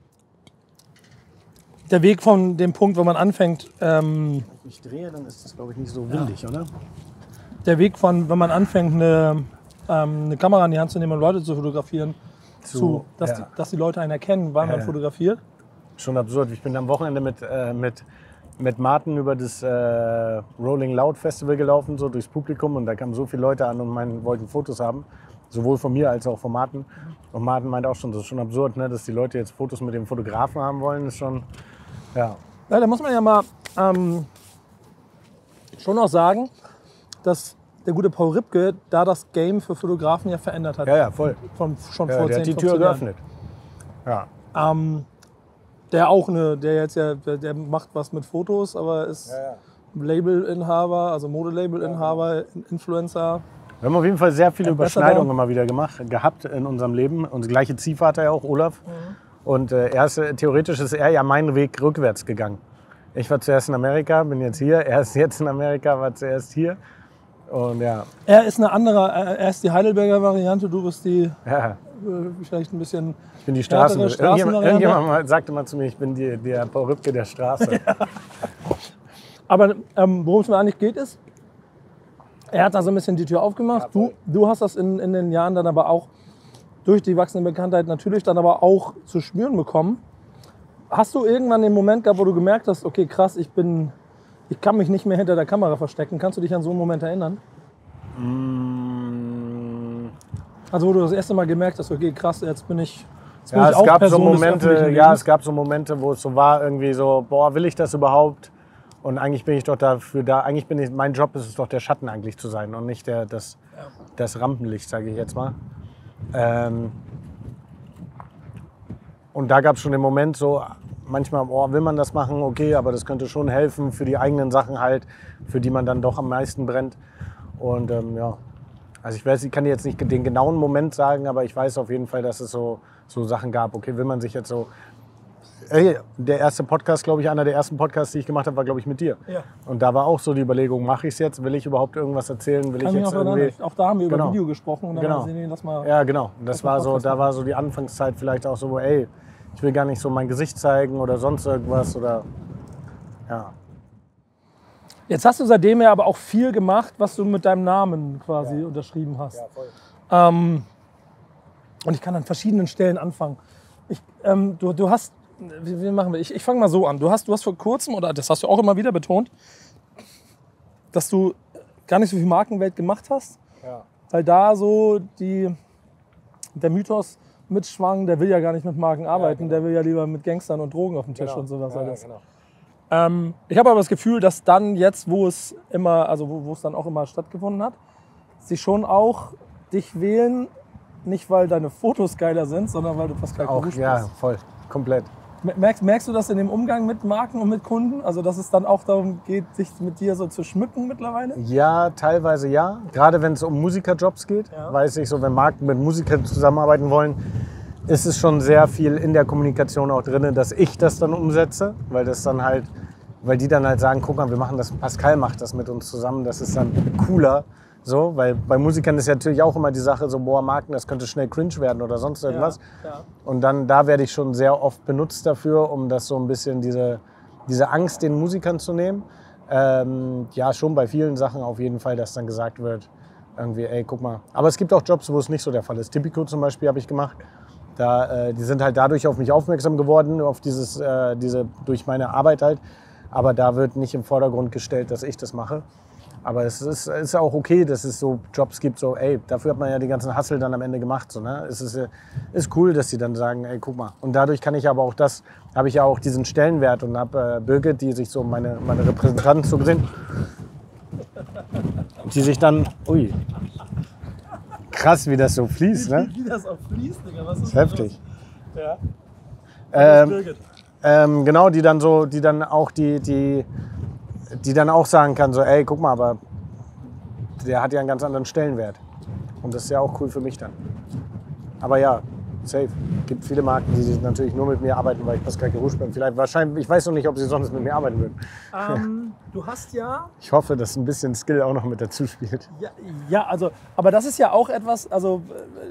S2: Der Weg von dem Punkt, wo man anfängt,
S1: Wenn ich drehe, dann ist das, glaube ich, nicht so windig, oder?
S2: der Weg von, wenn man anfängt, eine Kamera in die Hand zu nehmen und Leute zu fotografieren, dass die Leute einen erkennen, wann man fotografiert.
S1: Schon absurd. Ich bin am Wochenende mit Martin über das Rolling Loud Festival gelaufen, so durchs Publikum. Und da kamen so viele Leute an und wollten Fotos haben. Sowohl von mir als auch von Martin. Und Martin meint auch schon, das ist schon absurd, ne, dass die Leute jetzt Fotos mit dem Fotografen haben wollen. Das ist schon, ja.
S2: Ja, da muss man ja mal schon auch sagen, dass der gute Paul Ripke da das Game für Fotografen ja verändert hat.
S1: Ja, voll.
S2: Schon
S1: Ja,
S2: vor
S1: der
S2: 10,
S1: hat die
S2: 15
S1: Tür
S2: Jahren.
S1: geöffnet. Ja.
S2: Der macht was mit Fotos, aber ist Labelinhaber, also Modelabelinhaber, Influencer.
S1: Wir haben auf jeden Fall sehr viele
S2: Ambassador.
S1: Überschneidungen immer wieder gehabt in unserem Leben. Und das gleiche Ziehvater ja auch, Olaf. Und theoretisch ist er ja meinen Weg rückwärts gegangen. Ich war zuerst in Amerika, bin jetzt hier. Er ist jetzt in Amerika, war zuerst hier. Und ja.
S2: Er ist er ist die Heidelberger Variante, du bist die
S1: Ja.
S2: vielleicht ein bisschen.
S1: Ich bin die
S2: härtere
S1: Straßenvariante. Irgendjemand sagte mal zu mir, ich bin der Paul Ripke der Straße.
S2: Aber worum es mir eigentlich geht, ist, er hat da so ein bisschen die Tür aufgemacht.
S1: Ja,
S2: du hast das in den Jahren dann aber auch durch die wachsende Bekanntheit natürlich dann aber auch zu spüren bekommen. Hast du irgendwann den Moment gehabt, wo du gemerkt hast, okay, krass, ich kann mich nicht mehr hinter der Kamera verstecken. Kannst du dich an so einen Moment erinnern? Also wo du das erste Mal gemerkt hast, okay, krass, jetzt bin ich
S1: Ja,
S2: auch
S1: es gab so
S2: Person des
S1: Momente,
S2: öffentlichen
S1: ja,
S2: Lebens.
S1: es gab so Momente, wo es so war, irgendwie so, boah, will ich das überhaupt? Und eigentlich bin ich doch dafür da, mein Job ist es doch, der Schatten eigentlich zu sein und nicht das Rampenlicht, sage ich jetzt mal. Und da gab es schon den Moment so, manchmal, oh, will man das machen, okay, aber das könnte schon helfen für die eigenen Sachen halt, für die man dann doch am meisten brennt. Und ja, also ich kann dir jetzt nicht den genauen Moment sagen, aber ich weiß auf jeden Fall, dass es so Sachen gab. Okay, will man sich jetzt so... Der erste Podcast, glaube ich, einer der ersten Podcasts, die ich gemacht habe, war, glaube ich, mit dir.
S2: Ja.
S1: Und da war auch so die Überlegung, mache ich es jetzt? Will ich überhaupt irgendwas erzählen? Will ich jetzt irgendwie...
S2: Auch da haben wir über
S1: Genau.
S2: Video gesprochen und dann
S1: Genau.
S2: haben wir gesehen, lass mal...
S1: Ja, genau. Das war so, da war so die Anfangszeit vielleicht auch so, ey, ich will gar nicht so mein Gesicht zeigen oder sonst irgendwas oder... Ja.
S2: Jetzt hast du seitdem ja aber auch viel gemacht, was du mit deinem Namen quasi unterschrieben hast.
S1: Ja, voll.
S2: Und ich kann an verschiedenen Stellen anfangen. Du hast, wie machen wir? Ich fange mal so an. Du hast vor kurzem, oder das hast du auch immer wieder betont, dass du gar nicht so viel Markenwelt gemacht hast,
S1: Ja.
S2: weil da so der Mythos mitschwang, der will ja gar nicht mit Marken arbeiten,
S1: genau.
S2: der will ja lieber mit Gangstern und Drogen auf dem Tisch und sowas
S1: Ja,
S2: alles.
S1: genau.
S2: Ich habe aber das Gefühl, dass dann jetzt, wo es dann auch immer stattgefunden hat, sie schon auch dich wählen, nicht weil deine Fotos geiler sind, sondern weil du Pascal
S1: Auch,
S2: Karusch
S1: ja,
S2: bist.
S1: voll, komplett.
S2: Merkst du das in dem Umgang mit Marken und mit Kunden? Also dass es dann auch darum geht, sich mit dir so zu schmücken mittlerweile?
S1: Ja, teilweise ja. Gerade wenn es um Musikerjobs geht,
S2: Ja.
S1: weiß ich so, wenn Marken mit Musikern zusammenarbeiten wollen, ist es schon sehr viel in der Kommunikation auch drin, dass ich das dann umsetze, weil die dann halt sagen, guck mal, wir machen das, Pascal macht das mit uns zusammen, das ist dann cooler. So, weil bei Musikern ist ja natürlich auch immer die Sache so, boah, Marken, das könnte schnell cringe werden oder sonst irgendwas.
S2: Ja.
S1: Und dann, da werde ich schon sehr oft benutzt dafür, um das so ein bisschen diese Angst den Musikern zu nehmen. Ja, schon bei vielen Sachen auf jeden Fall, dass dann gesagt wird, irgendwie, ey, guck mal. Aber es gibt auch Jobs, wo es nicht so der Fall ist. Tipico zum Beispiel habe ich gemacht. Die sind halt dadurch auf mich aufmerksam geworden, auf durch meine Arbeit halt. Aber da wird nicht im Vordergrund gestellt, dass ich das mache. Aber es ist auch okay, dass es so Jobs gibt, so ey, dafür hat man ja die ganzen Hustle dann am Ende gemacht. So, ne? Es ist cool, dass sie dann sagen, ey, guck mal. Und dadurch kann ich aber auch habe ich ja auch diesen Stellenwert und habe Birgit, die sich so meine Repräsentanten so gesehen, die sich dann, ui, krass, wie das so fließt, ne?
S2: Wie das auch fließt, Digga. Was
S1: Das ist heftig.
S2: Ja.
S1: Ähm,
S2: Birgit.
S1: Genau, die dann auch sagen kann, so, ey, guck mal, aber der hat ja einen ganz anderen Stellenwert. Und das ist ja auch cool für mich dann. Aber ja, safe. Gibt viele Marken, die natürlich nur mit mir arbeiten, weil ich Pascal Carouche bin. Wahrscheinlich, ich weiß noch nicht, ob sie sonst mit mir arbeiten würden.
S2: Du hast ja...
S1: Ich hoffe, dass ein bisschen Skill auch noch mit dazu spielt.
S2: Ja, also, aber das ist ja auch etwas, also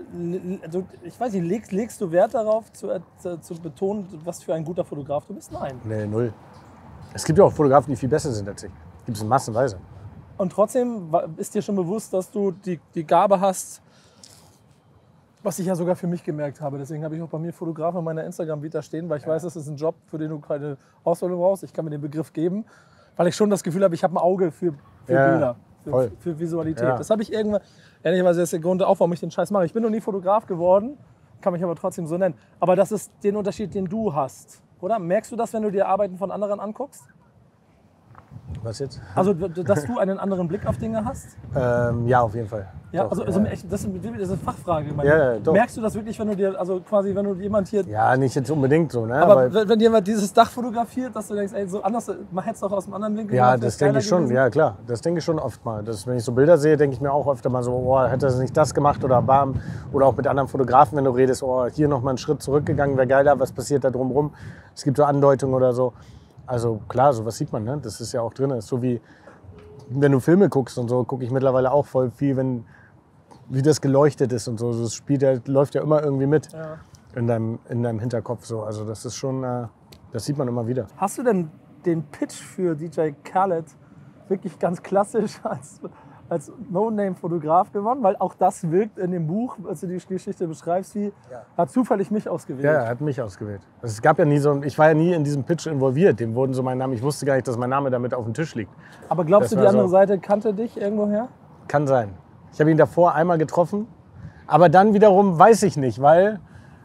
S2: ich weiß nicht, legst du Wert darauf, zu betonen, was für ein guter Fotograf du bist? Nein.
S1: Nee, null. Es gibt ja auch Fotografen, die viel besser sind als ich. Gibt es massenweise.
S2: Und trotzdem ist dir schon bewusst, dass du die Gabe hast, was ich ja sogar für mich gemerkt habe. Deswegen habe ich auch bei mir Fotografen in meiner Instagram-Vita stehen, weil ich weiß, das ist ein Job, für den du keine Ausbildung brauchst. Ich kann mir den Begriff geben, weil ich schon das Gefühl habe, ich habe ein Auge für Bilder, für Visualität. Ja. Das habe ich irgendwann, ehrlicherweise ist der Grund auch, warum ich den Scheiß mache. Ich bin noch nie Fotograf geworden, kann mich aber trotzdem so nennen. Aber das ist den Unterschied, den du hast, oder? Merkst du das, wenn du dir Arbeiten von anderen anguckst?
S1: Was jetzt?
S2: Also, dass du einen anderen Blick auf Dinge hast?
S1: Ja, auf jeden Fall.
S2: Ja,
S1: doch,
S2: also das ist eine Fachfrage.
S1: Doch.
S2: Merkst du das wirklich, wenn du dir, also quasi, wenn du jemand hier...
S1: Ja, nicht jetzt unbedingt so, ne?
S2: Aber wenn jemand dieses Dach fotografiert, dass du denkst, ey, so anders, man hätte es doch aus einem anderen Winkel
S1: ja,
S2: gemacht,
S1: das denke ich schon, gewesen. Ja klar. Das denke ich schon oft mal. Wenn ich so Bilder sehe, denke ich mir auch öfter mal so, oh, hätte er nicht das gemacht oder bam. Oder auch mit anderen Fotografen, wenn du redest, oh, hier nochmal einen Schritt zurückgegangen, wäre geiler, was passiert da drumherum. Es gibt so Andeutungen oder so. Also klar, sowas sieht man, ne? Das ist ja auch drin. Das ist so wie, wenn du Filme guckst und so, gucke ich mittlerweile auch voll viel, wie das geleuchtet ist und so. Das läuft ja immer irgendwie mit in deinem Hinterkopf. So. Also das ist schon, das sieht man immer wieder.
S2: Hast du denn den Pitch für DJ Khaled wirklich ganz klassisch als No-Name-Fotograf gewonnen? Weil auch das wirkt in dem Buch, als du die Geschichte beschreibst, wie hat zufällig mich ausgewählt.
S1: Ja, er hat mich ausgewählt. Also es gab ja nie ich war ja nie in diesem Pitch involviert. Dem wurden so mein Name, ich wusste gar nicht, dass mein Name damit auf dem Tisch liegt.
S2: Aber glaubst du, die andere Seite kannte dich irgendwoher?
S1: Kann sein. Ich habe ihn davor einmal getroffen, aber dann wiederum weiß ich nicht, weil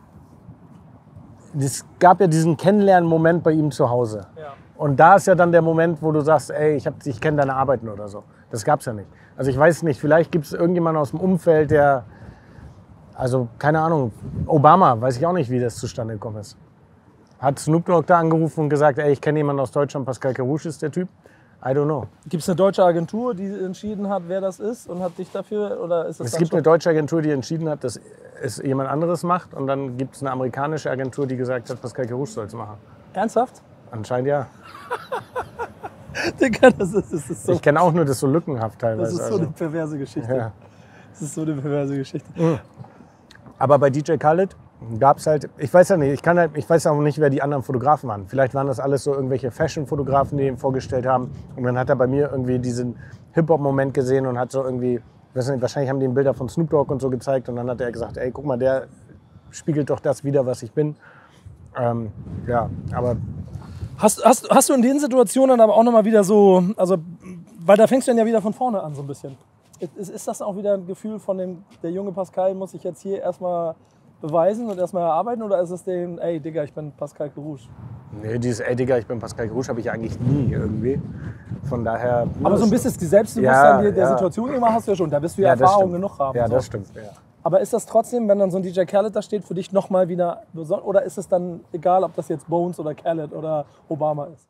S1: es gab ja diesen Kennenlernen-Moment bei ihm zu Hause. Ja. Und da ist ja dann der Moment, wo du sagst, ey, ich kenne deine Arbeiten oder so. Das gab's ja nicht. Also ich weiß nicht, vielleicht gibt es irgendjemanden aus dem Umfeld, der, also keine Ahnung, Obama, weiß ich auch nicht, wie das zustande gekommen ist. Hat Snoop Dogg da angerufen und gesagt, ey, ich kenne jemanden aus Deutschland, Pascal Carouche ist der Typ. I don't know.
S2: Gibt es eine deutsche Agentur, die entschieden hat, wer das ist und hat dich dafür, oder ist das?
S1: Es gibt eine deutsche Agentur, die entschieden hat, dass es jemand anderes macht, und dann gibt es eine amerikanische Agentur, die gesagt hat, Pascal Carouche soll es machen.
S2: Ernsthaft?
S1: Anscheinend ja.
S2: Digga, das ist so.
S1: Ich kenne auch nur das so lückenhaft teilweise.
S2: Das ist so eine perverse Geschichte.
S1: Ja.
S2: Das ist so eine perverse Geschichte.
S1: Aber bei DJ Khaled gab es halt, ich weiß ja nicht, ich weiß auch nicht, wer die anderen Fotografen waren. Vielleicht waren das alles so irgendwelche Fashion-Fotografen, die ihn vorgestellt haben. Und dann hat er bei mir irgendwie diesen Hip-Hop-Moment gesehen und hat so irgendwie, ich weiß nicht, wahrscheinlich haben die ihm Bilder von Snoop Dogg und so gezeigt. Und dann hat er gesagt, ey, guck mal, der spiegelt doch das wider, was ich bin. Ja, aber...
S2: Hast du in den Situationen aber auch nochmal wieder so, also, weil da fängst du dann ja wieder von vorne an so ein bisschen. Ist das auch wieder ein Gefühl von der junge Pascal muss sich jetzt hier erstmal beweisen und erstmal erarbeiten, oder ist es den, ey Digga, ich bin Pascal Carouche?
S1: Nee, dieses ey Digga, ich bin Pascal Carouche habe ich eigentlich nie irgendwie. Von daher...
S2: Aber so ein bisschen die Selbstbewusstsein der Situation immer hast du ja schon, da wirst du ja Erfahrung genug haben.
S1: Ja,
S2: so.
S1: Das stimmt. Ja.
S2: Aber ist das trotzdem, wenn dann so ein DJ Khaled da steht, für dich nochmal wieder besonders? Oder ist es dann egal, ob das jetzt Bones oder Khaled oder Obama ist?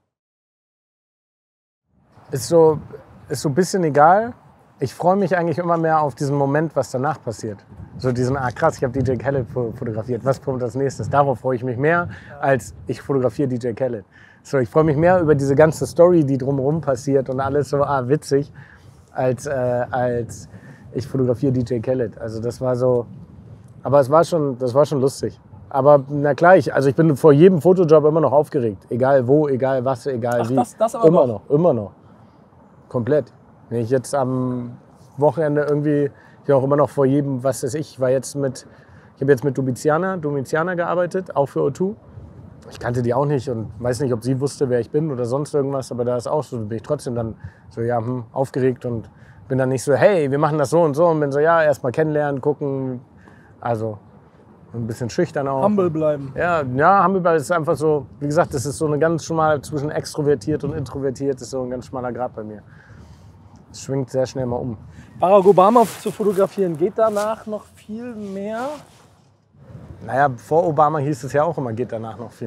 S1: Ist so ein bisschen egal. Ich freue mich eigentlich immer mehr auf diesen Moment, was danach passiert. So diesen, krass, ich habe DJ Khaled fotografiert, was kommt als nächstes? Darauf freue ich mich mehr, als ich fotografiere DJ Khaled. So, ich freue mich mehr über diese ganze Story, die drumherum passiert und alles so, witzig, als ich fotografiere DJ Khaled. Also das war so, aber das war schon lustig. Aber na klar, ich bin vor jedem Fotojob immer noch aufgeregt. Egal wo, egal was, egal wie.
S2: Das aber
S1: immer noch. Komplett. Wenn ich jetzt am Wochenende irgendwie, ich auch immer noch vor jedem, was weiß ich, ich habe jetzt mit Domitiana gearbeitet, auch für O2. Ich kannte die auch nicht und weiß nicht, ob sie wusste, wer ich bin oder sonst irgendwas, aber da ist auch so, bin ich trotzdem dann so, aufgeregt und bin dann nicht so, hey, wir machen das so und so, und bin so, ja, erstmal kennenlernen, gucken, also ein bisschen schüchtern auch.
S2: Humble bleiben.
S1: Ja, humble bleiben ist einfach so, wie gesagt, das ist so eine ganz schmale, zwischen extrovertiert und introvertiert, ist so ein ganz schmaler Grad bei mir. Es schwingt sehr schnell mal um.
S2: Barack Obama zu fotografieren, geht danach noch viel mehr?
S1: Naja, vor Obama hieß es ja auch immer, geht danach noch viel mehr.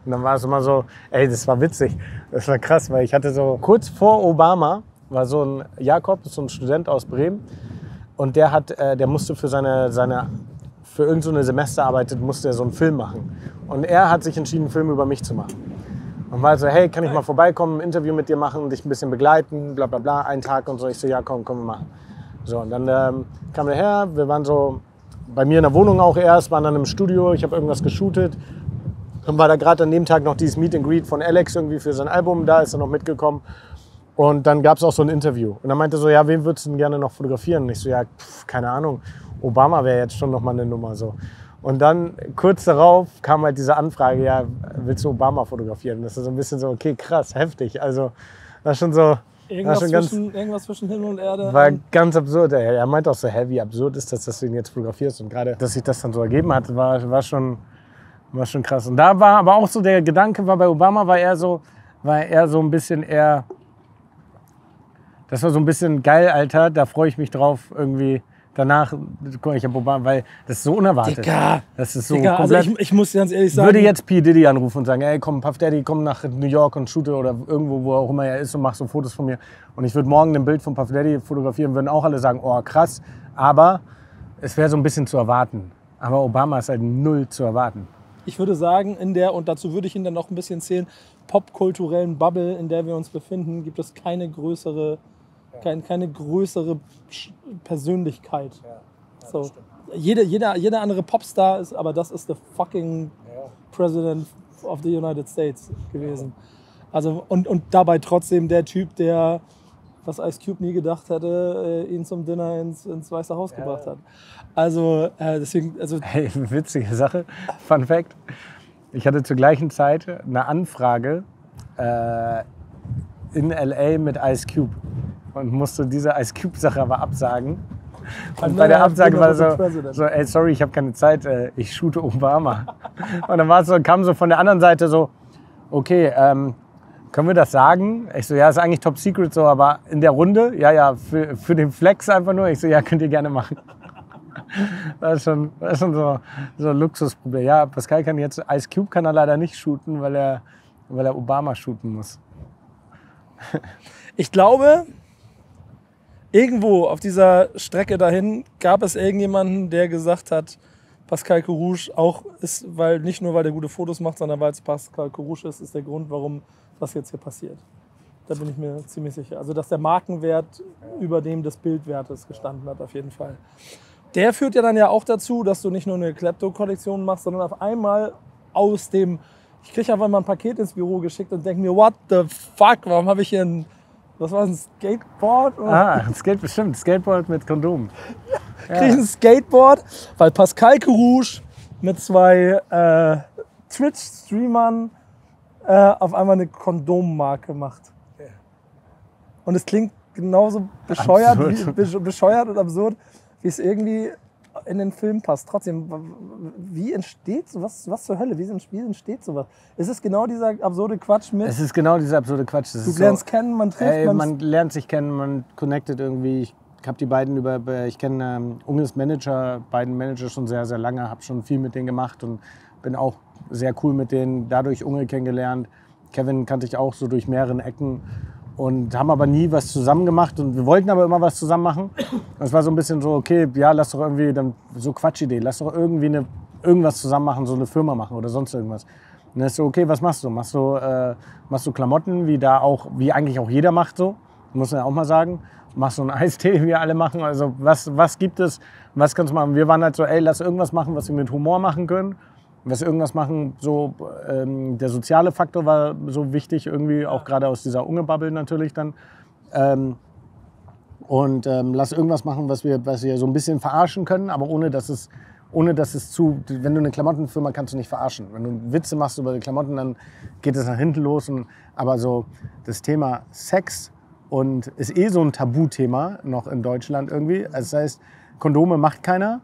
S1: Und dann war es immer so, ey, das war witzig. Das war krass, weil ich hatte so kurz vor Obama war so ein Jakob, so ein Student aus Bremen. Und der musste für für irgendeine Semesterarbeit musste er so einen Film machen. Und er hat sich entschieden, einen Film über mich zu machen. Und war so, hey, kann ich mal vorbeikommen, ein Interview mit dir machen, dich ein bisschen begleiten, bla bla bla, einen Tag und so. Ich so, ja, komm, wir machen. So, und dann kam er her, wir waren so bei mir in der Wohnung auch erst, waren dann im Studio, ich habe irgendwas geshootet. Dann war da gerade an dem Tag noch dieses Meet and Greet von Alex irgendwie für sein Album, da ist er noch mitgekommen. Und dann gab es auch so ein Interview. Und dann meinte er so, ja, wen würdest du denn gerne noch fotografieren? Und ich so, ja, keine Ahnung, Obama wäre jetzt schon noch mal eine Nummer so. Und dann kurz darauf kam halt diese Anfrage, ja, willst du Obama fotografieren? Das ist so ein bisschen so, okay, krass, heftig. Also war schon so,
S2: Irgendwas zwischen Himmel und Erde.
S1: war ganz absurd. Er meinte auch so, hä, wie absurd ist das, dass du ihn jetzt fotografierst? Und gerade, dass sich das dann so ergeben hat, war schon krass. Und da war aber auch so der Gedanke, bei Obama war er so ein bisschen eher, das war so ein bisschen geil, Alter, da freue ich mich drauf irgendwie. Danach, ich habe Obama, weil das ist so unerwartet.
S2: Digga,
S1: das ist so
S2: Digga, also ich muss ganz ehrlich sagen.
S1: Würde jetzt P. Diddy anrufen und sagen, ey komm, Puff Daddy, komm nach New York und shoote oder irgendwo, wo auch immer er ist und mach so Fotos von mir. Und ich würde morgen ein Bild von Puff Daddy fotografieren, würden auch alle sagen, oh krass. Aber es wäre so ein bisschen zu erwarten. Aber Obama ist halt null zu erwarten.
S2: Ich würde sagen, und dazu würde ich ihn dann noch ein bisschen zählen, popkulturellen Bubble, in der wir uns befinden, gibt es keine größere Persönlichkeit.
S1: Ja,
S2: so. Jeder andere Popstar ist, aber das ist der fucking President of the United States gewesen. Also, und dabei trotzdem der Typ, der, was Ice Cube nie gedacht hätte, ihn zum Dinner ins Weiße Haus gebracht hat. Also deswegen...
S1: Hey, witzige Sache, Fun Fact. Ich hatte zur gleichen Zeit eine Anfrage in L.A. mit Ice Cube. Und musste diese Ice Cube-Sache aber absagen. Und bei der Absage war so, ey, sorry, ich habe keine Zeit, ich shoote Obama. Und dann kam so von der anderen Seite so, okay, können wir das sagen? Ich so, ja, ist eigentlich top secret so, aber in der Runde, ja, für den Flex einfach nur. Ich so, ja, könnt ihr gerne machen. Das ist schon so ein Luxusproblem. Ja, Pascal kann jetzt, Ice Cube kann er leider nicht shooten, weil er Obama shooten muss.
S2: Ich glaube, irgendwo auf dieser Strecke dahin gab es irgendjemanden, der gesagt hat, Pascal Carouche auch ist, nicht nur weil der gute Fotos macht, sondern weil es Pascal Carouche ist der Grund, warum das jetzt hier passiert. Da bin ich mir ziemlich sicher. Also dass der Markenwert über dem des Bildwertes gestanden hat, auf jeden Fall. Der führt ja dann ja auch dazu, dass du nicht nur eine Klepto-Kollektion machst, sondern auf einmal ich kriege einfach mal ein Paket ins Büro geschickt und denke mir, what the fuck, warum habe ich hier ein Skateboard?
S1: Skateboard mit Kondom.
S2: Ja. Kriege ich ein Skateboard, weil Pascal Carouche mit 2 Twitch-Streamern auf einmal eine Kondommarke macht. Ja. Und es klingt genauso bescheuert und absurd, wie es irgendwie in den Film passt. Trotzdem, wie entsteht sowas? Was zur Hölle? Wie entsteht sowas? Ist es genau dieser absurde Quatsch mit?
S1: Es ist genau dieser absurde Quatsch.
S2: Du lernst kennen, man trifft.
S1: Man lernt sich kennen, man connectet irgendwie. Ich habe die beiden ich kenne Unges beiden Manager schon sehr, sehr lange, habe schon viel mit denen gemacht und bin auch sehr cool mit denen. Dadurch Unge kennengelernt. Kevin kannte ich auch so durch mehreren Ecken. Und haben aber nie was zusammen gemacht und wir wollten aber immer was zusammen machen. Es war so ein bisschen so, okay, ja, lass doch irgendwie, dann so Quatschidee, lass doch irgendwie irgendwas zusammen machen, so eine Firma machen oder sonst irgendwas. Und dann ist so, okay, was machst du? Machst du Klamotten, wie eigentlich auch jeder macht so, muss man ja auch mal sagen. Machst du einen Eistee, wie alle machen, also was gibt es, was kannst du machen? Wir waren halt so, ey, lass irgendwas machen, was wir mit Humor machen können. Was irgendwas machen, so der soziale Faktor war so wichtig, irgendwie auch gerade aus dieser Unge-Bubble natürlich dann. Lass irgendwas machen, was wir so ein bisschen verarschen können, aber ohne dass es wenn du eine Klamottenfirma kannst du nicht verarschen. Wenn du Witze machst über die Klamotten, dann geht es nach hinten los. Aber so das Thema Sex und ist so ein Tabuthema noch in Deutschland irgendwie. Also das heißt, Kondome macht keiner.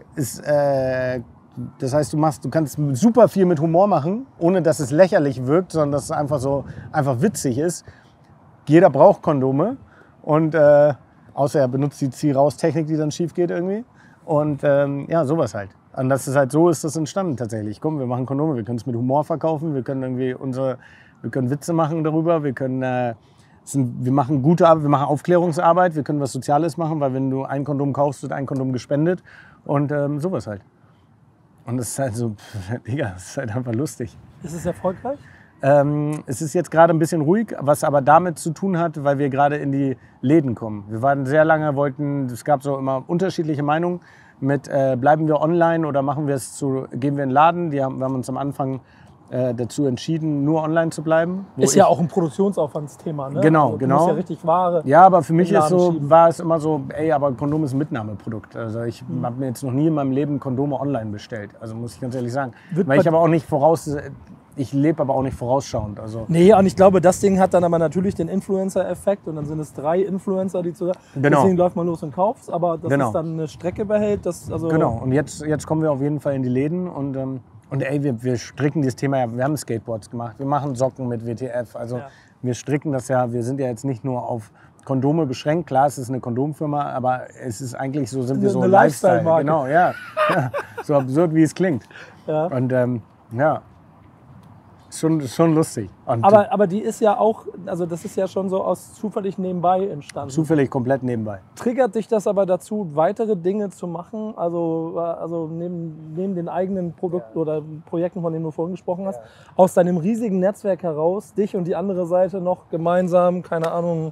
S1: Das heißt, du kannst super viel mit Humor machen, ohne dass es lächerlich wirkt, sondern dass es einfach witzig ist. Jeder braucht Kondome und außer er benutzt die Zieh-Raus-Technik, die dann schief geht irgendwie. Und ja, sowas halt. Und das ist halt so, ist das entstanden tatsächlich. Komm, wir machen Kondome, wir können es mit Humor verkaufen, wir können irgendwie wir können Witze machen darüber, wir machen gute Arbeit, wir machen Aufklärungsarbeit, wir können was Soziales machen, weil wenn du ein Kondom kaufst, wird ein Kondom gespendet und sowas halt. Und das ist halt so, Digga, das ist halt einfach lustig.
S2: Ist es erfolgreich?
S1: Es ist jetzt gerade ein bisschen ruhig, was aber damit zu tun hat, weil wir gerade in die Läden kommen. Wir waren sehr lange, es gab so immer unterschiedliche Meinungen mit, bleiben wir online oder gehen wir in den Laden. Wir haben uns am Anfang dazu entschieden, nur online zu bleiben.
S2: Ist ja auch ein Produktionsaufwandsthema, ne?
S1: Genau,
S2: also,
S1: genau.
S2: Du musst ja richtig Ware.
S1: Ja, aber für mich
S2: schieben.
S1: war es immer so, aber Kondom ist ein Mitnahmeprodukt. Also ich habe mir jetzt noch nie in meinem Leben Kondome online bestellt. Also muss ich ganz ehrlich sagen. Weil ich aber auch nicht ich lebe aber auch nicht vorausschauend. Also
S2: nee, und ich glaube, das Ding hat dann aber natürlich den Influencer-Effekt und dann sind es 3 Influencer, die deswegen läuft man los und kauft, aber das ist dann eine Strecke behält.
S1: Genau, und jetzt kommen wir auf jeden Fall in die Läden und ey, wir stricken dieses Thema ja, wir haben Skateboards gemacht, wir machen Socken mit WTF, also wir stricken das ja, wir sind ja jetzt nicht nur auf Kondome beschränkt, klar, es ist eine Kondomfirma, aber es ist eigentlich so, sind wir so ein Lifestyle. Genau, ja. So absurd, wie es klingt. Ja. Und ja. Schon lustig. Und
S2: aber die ist ja auch, also das ist ja schon so aus zufällig nebenbei entstanden.
S1: Zufällig komplett nebenbei.
S2: Triggert dich das aber dazu, weitere Dinge zu machen? Also neben den eigenen Produkten oder Projekten, von denen du vorhin gesprochen hast, aus deinem riesigen Netzwerk heraus, dich und die andere Seite noch gemeinsam, keine Ahnung,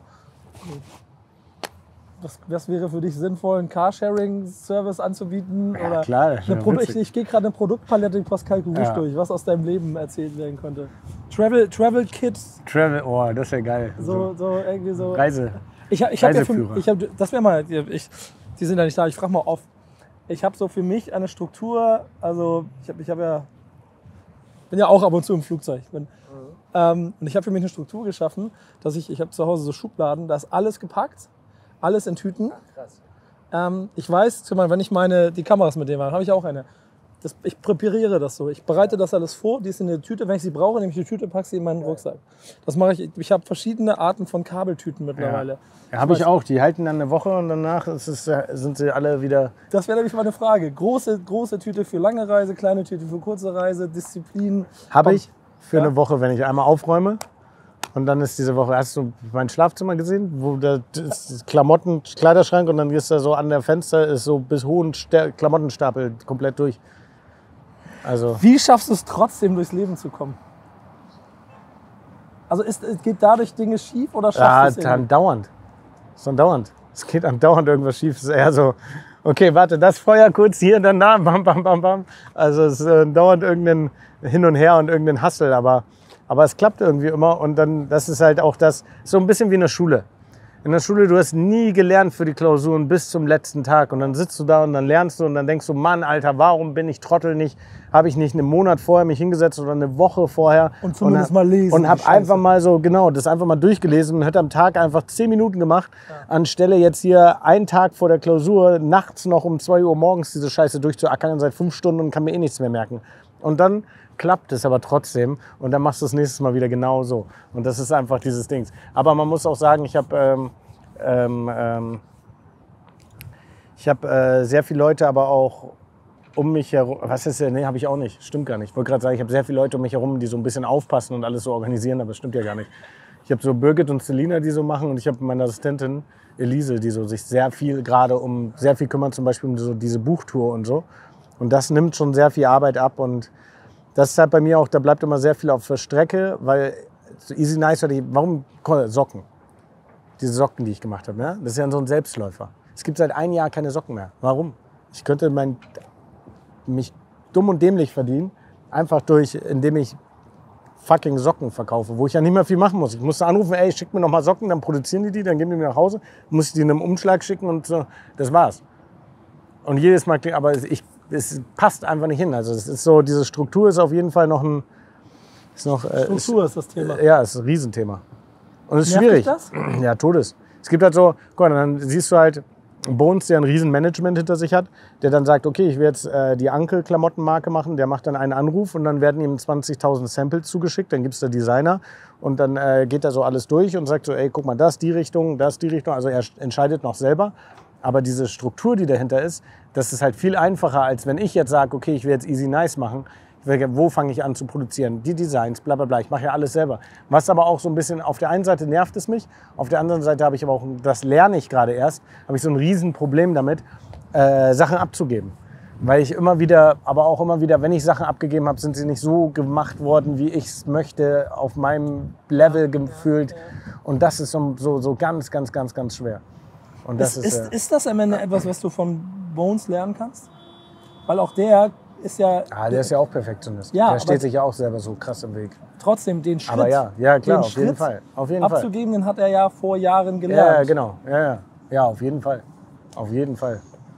S2: was wäre für dich sinnvoll, einen Carsharing-Service anzubieten?
S1: Ja,
S2: oder
S1: klar.
S2: Ich gehe gerade eine Produktpalette in Pascal Gurusch durch, was aus deinem Leben erzählt werden könnte. Travel Kits.
S1: Oh, das wäre geil.
S2: So irgendwie so.
S1: Reiseführer.
S2: Das wäre mal, die sind ja nicht da, ich frage mal oft. Ich habe so für mich eine Struktur, also bin ja auch ab und zu im Flugzeug. Und ich habe für mich eine Struktur geschaffen, dass ich habe zu Hause so Schubladen, da ist alles gepackt. Alles in Tüten. Ach, krass. Ich weiß, wenn ich die Kameras mit denen habe, habe ich auch eine. Ich präpariere das so. Ich bereite das alles vor, die ist in der Tüte. Wenn ich sie brauche, nehme ich die Tüte, packe sie in meinen Rucksack. Das mache ich. Ich habe verschiedene Arten von Kabeltüten mittlerweile.
S1: Ja, habe ich auch. Die halten dann eine Woche und danach sind sie alle wieder...
S2: Das wäre nämlich meine Frage. Große Tüte für lange Reise, kleine Tüte für kurze Reise, Disziplin.
S1: Habe ich für eine Woche, wenn ich einmal aufräume. Und dann ist diese Woche, hast du mein Schlafzimmer gesehen, wo da ist Kleiderschrank und dann gehst du da so an der Fenster, ist so bis hohen Klamottenstapel komplett durch. Also
S2: wie schaffst du es trotzdem, durchs Leben zu kommen? Also geht dadurch Dinge schief oder schaffst du es?
S1: Ja, andauernd. Es geht andauernd irgendwas schief. Es ist eher so, okay, warte, das Feuer kurz hier, dann da, bam, bam, bam, bam. Also es ist dauernd irgendein Hin und Her und irgendein Hustle, aber es klappt irgendwie immer und dann, das ist halt auch so ein bisschen wie in der Schule. In der Schule, du hast nie gelernt für die Klausuren bis zum letzten Tag und dann sitzt du da und dann lernst du und dann denkst du, Mann, Alter, warum bin ich Trottel nicht? Habe ich nicht einen Monat vorher mich hingesetzt oder eine Woche vorher
S2: und zumindest mal lesen
S1: und habe einfach mal so, genau, das einfach mal durchgelesen und hätte am Tag einfach 10 Minuten gemacht, anstelle jetzt hier einen Tag vor der Klausur nachts noch um 2 Uhr morgens diese Scheiße durchzuackern seit 5 Stunden und kann mir eh nichts mehr merken. Und dann klappt es aber trotzdem und dann machst du das nächstes Mal wieder genau so. Und das ist einfach dieses Ding. Aber man muss auch sagen, ich habe sehr viele Leute aber auch um mich herum, nee, habe ich auch nicht, stimmt gar nicht. Ich wollte gerade sagen, ich habe sehr viele Leute um mich herum, die so ein bisschen aufpassen und alles so organisieren, aber das stimmt ja gar nicht. Ich habe so Birgit und Selina, die so machen und ich habe meine Assistentin Elise, die so sich sehr viel kümmern, zum Beispiel um so diese Buchtour und so. Und das nimmt schon sehr viel Arbeit ab und das ist halt bei mir auch, da bleibt immer sehr viel auf der Strecke, weil so Easy Nice, warum Socken? Diese Socken, die ich gemacht habe, ja? Das ist ja so ein Selbstläufer. Es gibt seit 1 Jahr keine Socken mehr. Warum? Ich könnte mich dumm und dämlich verdienen, einfach indem ich fucking Socken verkaufe, wo ich ja nicht mehr viel machen muss. Ich musste anrufen, ey, schick mir noch mal Socken, dann produzieren die, dann geben die mir nach Hause, muss ich die in einem Umschlag schicken und so, das war's. Und jedes Mal, aber es passt einfach nicht hin. Also es ist so, diese Struktur ist auf jeden Fall
S2: Struktur ist das Thema.
S1: Ja, ist ein Riesenthema. Und es ist
S2: Nervt
S1: schwierig.
S2: dich das?
S1: Ja, Todes. Es gibt halt so, guck mal, dann siehst du halt Bones, der ein Riesenmanagement hinter sich hat, der dann sagt, okay, ich will jetzt die Ankel-Klamottenmarke machen, der macht dann einen Anruf und dann werden ihm 20.000 Samples zugeschickt, dann gibt es da Designer und dann geht er so alles durch und sagt so, ey, guck mal, das die Richtung, also er entscheidet noch selber. Aber diese Struktur, die dahinter ist, das ist halt viel einfacher, als wenn ich jetzt sage, okay, ich will jetzt easy nice machen. Wo fange ich an zu produzieren? Die Designs, bla bla bla. Ich mache ja alles selber. Was aber auch so ein bisschen, auf der einen Seite nervt es mich, auf der anderen Seite habe ich aber auch, das lerne ich gerade erst, habe ich so ein Riesenproblem damit, Sachen abzugeben. Weil ich immer wieder, aber auch immer wieder, wenn ich Sachen abgegeben habe, sind sie nicht so gemacht worden, wie ich es möchte, auf meinem Level gefühlt. Und das ist so ganz, ganz, ganz, ganz schwer. Und das
S2: ist das am Ende etwas, was du von Bones lernen kannst? Weil auch der ist ja...
S1: der ist ja auch Perfektionist.
S2: Ja,
S1: der steht sich ja auch selber so krass im Weg.
S2: Trotzdem den Schritt,
S1: aber ja klar, auf jeden Fall.
S2: abzugeben, den hat er ja vor Jahren gelernt.
S1: Ja, genau. Ja, auf jeden Fall. Auf jeden Fall.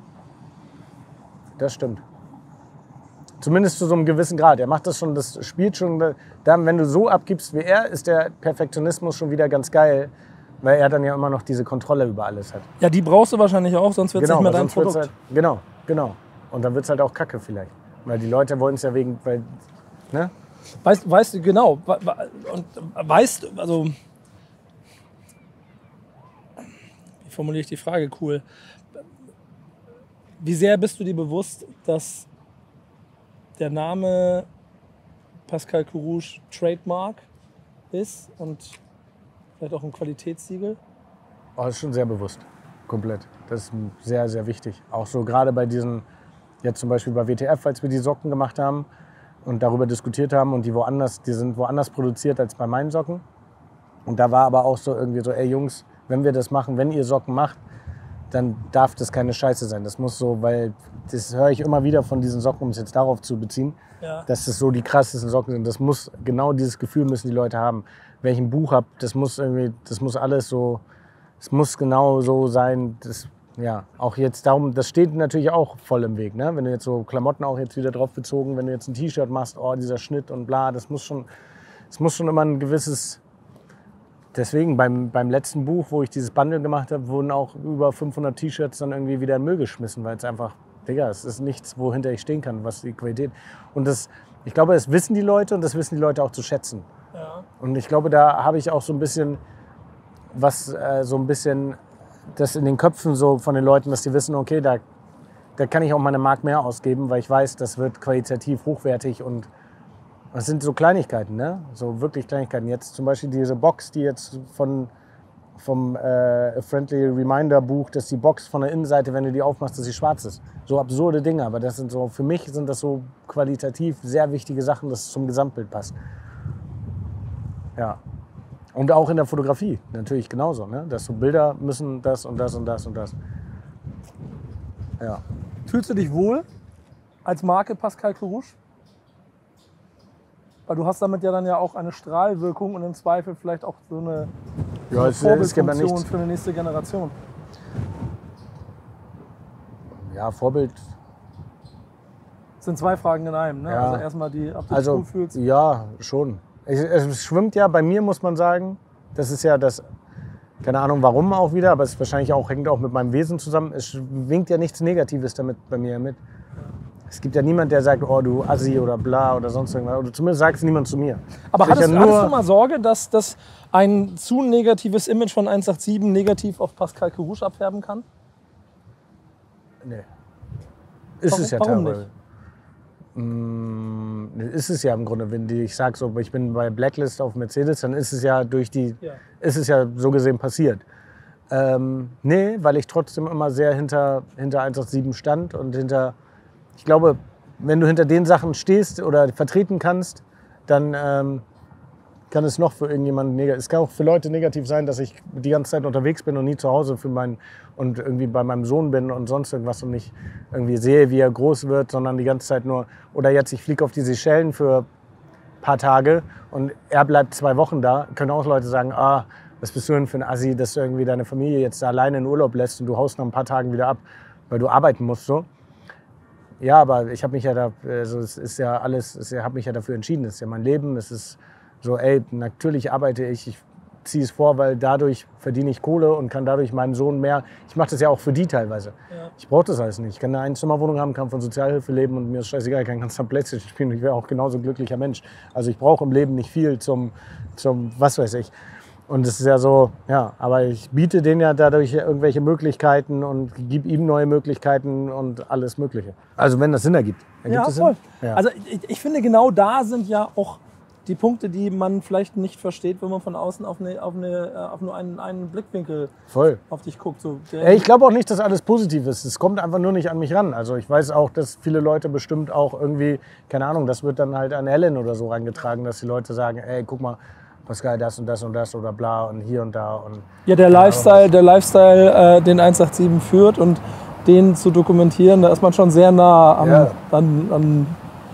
S1: Das stimmt. Zumindest zu so einem gewissen Grad. Er macht das schon, das spielt schon. Dann, wenn du so abgibst wie er, ist der Perfektionismus schon wieder ganz geil, weil er dann ja immer noch diese Kontrolle über alles hat.
S2: Ja, die brauchst du wahrscheinlich auch, sonst wird es nicht mehr dein Produkt.
S1: Halt, genau. Und dann wird es halt auch kacke vielleicht. Weil die Leute wollen es ja wegen, ne?
S2: Weißt du, genau. Und weißt, also, wie formuliere ich die Frage cool? Wie sehr bist du dir bewusst, dass der Name Pascal Carouge Trademark ist und vielleicht auch ein Qualitätssiegel?
S1: Oh, das ist schon sehr bewusst, komplett. Das ist sehr, sehr wichtig. Auch so gerade bei diesen, jetzt zum Beispiel bei WTF, als wir die Socken gemacht haben und darüber diskutiert haben und die sind woanders produziert als bei meinen Socken. Und da war aber auch so irgendwie so, ey Jungs, wenn wir das machen, wenn ihr Socken macht, dann darf das keine Scheiße sein. Das muss so, weil das höre ich immer wieder von diesen Socken, um es jetzt darauf zu beziehen, dass das so die krassesten Socken sind. Das muss, genau dieses Gefühl müssen die Leute haben. Wenn ich ein Buch habe, das muss alles so, es muss genau so sein. Das, ja, auch jetzt darum, das steht natürlich auch voll im Weg. Ne? Wenn du jetzt so Klamotten auch jetzt wieder drauf bezogen, wenn du jetzt ein T-Shirt machst, oh, dieser Schnitt und bla, es muss schon immer ein gewisses. Deswegen beim letzten Buch, wo ich dieses Bundle gemacht habe, wurden auch über 500 T-Shirts dann irgendwie wieder in den Müll geschmissen, weil es einfach, Digga, es ist nichts, wohinter ich stehen kann, was die Qualität. Und ich glaube, das wissen die Leute und das wissen die Leute auch zu schätzen.
S2: Ja.
S1: Und ich glaube, da habe ich auch so ein bisschen das in den Köpfen so von den Leuten, dass die wissen, okay, da kann ich auch meine Mark mehr ausgeben, weil ich weiß, das wird qualitativ hochwertig und das sind so Kleinigkeiten, ne? So wirklich Kleinigkeiten. Jetzt zum Beispiel diese Box, die jetzt vom Friendly Reminder Buch, dass die Box von der Innenseite, wenn du die aufmachst, dass sie schwarz ist. So absurde Dinge, aber das sind so, für mich sind das so qualitativ sehr wichtige Sachen, dass es zum Gesamtbild passt. Ja. Und auch in der Fotografie natürlich genauso, ne? Dass so Bilder müssen das und das und das und das. Ja.
S2: Fühlst du dich wohl als Marke Pascal Carouge? Weil du hast damit ja dann ja auch eine Strahlwirkung und im Zweifel vielleicht auch so eine Vorbildfunktion für eine nächste Generation.
S1: Ja, Vorbild.
S2: Das sind zwei Fragen in einem. Ne?
S1: Ja.
S2: Also erstmal ob du dich wohl fühlst.
S1: Ja, schon. Es schwimmt ja bei mir, muss man sagen. Das ist ja das, keine Ahnung warum auch wieder, aber es wahrscheinlich auch, hängt auch mit meinem Wesen zusammen. Es schwingt ja nichts Negatives damit bei mir mit. Es gibt ja niemand, der sagt, oh du Assi oder bla oder sonst irgendwas. Oder zumindest sagt es niemand zu mir.
S2: Aber hattest du mal Sorge, dass das ein zu negatives Image von 187 negativ auf Pascal Carouge abfärben kann?
S1: Nee. Ist es ja
S2: warum
S1: teilweise. Ist es ja im Grunde, wenn ich sage, so, ich bin bei Blacklist auf Mercedes, dann ist es ja ist es ja so gesehen passiert. Nee, weil ich trotzdem immer sehr hinter 187 stand und ich glaube, wenn du hinter den Sachen stehst oder vertreten kannst, dann kann es noch für irgendjemanden negativ. Es kann auch für Leute negativ sein, dass ich die ganze Zeit unterwegs bin und nie zu Hause und irgendwie bei meinem Sohn bin und sonst irgendwas und nicht irgendwie sehe, wie er groß wird, sondern die ganze Zeit nur, oder jetzt ich fliege auf die Seychellen für ein paar Tage und er bleibt 2 Wochen da, können auch Leute sagen, was bist du denn für ein Assi, dass du irgendwie deine Familie jetzt da alleine in Urlaub lässt und du haust nach ein paar Tagen wieder ab, weil du arbeiten musst so. Ja, aber ich habe mich ja habe mich ja dafür entschieden. Es ist ja mein Leben. Es ist so, ey, natürlich arbeite ich ziehe es vor, weil dadurch verdiene ich Kohle und kann dadurch meinem Sohn mehr. Ich mache das ja auch für die teilweise. Ja. Ich brauche das alles nicht. Ich kann eine Einzimmerwohnung haben, kann von Sozialhilfe leben und mir ist scheißegal, ich kann ganz am Playstation spielen. Ich wäre auch genauso glücklicher Mensch. Also ich brauche im Leben nicht viel zum was weiß ich. Und es ist ja so, ja, aber ich biete denen ja dadurch irgendwelche Möglichkeiten und gebe ihm neue Möglichkeiten und alles Mögliche. Also wenn das Sinn ergibt. Ergibt es
S2: voll.
S1: Sinn? Ja.
S2: Also ich finde, genau da sind ja auch die Punkte, die man vielleicht nicht versteht, wenn man von außen auf nur einen Blickwinkel
S1: Voll.
S2: auf dich guckt. So,
S1: Ich glaube auch nicht, dass alles positiv ist. Es kommt einfach nur nicht an mich ran. Also ich weiß auch, dass viele Leute bestimmt auch irgendwie, keine Ahnung, das wird dann halt an Ellen oder so rangetragen, dass die Leute sagen, ey, guck mal, Pascal, das und das und das oder bla und hier und da. Und
S2: ja, der Lifestyle, den 187 führt und den zu dokumentieren, da ist man schon sehr nah an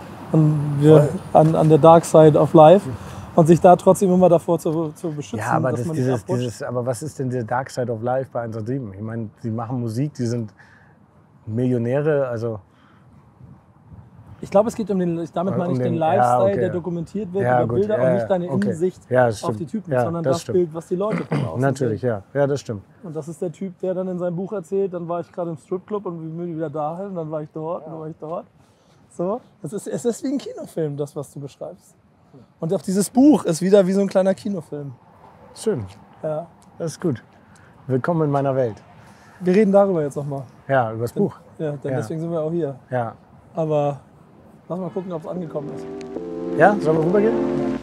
S2: der Dark Side of Life und sich da trotzdem immer davor zu beschützen.
S1: ja, aber,
S2: dass man nicht abrutscht.
S1: aber was ist denn der Dark Side of Life bei 187? Ich meine, die machen Musik, die sind Millionäre, also...
S2: Ich glaube, es geht damit meine ich den Lifestyle, der dokumentiert wird über Bilder und nicht deine Innensicht auf die Typen, sondern das Bild, was die Leute von außen
S1: natürlich,
S2: sehen.
S1: ja, das stimmt.
S2: Und das ist der Typ, der dann in seinem Buch erzählt, dann war ich gerade im Stripclub und bin wieder dahin, und dann war ich dort, und dann war ich dort. So, es ist wie ein Kinofilm, das, was du beschreibst. Und auch dieses Buch ist wieder wie so ein kleiner Kinofilm.
S1: Schön,
S2: Ja.
S1: das ist gut. Willkommen in meiner Welt.
S2: Wir reden darüber jetzt nochmal.
S1: Ja, über das Buch.
S2: Ja, denn deswegen sind wir auch hier.
S1: Ja.
S2: Aber lass mal gucken, ob es angekommen ist.
S1: Ja, sollen wir rübergehen?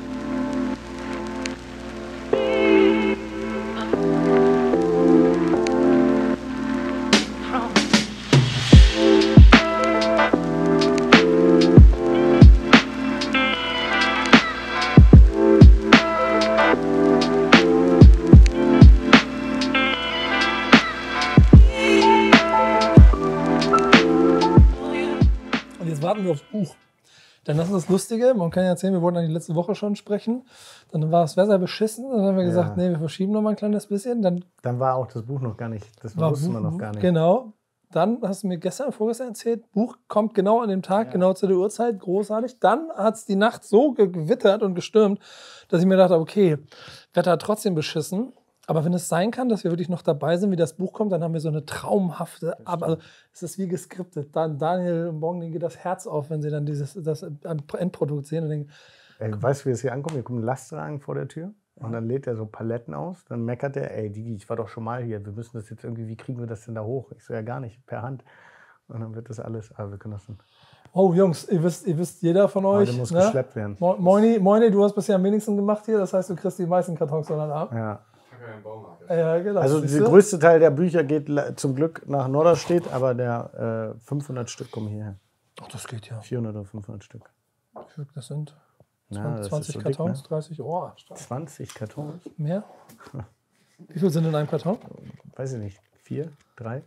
S2: Warten wir aufs Buch. Denn das ist das Lustige, man kann ja erzählen, wir wollten eigentlich letzte Woche schon sprechen. Dann war es sehr beschissen. Dann haben wir gesagt, nee, wir verschieben noch mal ein kleines bisschen. Dann
S1: war auch das Buch noch gar nicht, das wussten wir noch gar nicht.
S2: Genau. Dann hast du mir vorgestern erzählt, Buch kommt genau an dem Tag, genau zu der Uhrzeit, großartig. Dann hat es die Nacht so gewittert und gestürmt, dass ich mir dachte, okay, Wetter hat trotzdem beschissen. Aber wenn es sein kann, dass wir wirklich noch dabei sind, wie das Buch kommt, dann haben wir so eine traumhafte, aber es ist wie geskriptet. Dann Daniel und morgen, denen geht das Herz auf, wenn sie dann das Endprodukt sehen und denken,
S1: weißt du, wie es hier ankommt? Hier kommt ein Lastwagen vor der Tür und dann lädt er so Paletten aus. Dann meckert er, ey Digi, ich war doch schon mal hier, wir müssen das jetzt irgendwie, wie kriegen wir das denn da hoch? Ich so, ja gar nicht, per Hand. Und dann wird das alles, aber wir können das dann.
S2: Oh Jungs, ihr wisst jeder von euch.
S1: Der muss geschleppt werden.
S2: Moini, du hast bisher am wenigsten gemacht hier, das heißt, du kriegst die meisten Kartons dann ab.
S1: Ja.
S2: Ja, genau.
S1: Also der größte Teil der Bücher geht zum Glück nach Norderstedt, aber der 500 Stück kommen hierher.
S2: Ach, das geht ja.
S1: 400 oder 500 Stück.
S2: Das sind
S1: 20
S2: 20
S1: so
S2: Kartons,
S1: dick, ne?
S2: 30. Oh, stark.
S1: 20 Kartons?
S2: Mehr? Wie viel sind in einem Karton?
S1: Weiß ich nicht. 4, 3?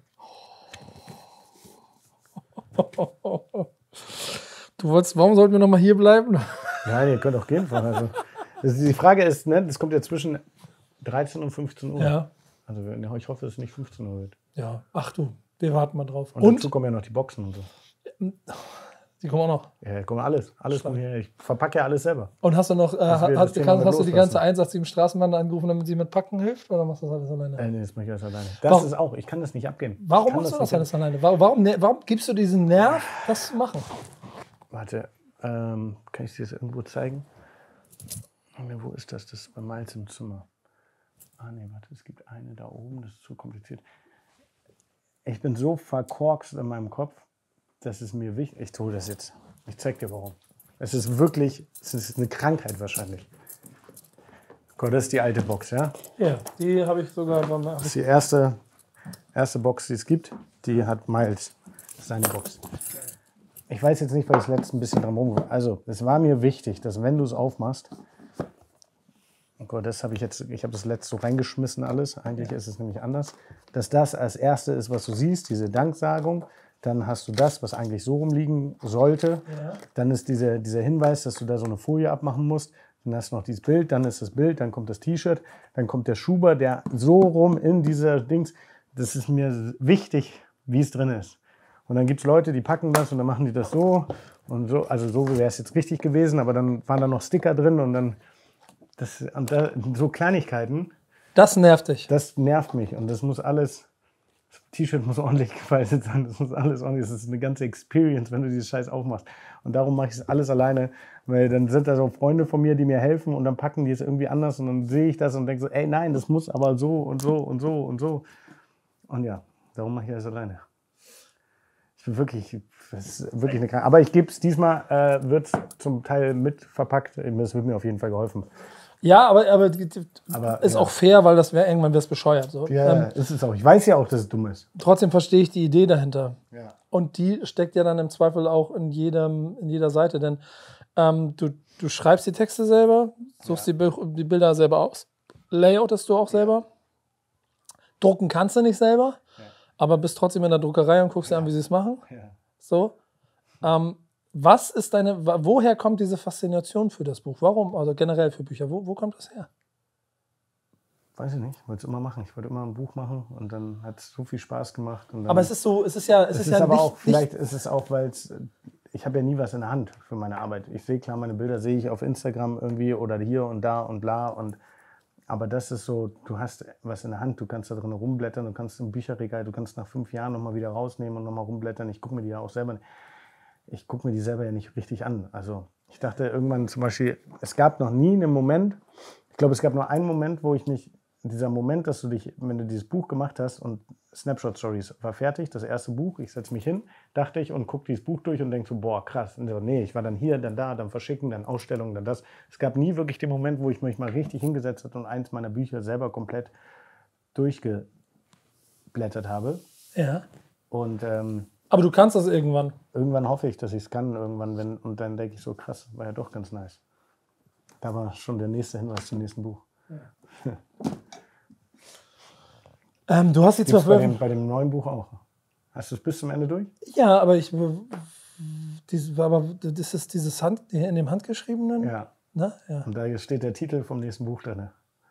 S2: Warum sollten wir noch mal hier bleiben?
S1: Nein, ihr könnt auch gehen. Also, die Frage ist, ne, das kommt ja zwischen 13 und 15 Uhr.
S2: Ja.
S1: Also ich hoffe, dass es nicht 15 Uhr wird.
S2: Ja, ach du, wir warten mal drauf.
S1: Und dazu kommen ja noch die Boxen und so.
S2: Die kommen auch noch.
S1: Ja, kommen alles kommt hier. Ich verpacke ja alles selber.
S2: Und hast du noch, hast du die ganze
S1: loslassen.
S2: 187 Straßenbahn angerufen, damit sie mit Packen hilft? Oder machst du das alles alleine?
S1: Nee, das mache ich alles alleine. Das ist auch, ich kann das nicht abgeben.
S2: Warum machst du das alles alleine? Warum gibst du diesen Nerv, das zu machen?
S1: Warte, kann ich dir das irgendwo zeigen? Wo ist das? Das ist bei Miles im Zimmer. Ah nee, warte, es gibt eine da oben, das ist zu kompliziert. Ich bin so verkorkst in meinem Kopf, das ist mir wichtig. Ich tue das jetzt. Ich zeig dir warum. Es ist wirklich, es ist eine Krankheit wahrscheinlich. Guck, das ist die alte Box, ja?
S2: Ja, die habe ich sogar beim.
S1: Das ist die erste Box, die es gibt. Die hat Miles. Das ist seine Box. Ich weiß jetzt nicht, weil ich das letzte ein bisschen dran rumgehe. Also, es war mir wichtig, dass wenn du es aufmachst, oh Gott, das habe ich habe das letzte so reingeschmissen alles. Eigentlich ist es nämlich anders. Dass das als Erste ist, was du siehst, diese Danksagung. Dann hast du das, was eigentlich so rumliegen sollte. Ja. Dann ist dieser Hinweis, dass du da so eine Folie abmachen musst. Dann hast du noch dieses Bild, dann ist das Bild, dann kommt das T-Shirt, dann kommt der Schuber, der so rum in dieser Dings. Das ist mir wichtig, wie es drin ist. Und dann gibt es Leute, die packen das und dann machen die das so und so. Also so wäre es jetzt richtig gewesen, aber dann waren da noch Sticker drin und dann so Kleinigkeiten.
S2: Das nervt dich.
S1: Das nervt mich und das muss alles Das T-Shirt muss ordentlich gefaltet sein, das muss alles ordentlich, das ist eine ganze Experience, wenn du dieses Scheiß aufmachst. Und darum mache ich es alles alleine, weil dann sind da so Freunde von mir, die mir helfen und dann packen die es irgendwie anders und dann sehe ich das und denke so, ey nein, das muss aber so und so und so und so. Und ja, darum mache ich das alleine. Ich bin wirklich, das ist wirklich eine Krankheit. Aber ich gebe es diesmal, wird es zum Teil mit verpackt. Das wird mir auf jeden Fall geholfen.
S2: Ja, aber ist
S1: ja.
S2: auch fair, weil das wäre irgendwann wär's bescheuert. So.
S1: Ja, ist es auch. Ich weiß ja auch, dass es dumm ist.
S2: Trotzdem verstehe ich die Idee dahinter.
S1: Ja.
S2: Und die steckt ja dann im Zweifel auch in jeder Seite. Denn du schreibst die Texte selber, suchst die Bilder selber aus. Layoutest du auch selber. Drucken kannst du nicht selber, aber bist trotzdem in der Druckerei und guckst dir an, wie sie es machen.
S1: Ja.
S2: So. Woher kommt diese Faszination für das Buch? Warum? Also generell für Bücher. Wo kommt das her?
S1: Weiß ich nicht, ich wollte es immer machen. Ich wollte immer ein Buch machen und dann hat es so viel Spaß gemacht. Und dann
S2: Aber es ist ja
S1: aber
S2: nicht,
S1: auch, vielleicht ist es auch, weil ich habe ja nie was in der Hand für meine Arbeit. Ich sehe klar, meine Bilder sehe ich auf Instagram irgendwie oder hier und da und bla. Aber das ist so, du hast was in der Hand, du kannst da drin rumblättern, du kannst im Bücherregal, du kannst nach 5 Jahren nochmal wieder rausnehmen und nochmal rumblättern. Ich gucke mir die ja auch selber ja nicht richtig an. Also ich dachte irgendwann zum Beispiel, es gab noch nie einen Moment, ich glaube, es gab nur einen Moment, wo ich mich, dieser Moment, dass wenn du dieses Buch gemacht hast und Snapshot Stories war fertig, das erste Buch, ich setze mich hin, dachte ich und gucke dieses Buch durch und denke so, boah, krass. Und so, nee, ich war dann hier, dann da, dann verschicken, dann Ausstellungen, dann das. Es gab nie wirklich den Moment, wo ich mich mal richtig hingesetzt habe und eins meiner Bücher selber komplett durchgeblättert habe.
S2: Ja.
S1: Und
S2: Aber du kannst das irgendwann.
S1: irgendwann hoffe ich, dass ich es kann, und dann denke ich so, krass, war ja doch ganz nice. Da war schon der nächste Hinweis zum nächsten Buch. Ja.
S2: Du hast die zwar
S1: bei dem neuen Buch auch. Hast du es bis zum Ende durch?
S2: Ja, aber das ist dieses in dem Handgeschriebenen?
S1: Ja.
S2: Na? Ja.
S1: Und da steht der Titel vom nächsten Buch drin.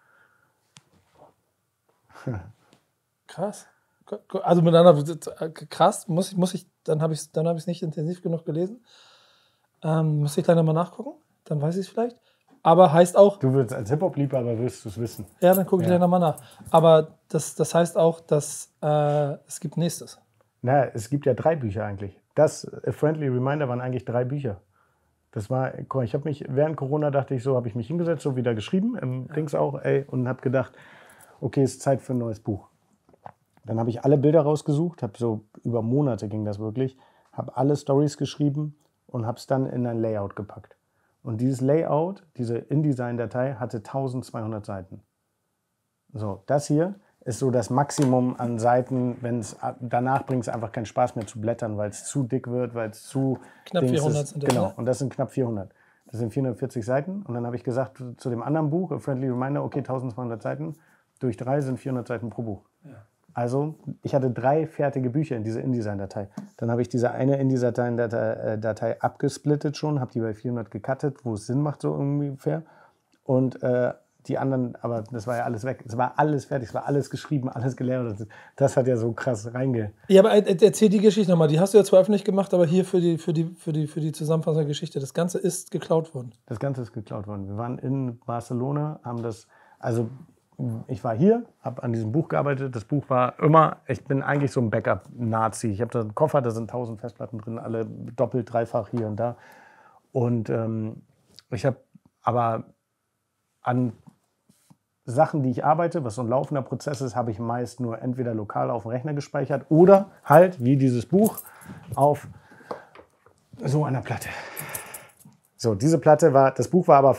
S2: Krass. Also krass, dann habe ich es nicht intensiv genug gelesen. Muss ich gleich nochmal nachgucken, dann weiß ich es vielleicht. Aber heißt auch...
S1: Du würdest als Hip-Hop-Liebhaber wirst du es wissen.
S2: Ja, dann gucke ich gleich nochmal nach. Aber das heißt auch, dass es gibt nächstes.
S1: Na, es gibt ja 3 Bücher eigentlich. Das A Friendly Reminder waren eigentlich 3 Bücher. Das war, ich habe mich, während Corona dachte ich so, habe ich mich hingesetzt, so wieder geschrieben, im Dings auch, und habe gedacht, okay, es ist Zeit für ein neues Buch. Dann habe ich alle Bilder rausgesucht, habe so über Monate ging das wirklich, habe alle Stories geschrieben und habe es dann in ein Layout gepackt. Und dieses Layout, diese InDesign-Datei, hatte 1200 Seiten. So, das hier ist so das Maximum an Seiten, danach bringt es einfach keinen Spaß mehr zu blättern, weil es zu dick wird, weil es zu...
S2: Knapp 400 sind das,
S1: genau,
S2: ne?
S1: und das sind knapp 400. Das sind 440 Seiten. Und dann habe ich gesagt zu dem anderen Buch, A Friendly Reminder, okay, 1200 Seiten, durch 3 sind 400 Seiten pro Buch. Ja. Also ich hatte 3 fertige Bücher in dieser InDesign-Datei. Dann habe ich diese eine InDesign-Datei abgesplittet schon, habe die bei 400 gecuttet, wo es Sinn macht so ungefähr. Und die anderen, aber das war ja alles weg. Es war alles fertig, es war alles geschrieben, alles gelernt. Das hat ja so krass
S2: Ja, aber erzähl die Geschichte nochmal. Die hast du ja zwar öffentlich gemacht, aber hier für die Zusammenfassung der Geschichte. Das Ganze ist geklaut worden.
S1: Das Ganze ist geklaut worden. Wir waren in Barcelona, ich war hier, habe an diesem Buch gearbeitet. Das Buch war immer, ich bin eigentlich so ein Backup-Nazi. Ich habe da einen Koffer, da sind 1000 Festplatten drin, alle doppelt, dreifach hier und da. Und ich habe aber an Sachen, die ich arbeite, was so ein laufender Prozess ist, habe ich meist nur entweder lokal auf dem Rechner gespeichert oder halt, wie dieses Buch, auf so einer Platte. So, diese Platte das Buch war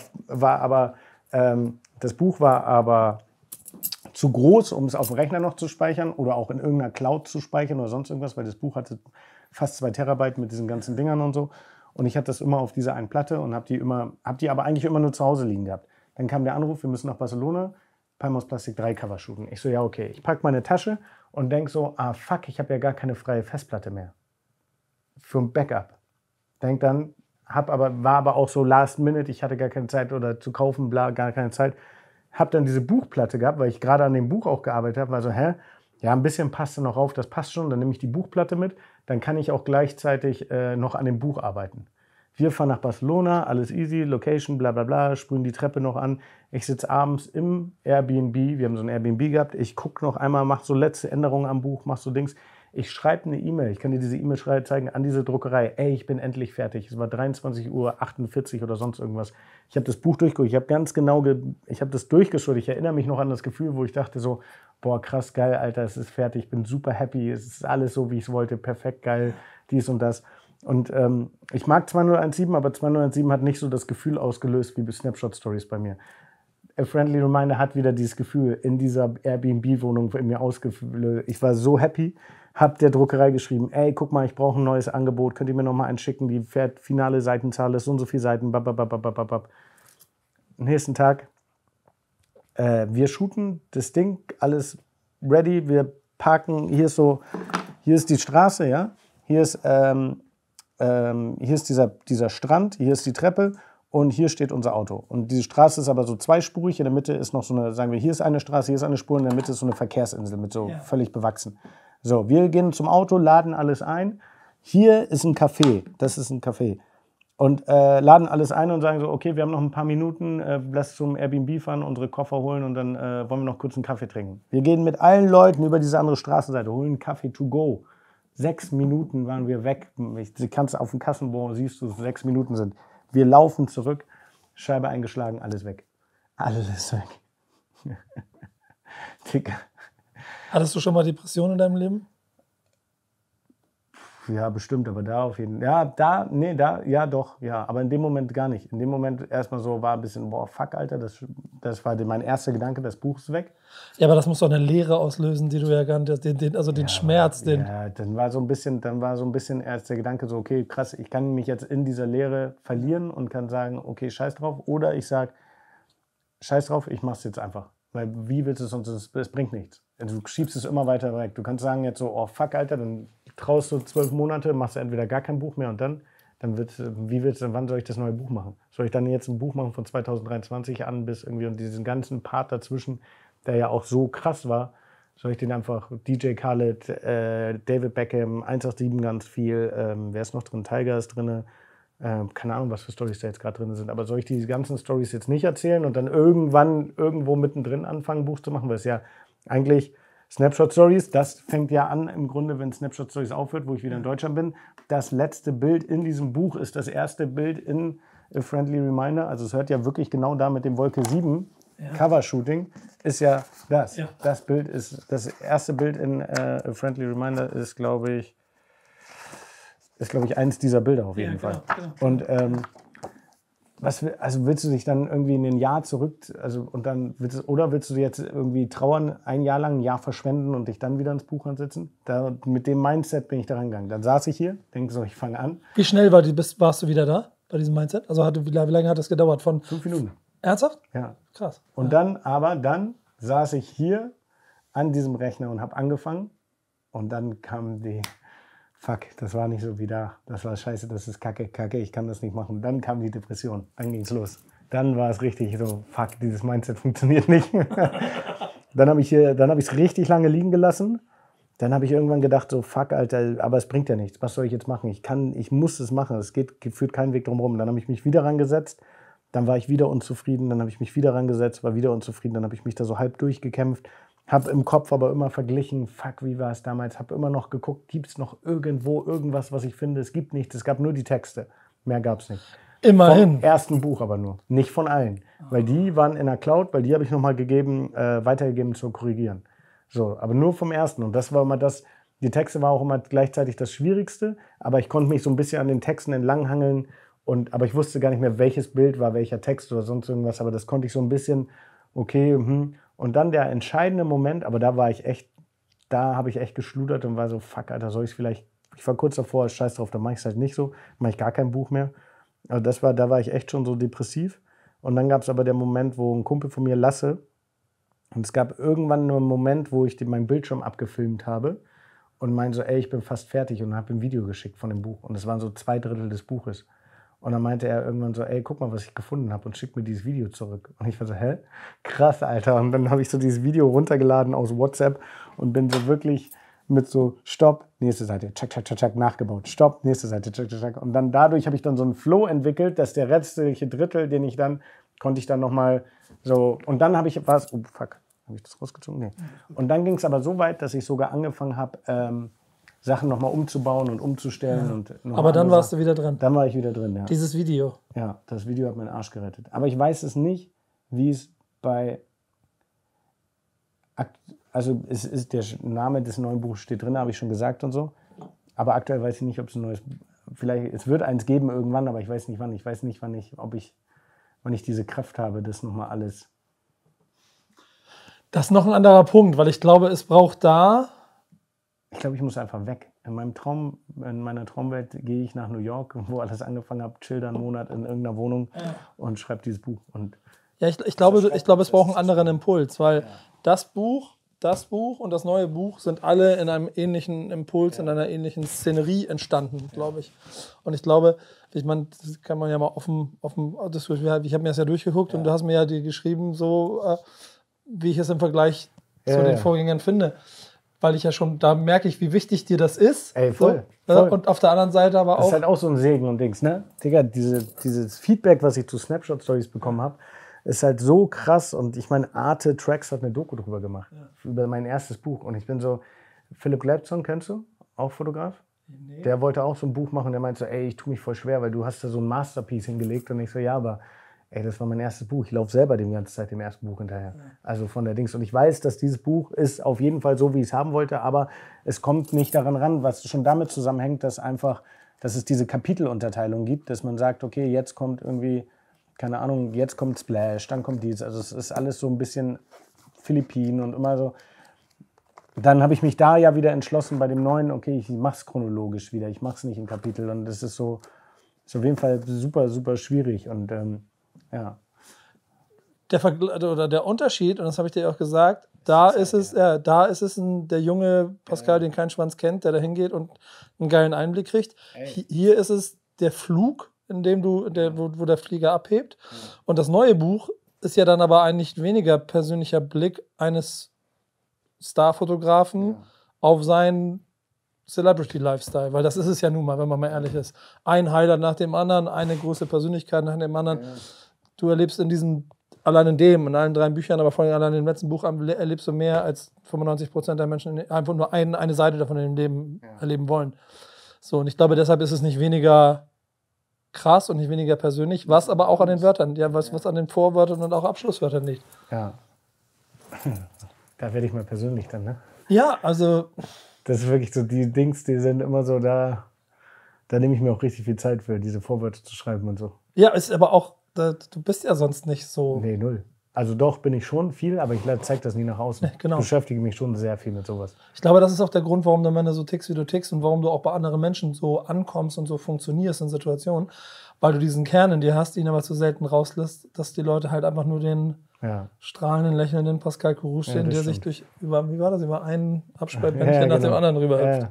S1: aber zu groß, um es auf dem Rechner noch zu speichern oder auch in irgendeiner Cloud zu speichern oder sonst irgendwas, weil das Buch hatte fast 2 Terabyte mit diesen ganzen Dingern und so. Und ich hatte das immer auf dieser einen Platte und habe die aber eigentlich immer nur zu Hause liegen gehabt. Dann kam der Anruf, wir müssen nach Barcelona, Palm aus Plastik 3 Cover shooten. Ich so, ja okay. Ich packe meine Tasche und denke so, fuck, ich habe ja gar keine freie Festplatte mehr. Für ein Backup. Denk dann, war aber auch so last minute, ich hatte gar keine Zeit oder zu kaufen, bla, gar keine Zeit. Hab dann diese Buchplatte gehabt, weil ich gerade an dem Buch auch gearbeitet habe, war so, ja, ein bisschen passte noch auf, das passt schon, dann nehme ich die Buchplatte mit, dann kann ich auch gleichzeitig noch an dem Buch arbeiten.
S4: Wir fahren nach Barcelona, alles easy, Location, bla bla bla, sprühen die Treppe noch an. Ich sitze abends im Airbnb, wir haben so ein Airbnb gehabt, ich gucke noch einmal, mache so letzte Änderungen am Buch, mache so Dings. Ich schreibe eine E-Mail, ich kann dir diese E-Mail zeigen an diese Druckerei. Ey, ich bin endlich fertig. Es war 23:48 Uhr oder sonst irgendwas. Ich habe das Buch durchgeguckt, ich habe ganz genau, ich habe das durchgeschaut. Ich erinnere mich noch an das Gefühl, wo ich dachte so, boah, krass, geil, Alter, es ist fertig, ich bin super happy, es ist alles so, wie ich es wollte, perfekt, geil, dies und das. Und ich mag 2017, aber 2017 hat nicht so das Gefühl ausgelöst wie Snapshot Stories bei mir. A Friendly Reminder hat wieder dieses Gefühl in dieser Airbnb-Wohnung in mir ausgelöst. Ich war so happy, hab der Druckerei geschrieben, ey, guck mal, ich brauche ein neues Angebot, könnt ihr mir noch mal eins schicken, die finale Seitenzahl ist so und so viele Seiten, babababababab. Nächsten Tag, wir shooten das Ding, alles ready, wir parken, hier ist die Straße, ja, hier ist dieser Strand, hier ist die Treppe und hier steht unser Auto. Und diese Straße ist aber so zweispurig, in der Mitte ist noch so eine, sagen wir, hier ist eine Straße, hier ist eine Spur, in der Mitte ist so eine Verkehrsinsel mit so völlig bewachsen. So, wir gehen zum Auto, laden alles ein. Hier ist ein Café, das ist ein Café. Und laden alles ein und sagen so, okay, wir haben noch ein paar Minuten, lass zum Airbnb fahren, unsere Koffer holen und dann wollen wir noch kurz einen Kaffee trinken. Wir gehen mit allen Leuten über diese andere Straßenseite, holen einen Kaffee to go. 6 Minuten waren wir weg. Du kannst auf dem Kassenbon, siehst du, 6 Minuten sind. Wir laufen zurück, Scheibe eingeschlagen, alles weg. Alles weg. Dicker.
S2: Hattest du schon mal Depressionen in deinem Leben?
S4: Ja, bestimmt, aber da auf jeden Fall. Ja, doch, ja, aber in dem Moment gar nicht. In dem Moment erstmal so war ein bisschen, boah, fuck, Alter, das war mein erster Gedanke, das Buch ist weg.
S2: Ja, aber das muss doch eine Leere auslösen, die du ja gar nicht, den Schmerz, den...
S4: Ja, dann war so ein bisschen erst der Gedanke so, okay, krass, ich kann mich jetzt in dieser Leere verlieren und kann sagen, okay, scheiß drauf. Oder ich sag, scheiß drauf, ich mach's jetzt einfach. Weil wie willst du es sonst, es bringt nichts. Du schiebst es immer weiter weg. Du kannst sagen jetzt so, oh fuck, Alter, dann traust du 12 Monate, machst du entweder gar kein Buch mehr und dann wann soll ich das neue Buch machen? Soll ich dann jetzt ein Buch machen von 2023 an bis irgendwie und diesen ganzen Part dazwischen, der ja auch so krass war, soll ich den einfach, DJ Khaled, David Beckham, 187 ganz viel, wer ist noch drin? Tiger ist drin, keine Ahnung, was für Storys da jetzt gerade drin sind, aber soll ich die ganzen Storys jetzt nicht erzählen und dann irgendwann irgendwo mittendrin anfangen, ein Buch zu machen, weil es ja eigentlich Snapshot Stories, das fängt ja an im Grunde, wenn Snapshot Stories aufhört, wo ich wieder in Deutschland bin. Das letzte Bild in diesem Buch ist das erste Bild in A Friendly Reminder, also es hört ja wirklich genau da mit dem Wolke 7 Cover-Shooting, ist ja das. Ja. Das Bild ist, das erste Bild in A Friendly Reminder ist, glaube ich, eins dieser Bilder auf jeden Fall. Genau. Und willst du dich dann irgendwie in ein Jahr zurück, willst du jetzt irgendwie trauern, ein Jahr lang, ein Jahr verschwenden und dich dann wieder ins Buch ansetzen? Mit dem Mindset bin ich da rangegangen. Dann saß ich hier, denke so, ich fange an.
S2: Wie schnell warst du wieder da, bei diesem Mindset? Also wie lange hat das gedauert?
S4: 5 Minuten.
S2: Ernsthaft?
S4: Ja.
S2: Krass.
S4: Und dann saß ich hier an diesem Rechner und habe angefangen und dann kam fuck, das war nicht so wie da. Das war scheiße, das ist kacke, ich kann das nicht machen. Dann kam die Depression, dann ging's los. Dann war es richtig so, fuck, dieses Mindset funktioniert nicht. Dann habe ich es richtig lange liegen gelassen. Dann habe ich irgendwann gedacht, so fuck, Alter, aber es bringt ja nichts. Was soll ich jetzt machen? Ich muss es machen. Es führt keinen Weg drum rum. Dann habe ich mich wieder rangesetzt. Dann war ich wieder unzufrieden. Dann habe ich mich wieder rangesetzt, war wieder unzufrieden. Dann habe ich mich da so halb durchgekämpft. Habe im Kopf aber immer verglichen, fuck, wie war es damals? Habe immer noch geguckt, gibt es noch irgendwo irgendwas, was ich finde? Es gibt nichts, es gab nur die Texte. Mehr gab es nicht.
S2: Immerhin.
S4: Vom ersten Buch aber nur, nicht von allen. Weil die waren in der Cloud, weil die habe ich nochmal weitergegeben zu korrigieren. So, aber nur vom ersten. Und das war immer die Texte war auch immer gleichzeitig das Schwierigste, aber ich konnte mich so ein bisschen an den Texten entlanghangeln. Aber ich wusste gar nicht mehr, welches Bild war welcher Text oder sonst irgendwas, aber das konnte ich so ein bisschen, okay, Und dann der entscheidende Moment, aber da habe ich echt geschludert und war so, fuck, Alter, soll ich es vielleicht, ich war kurz davor, scheiß drauf, dann mache ich es halt nicht so, mache ich gar kein Buch mehr. Also da war ich echt schon so depressiv. Und dann gab es aber der Moment, wo ein Kumpel von mir, Lasse, und es gab irgendwann nur einen Moment, wo ich meinen Bildschirm abgefilmt habe und meinte so, ey, ich bin fast fertig und habe ein Video geschickt von dem Buch. Und das waren so 2/3 des Buches. Und dann meinte er irgendwann so, ey, guck mal, was ich gefunden habe und schick mir dieses Video zurück. Und ich war so, hä? Krass, Alter. Und dann habe ich so dieses Video runtergeladen aus WhatsApp und bin so wirklich mit so Stopp, nächste Seite, tschack, tschack, tschack, tschack, nachgebaut. Stopp, nächste Seite, tschack, tschack, tschack. Und dann dadurch habe ich dann so einen Flow entwickelt, dass der restliche Drittel, konnte ich dann nochmal so, und dann habe ich habe ich das rausgezogen? Nee. Und dann ging es aber so weit, dass ich sogar angefangen habe, Sachen nochmal umzubauen und umzustellen.
S2: Ja.
S4: Und noch
S2: Aber dann
S4: andere
S2: warst du wieder drin.
S4: Dann war ich wieder drin, ja.
S2: Dieses Video.
S4: Ja, das Video hat meinen Arsch gerettet. Aber ich weiß es nicht, wie es bei... Also es ist der Name des neuen Buches steht drin, habe ich schon gesagt und so. Aber aktuell weiß ich nicht, ob es ein neues... Vielleicht, es wird eins geben irgendwann, aber ich weiß nicht wann. Ich weiß nicht, wann ich diese Kraft habe, das nochmal alles...
S2: Das ist noch ein anderer Punkt, weil ich glaube, es braucht da...
S4: Ich glaube, ich muss einfach weg. In meiner Traumwelt gehe ich nach New York, wo alles angefangen hat, chill da einen Monat in irgendeiner Wohnung und schreibe dieses Buch. Und
S2: ja, ich glaube, es braucht einen anderen Impuls, weil das Buch und das neue Buch sind alle in einem ähnlichen Impuls, in einer ähnlichen Szenerie entstanden, glaube ich. Und ich glaube, das kann man ja mal offen diskutieren. Ich habe mir das ja durchgeguckt und du hast mir ja geschrieben, so wie ich es im Vergleich zu den Vorgängern finde. Weil ich ja schon, da merke ich, wie wichtig dir das ist.
S4: Ey, voll.
S2: Und auf der anderen Seite aber auch...
S4: Das ist halt auch so ein Segen und Dings, ne? Digga, dieses Feedback, was ich zu Snapshot-Stories bekommen habe, ist halt so krass. Und ich meine, Arte Tracks hat eine Doku drüber gemacht. Ja. Über mein erstes Buch. Und ich bin so, Philipp Gladson, kennst du? Auch Fotograf? Nee. Der wollte auch so ein Buch machen. Der meinte so, ey, ich tue mich voll schwer, weil du hast da so ein Masterpiece hingelegt. Und ich so, ja, aber... Ey, das war mein erstes Buch. Ich laufe selber die ganze Zeit dem ersten Buch hinterher. Ja. Also von der Dings. Und ich weiß, dass dieses Buch ist auf jeden Fall so, wie ich es haben wollte, aber es kommt nicht daran ran, was schon damit zusammenhängt, dass es diese Kapitelunterteilung gibt, dass man sagt, okay, jetzt kommt irgendwie, keine Ahnung, jetzt kommt Splash, dann kommt dies. Also es ist alles so ein bisschen Philippinen und immer so. Dann habe ich mich da ja wieder entschlossen bei dem neuen, okay, ich mache es chronologisch wieder, ich mache es nicht in Kapitel. Und das ist so, ist auf jeden Fall super, super schwierig. Und ja.
S2: Der Unterschied, und das habe ich dir auch gesagt, da ist es der junge Pascal, den kein Schwanz kennt, der da hingeht und einen geilen Einblick kriegt. Hier ist es der Flug, in dem wo der Flieger abhebt. Und das neue Buch ist ja dann aber ein nicht weniger persönlicher Blick eines Starfotografen auf seinen Celebrity-Lifestyle, weil das ist es ja nun mal, wenn man mal ehrlich ist. Ein Highlight nach dem anderen, eine große Persönlichkeit nach dem anderen. Du erlebst in allen 3 Büchern, aber vor allem allein im letzten Buch erlebst du mehr als 95% der Menschen einfach nur eine Seite davon in dem Leben erleben wollen. So, und ich glaube, deshalb ist es nicht weniger krass und nicht weniger persönlich, was aber auch an den Wörtern, was an den Vorwörtern und auch Abschlusswörtern liegt.
S4: Ja. Da werde ich mal persönlich dann, ne?
S2: Ja, also...
S4: Das ist wirklich so, die Dings, die sind immer so da nehme ich mir auch richtig viel Zeit für, diese Vorwörter zu schreiben und so.
S2: Ja, ist aber auch, du bist ja sonst nicht so...
S4: Nee, null. Also doch, bin ich schon viel, aber ich zeige das nie nach außen.
S2: Genau.
S4: Ich beschäftige mich schon sehr viel mit sowas.
S2: Ich glaube, das ist auch der Grund, warum du am Ende so tickst, wie du tickst und warum du auch bei anderen Menschen so ankommst und so funktionierst in Situationen, weil du diesen Kern in dir hast, ihn aber zu selten rauslässt, dass die Leute halt einfach nur den strahlenden, lächelnden Pascal Courrouche sehen, der sich über ein Abspeibändchen nach dem anderen rüberhüpft.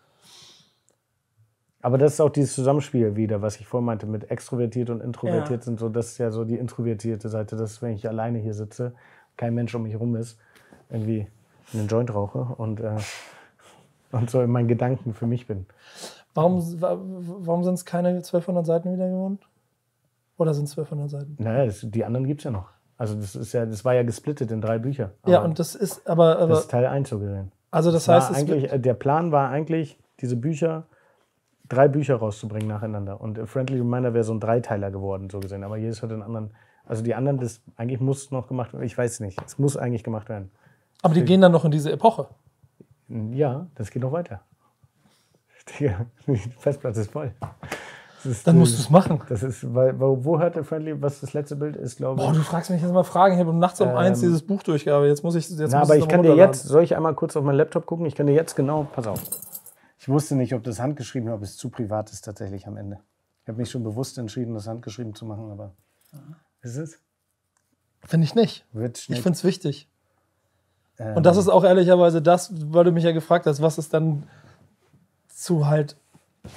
S4: Aber das ist auch dieses Zusammenspiel wieder, was ich vorhin meinte, mit extrovertiert und introvertiert sind so, das ist ja so die introvertierte Seite, das ist, wenn ich alleine hier sitze, kein Mensch um mich rum ist, irgendwie einen Joint rauche und so in meinen Gedanken für mich bin.
S2: Warum sind es keine 1200 Seiten wieder geworden? Oder sind es 1200 Seiten?
S4: Naja, die anderen gibt es ja noch. Also das war ja gesplittet in 3 Bücher.
S2: Ja, und das ist aber
S4: das ist Teil 1 so gesehen.
S2: Also das heißt,
S4: der Plan war eigentlich, diese 3 Bücher rauszubringen nacheinander. Und Friendly Reminder wäre so ein 3-Teiler geworden, so gesehen. Aber jedes hat einen anderen. Also die anderen, eigentlich muss noch gemacht werden. Ich weiß nicht. Es muss eigentlich gemacht werden.
S2: Aber die gehen dann noch in diese Epoche.
S4: Ja, das geht noch weiter. Die Festplatte ist voll.
S2: Dann musst du es machen.
S4: Das ist, wo hört der Friendly, was das letzte Bild ist, glaube ich.
S2: Boah, du fragst mich jetzt mal Fragen. Ich habe nachts um 1 dieses Buch durchgearbeitet. Jetzt muss ich
S4: aber ich kann dir jetzt, soll ich einmal kurz auf meinen Laptop gucken? Ich kann dir jetzt genau, pass auf. Ich wusste nicht, ob das handgeschrieben ist, ob es zu privat ist tatsächlich am Ende. Ich habe mich schon bewusst entschieden, das handgeschrieben zu machen, aber ist es?
S2: Finde ich nicht. Ich finde es wichtig. Und das ist auch ehrlicherweise das, weil du mich ja gefragt hast, was es dann zu halt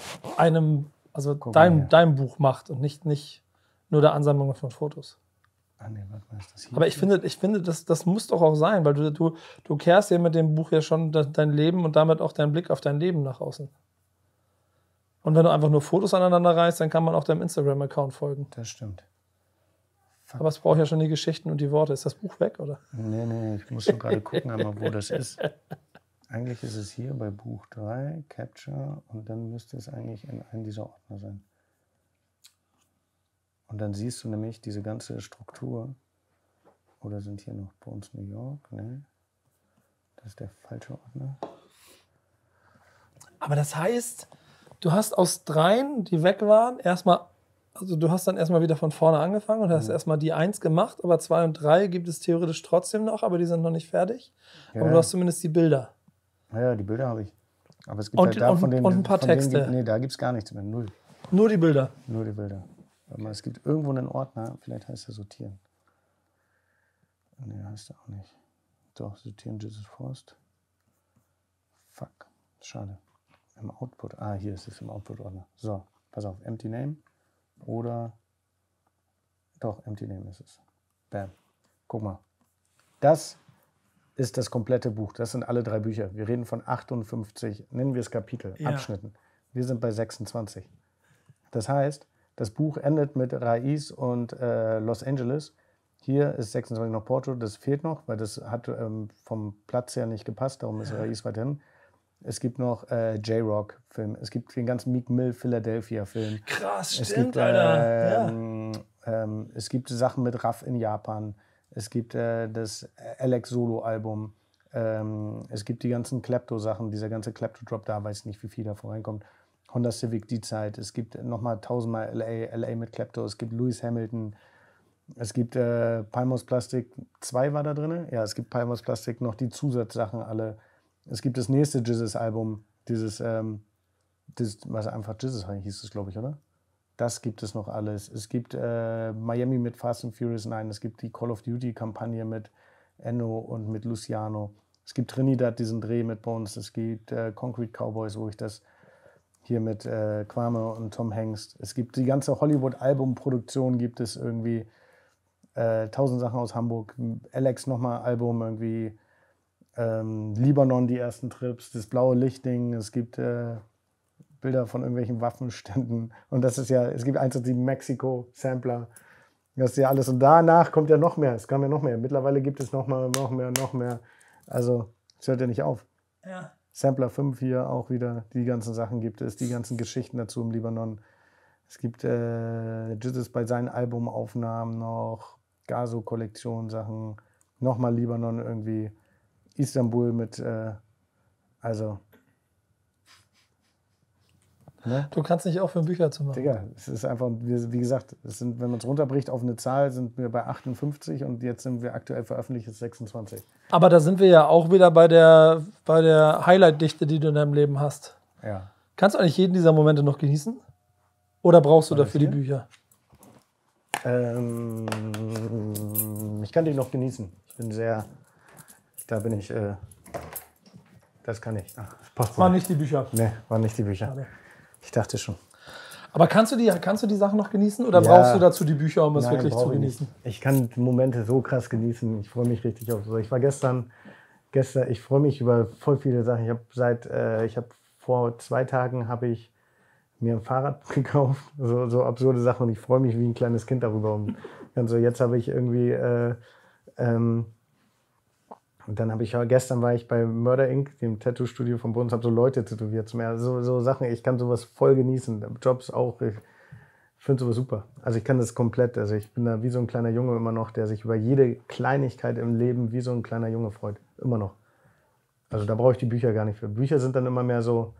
S2: einem, also deinem Buch macht und nicht nur der Ansammlung von Fotos.
S4: Ah, nee, warte mal, ist das hier?
S2: Aber ich finde das muss doch auch sein, weil du kehrst ja mit dem Buch ja schon dein Leben und damit auch deinen Blick auf dein Leben nach außen. Und wenn du einfach nur Fotos aneinander reißt, dann kann man auch deinem Instagram-Account folgen.
S4: Das stimmt.
S2: Aber es braucht ja schon die Geschichten und die Worte. Ist das Buch weg, oder?
S4: Nee, ich muss nur gerade gucken, einmal, wo das ist. Eigentlich ist es hier bei Buch 3, Capture, und dann müsste es eigentlich in einem dieser Ordner sein. Und dann siehst du nämlich diese ganze Struktur. Oder sind hier noch Bones New York? Nee. Das ist der falsche Ordner.
S2: Aber das heißt, du hast aus 3, die weg waren, also du hast dann erstmal wieder von vorne angefangen und hast erstmal die 1 gemacht, aber 2 und 3 gibt es theoretisch trotzdem noch, aber die sind noch nicht fertig.
S4: Ja.
S2: Aber du hast zumindest die Bilder.
S4: Naja, die Bilder habe ich. Aber es gibt
S2: Und,
S4: halt da von den,
S2: und ein paar
S4: von denen
S2: Texte.
S4: Nee, da gibt es gar nichts mehr. Null.
S2: Nur die Bilder.
S4: Nur die Bilder. Warte mal, es gibt irgendwo einen Ordner, vielleicht heißt er sortieren. Nee, heißt er auch nicht. Doch, sortieren Jesus Forst. Fuck, schade. Im Output. Ah, hier ist es im Output-Ordner. So, pass auf, Empty Name oder doch, Empty Name ist es. Bam. Guck mal. Das ist das komplette Buch. Das sind alle 3 Bücher. Wir reden von 58, nennen wir es Kapitel,
S2: Ja.
S4: Abschnitten. Wir sind bei 26. Das heißt, das Buch endet mit Raiz und Los Angeles. Hier ist 26 noch Porto, das fehlt noch, weil das hat vom Platz her nicht gepasst, darum ist Raiz weiterhin. Es gibt noch J-Rock-Film, es gibt den ganzen Meek Mill Philadelphia-Film.
S2: Krass,
S4: Es
S2: stimmt,
S4: gibt,
S2: Alter.
S4: es gibt Sachen mit Raff in Japan. Es gibt das Alex Solo-Album. Es gibt die ganzen Klepto-Sachen, dieser ganze Klepto-Drop da, weiß nicht, wie viel da voreinkommt. Honda Civic, die Zeit. Es gibt nochmal 1000-mal LA mit Klepto. Es gibt Lewis Hamilton. Es gibt Palmos Plastik 2 war da drin. Ja, es gibt Palmos Plastik, noch die Zusatzsachen alle. Es gibt das nächste Jizzes-Album, dieses, was einfach Jizzes hieß es, glaube ich, oder? Das gibt es noch alles. Es gibt Miami mit Fast and Furious 9. Es gibt die Call of Duty-Kampagne mit Enno und mit Luciano. Es gibt Trinidad, diesen Dreh mit Bones. Es gibt Concrete Cowboys, wo ich das hier mit Kwame und Tom Hanks. Es gibt die ganze Hollywood-Albumproduktion, gibt es irgendwie 1000 Sachen aus Hamburg. Alex nochmal Album irgendwie. Libanon, die ersten Trips, das blaue Lichtding. Es gibt Bilder von irgendwelchen Waffenständen. Und das ist ja, es gibt 107 Mexiko-Sampler. Das ist ja alles. Und danach kommt ja noch mehr. Es kam ja noch mehr. Mittlerweile gibt es noch mehr. Also, es hört ja nicht auf.
S2: Ja.
S4: Sampler 5 hier auch wieder. Die ganzen Sachen gibt es. Die ganzen Geschichten dazu im Libanon. Es gibt Jizzes bei seinen Albumaufnahmen noch. Gazo-Kollektion-Sachen. Nochmal Libanon irgendwie. Istanbul mit, also. Ne?
S2: Du kannst nicht aufhören, Bücher zu machen.
S4: Digga, es ist einfach, wie gesagt, wenn man es runterbricht auf eine Zahl, sind wir bei 58 und jetzt sind wir aktuell veröffentlicht, ist 26.
S2: Aber da sind wir ja auch wieder bei der Highlight-Dichte, die du in deinem Leben hast.
S4: Ja.
S2: Kannst du eigentlich jeden dieser Momente noch genießen? Oder brauchst du dafür die
S4: hier?
S2: Bücher?
S4: Ich kann die noch genießen. Das kann ich.
S2: Waren nicht die Bücher.
S4: Nee, waren nicht die Bücher.
S2: Schade.
S4: Ich dachte schon.
S2: Aber kannst du die Sachen noch genießen oder
S4: Ja.
S2: brauchst du dazu die Bücher, um es
S4: Nein,
S2: wirklich zu
S4: brauche ich
S2: genießen?
S4: nicht. Ich kann Momente so krass genießen. Ich freue mich richtig auf so. Ich war gestern, ich freue mich über voll viele Sachen. Ich habe vor 2 Tagen habe ich mir ein Fahrrad gekauft. So absurde Sachen. Und ich freue mich wie ein kleines Kind darüber. Und so, jetzt habe ich irgendwie und dann gestern war ich bei Murder Inc., dem Tattoo-Studio von Bones, habe so Leute tätowiert. So Sachen, ich kann sowas voll genießen. Jobs auch. Ich finde sowas super. Also ich kann das komplett. Also ich bin da wie so ein kleiner Junge immer noch, der sich über jede Kleinigkeit im Leben wie so ein kleiner Junge freut. Immer noch. Also da brauche ich die Bücher gar nicht für. Bücher sind dann immer mehr so,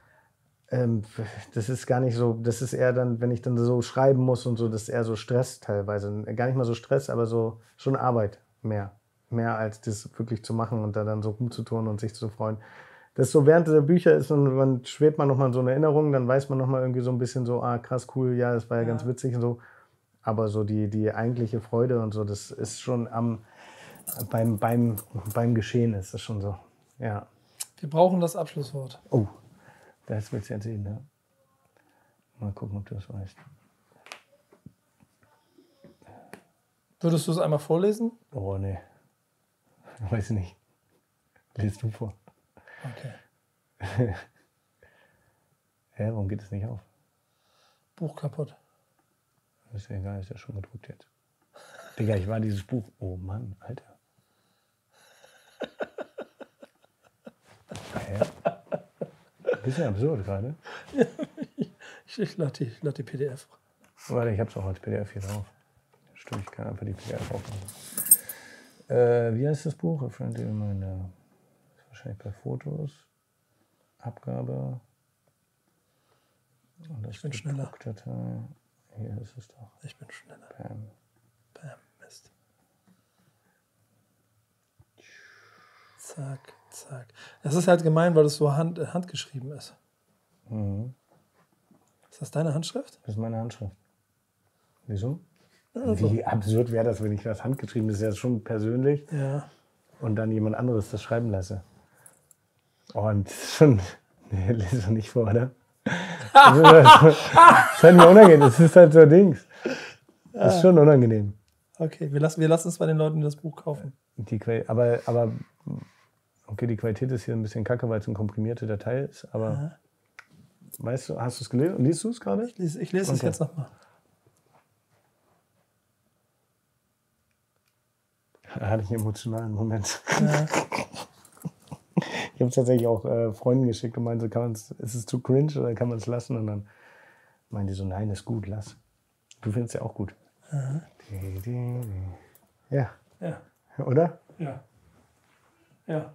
S4: das ist gar nicht so, das ist eher dann, wenn ich dann so schreiben muss und so, das ist eher so Stress teilweise. Gar nicht mal so Stress, aber so schon Arbeit mehr. Mehr als das wirklich zu machen und da dann so rumzutun und sich zu freuen. Das ist so, während der Bücher ist und man schwebt man nochmal so eine Erinnerung, dann weiß man nochmal irgendwie so ein bisschen so, krass, cool, ja, das war ja ganz witzig und so. Aber so die eigentliche Freude und so, das ist schon beim Geschehen ist das schon so, ja.
S2: Wir brauchen das Abschlusswort.
S4: Oh, das willst du jetzt sehen, ne? Mal gucken, ob du das weißt.
S2: Würdest du es einmal vorlesen?
S4: Oh, nee. Weiß nicht. Liest du vor.
S2: Okay.
S4: Hä, warum geht es nicht auf?
S2: Buch kaputt.
S4: Ist ja egal, ist ja schon gedruckt jetzt. Digga, ich war dieses Buch. Oh Mann, Alter. Bisschen absurd gerade.
S2: Ich lade die PDF.
S4: Warte, ich hab's auch als PDF hier drauf. Stimmt, ich kann einfach die PDF aufmachen. Wie heißt das Buch? A Friendly Reminder. Ist wahrscheinlich bei Fotos. Abgabe. Und das
S2: Ich bin schneller.
S4: Druckdatei. Hier ist es doch.
S2: Ich bin schneller.
S4: Bam.
S2: Bam, Mist. Zack, zack. Das ist halt gemein, weil das so handgeschrieben ist.
S4: Mhm.
S2: Ist das deine Handschrift?
S4: Das ist meine Handschrift. Wieso?
S2: Also.
S4: Wie absurd wäre das, wenn ich das handgeschrieben ist, ja schon persönlich
S2: Ja.
S4: und dann jemand anderes das schreiben lasse. Und schon. Nee, lese doch nicht vor, oder? Das ist halt mir unangenehm. Das ist halt so Dings. Das ist schon unangenehm.
S2: Okay, wir lassen es bei den Leuten, die das Buch kaufen.
S4: Aber okay, die Qualität ist hier ein bisschen kacke, weil es eine komprimierte Datei ist. Aber weißt du, hast du es gelesen? Liest du es gerade?
S2: Ich lese es
S4: Okay.
S2: jetzt nochmal.
S4: Da hatte ich einen emotionalen Moment.
S2: Ja.
S4: Ich habe es tatsächlich auch Freunden geschickt und meinte, ist es zu cringe oder kann man es lassen? Und dann meinen die so, nein, ist gut, lass. Du findest ja auch gut. Ja,
S2: Ja.
S4: oder?
S2: Ja. Ja.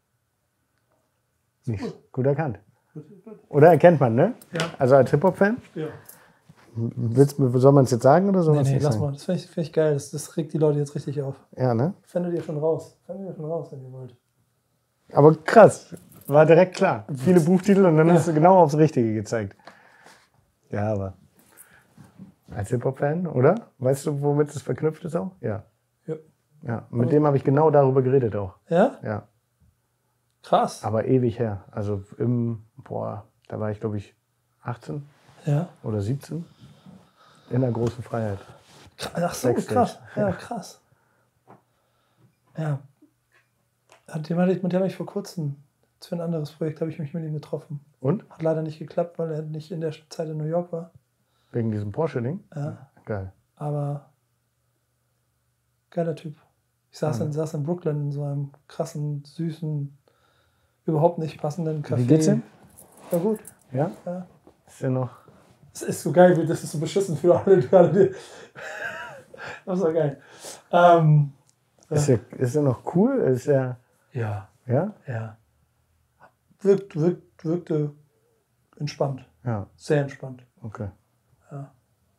S4: Nicht gut erkannt. Oder erkennt man, ne?
S2: Ja.
S4: Also als Hip-Hop-Fan?
S2: Ja.
S4: Soll man es jetzt sagen oder soll man es
S2: Nee,
S4: nicht
S2: lass
S4: sagen?
S2: mal. Das finde ich geil. Das regt die Leute jetzt richtig auf.
S4: Ja, ne?
S2: Findet ihr schon raus. Findet ihr schon raus, wenn ihr wollt.
S4: Aber krass, war direkt klar. Viele Buchtitel und dann hast du genau aufs Richtige gezeigt. Ja, aber als Hip-Hop-Fan, oder? Weißt du, womit es verknüpft ist auch? Ja.
S2: Ja.
S4: Ja, mit dem habe ich genau darüber geredet auch.
S2: Ja?
S4: Ja,
S2: Krass.
S4: aber ewig her. Also da war ich glaube ich 18
S2: Ja.
S4: oder 17. In der großen Freiheit.
S2: Ach so,
S4: Backstage.
S2: krass. Ja, krass. Ja. Mit dem habe ich vor kurzem, für ein anderes Projekt, habe ich mich mit ihm getroffen.
S4: Und?
S2: Hat leider nicht geklappt, weil er nicht in der Zeit in New York war.
S4: Wegen diesem Porsche-Ding?
S2: Ja.
S4: Geil.
S2: Aber geiler Typ. Ich saß in Brooklyn in so einem krassen, süßen, überhaupt nicht passenden Café.
S4: Wie geht's ihm?
S2: Ja, gut.
S4: Ja?
S2: Ja.
S4: Ist ja noch.
S2: Das ist so geil, das ist so beschissen für alle. Das ist so geil.
S4: Ist er noch cool? Ist er.
S2: Ja.
S4: Ja?
S2: Ja. Wirkte entspannt.
S4: Ja,
S2: Sehr entspannt.
S4: okay.
S2: Ja.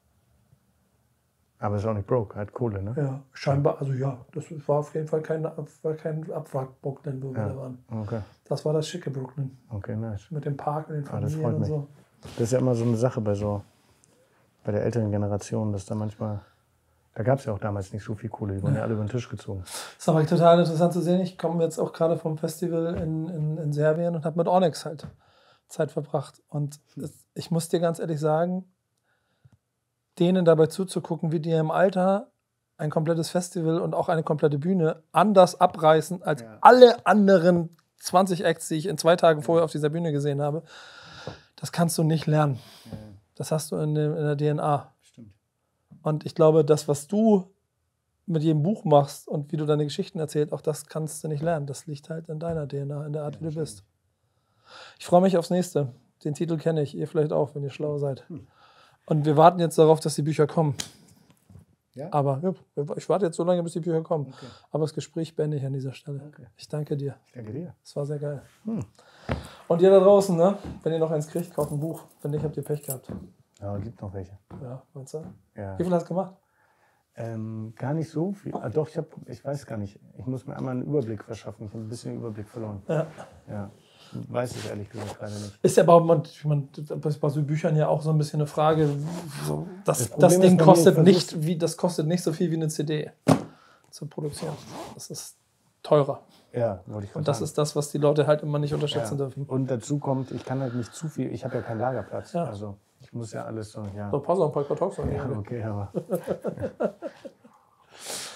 S4: Aber ist auch nicht broke, hat Kohle, ne?
S2: Ja, scheinbar, also ja, das war auf jeden Fall kein Abwrack-Brooklyn, wo wir da waren.
S4: Okay,
S2: Das war das schicke Brooklyn.
S4: okay, nice.
S2: Mit dem Park und den
S4: das
S2: Familien
S4: freut
S2: und
S4: mich.
S2: so.
S4: Das ist ja immer so eine Sache bei der älteren Generation, dass da manchmal, da gab es ja auch damals nicht so viel Kohle, die wurden ja alle über den Tisch gezogen.
S2: Das ist aber total interessant zu sehen. Ich komme jetzt auch gerade vom Festival in Serbien und habe mit Onyx halt Zeit verbracht. Und ich muss dir ganz ehrlich sagen, denen dabei zuzugucken, wie die im Alter ein komplettes Festival und auch eine komplette Bühne anders abreißen als alle anderen 20 Acts, die ich in 2 Tagen vorher auf dieser Bühne gesehen habe. Das kannst du nicht lernen. Das hast du in der DNA.
S4: Stimmt.
S2: Und ich glaube, das, was du mit jedem Buch machst und wie du deine Geschichten erzählst, auch das kannst du nicht lernen. Das liegt halt in deiner DNA, in der Art, wie du bist. Ich freue mich aufs nächste. Den Titel kenne ich, ihr vielleicht auch, wenn ihr schlau seid. Und wir warten jetzt darauf, dass die Bücher kommen.
S4: Ja?
S2: Aber ja, ich warte jetzt so lange, bis die Bücher kommen.
S4: Okay.
S2: Aber das Gespräch beende ich an dieser Stelle.
S4: Okay.
S2: Ich danke dir.
S4: Ich danke dir.
S2: Es war sehr geil. Und ihr da draußen, ne? Wenn ihr noch eins kriegt, kauft ein Buch. Wenn nicht, habt ihr Pech gehabt.
S4: Aber gibt noch welche.
S2: Ja, meinst du?
S4: Ja.
S2: Wie viel hast du gemacht?
S4: Gar nicht so viel. Ah, doch, ich weiß gar nicht. Ich muss mir einmal einen Überblick verschaffen. Ich habe ein bisschen Überblick verloren.
S2: Ja.
S4: Ja. Weiß ich ehrlich gesagt gerade nicht.
S2: Ist ja aber bei so Büchern ja auch so ein bisschen eine Frage. So, das
S4: Problem
S2: Ding
S4: ist,
S2: kostet
S4: wenn
S2: nicht, das kostet nicht so viel wie eine CD zur Produktion. Das ist teurer.
S4: Ja, wollte ich gerade
S2: Und das
S4: sagen.
S2: ist das, was die Leute halt immer nicht unterschätzen dürfen.
S4: Und dazu kommt, ich kann halt nicht zu viel, ich habe ja keinen Lagerplatz.
S2: Ja.
S4: Also ich muss ja alles so, ja.
S2: So, pass auf, ein paar Kartons an.
S4: Ja, okay, aber.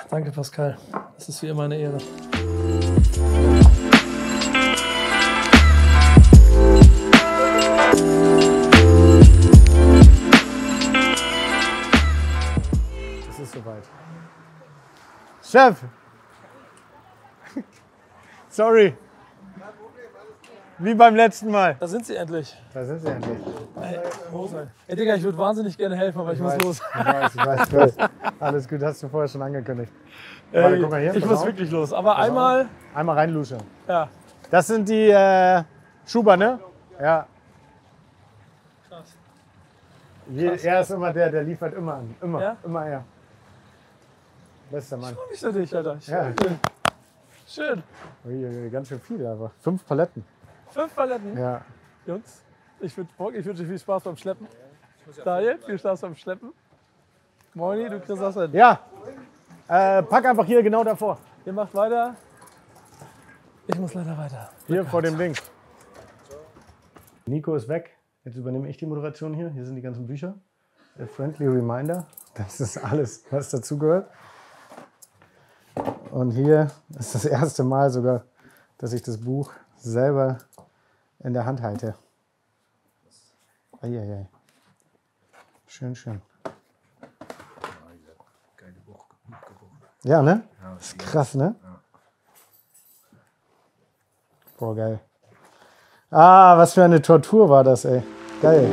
S2: Danke, Pascal. Das ist wie immer eine Ehre.
S1: Es ist soweit. Chef! Sorry. Wie beim letzten Mal.
S2: Da sind sie endlich.
S1: Da sind sie endlich.
S2: Ey, Digga, ich würde wahnsinnig gerne helfen, aber ich muss los.
S1: Ich weiß. Alles gut, hast du vorher schon angekündigt. Warte, guck mal hier,
S2: Ich
S1: pass
S2: muss
S1: auf.
S2: wirklich los. Aber einmal,
S1: Einmal reinluschern.
S2: ja.
S1: Das sind die Schuber, ne? Ja.
S2: Krass.
S1: Er ist immer der liefert immer an. Immer,
S2: Ja?
S1: immer er. Bester Mann.
S2: Ich für dich, Alter.
S1: Ja.
S2: Schön.
S1: Uiuiui, ganz schön viel, aber 5 Paletten.
S2: 5 Paletten.
S1: Ja.
S2: Jungs, ich wünsche dir viel Spaß beim Schleppen. Daniel, viel Spaß beim Schleppen. Moini, du kriegst das hin.
S1: Ja. Pack einfach hier genau davor.
S2: Ihr macht weiter. Ich muss leider weiter.
S1: Hier vor dem Ding. Nico ist weg. Jetzt übernehme ich die Moderation hier. Hier sind die ganzen Bücher. A friendly reminder. Das ist alles, was dazugehört. Und hier ist das erste Mal sogar, dass ich das Buch selber in der Hand halte. Eieiei. Schön, schön. Ja, ne? Das ist krass, ne? Boah, geil. Ah, was für eine Tortur war das, ey. Geil.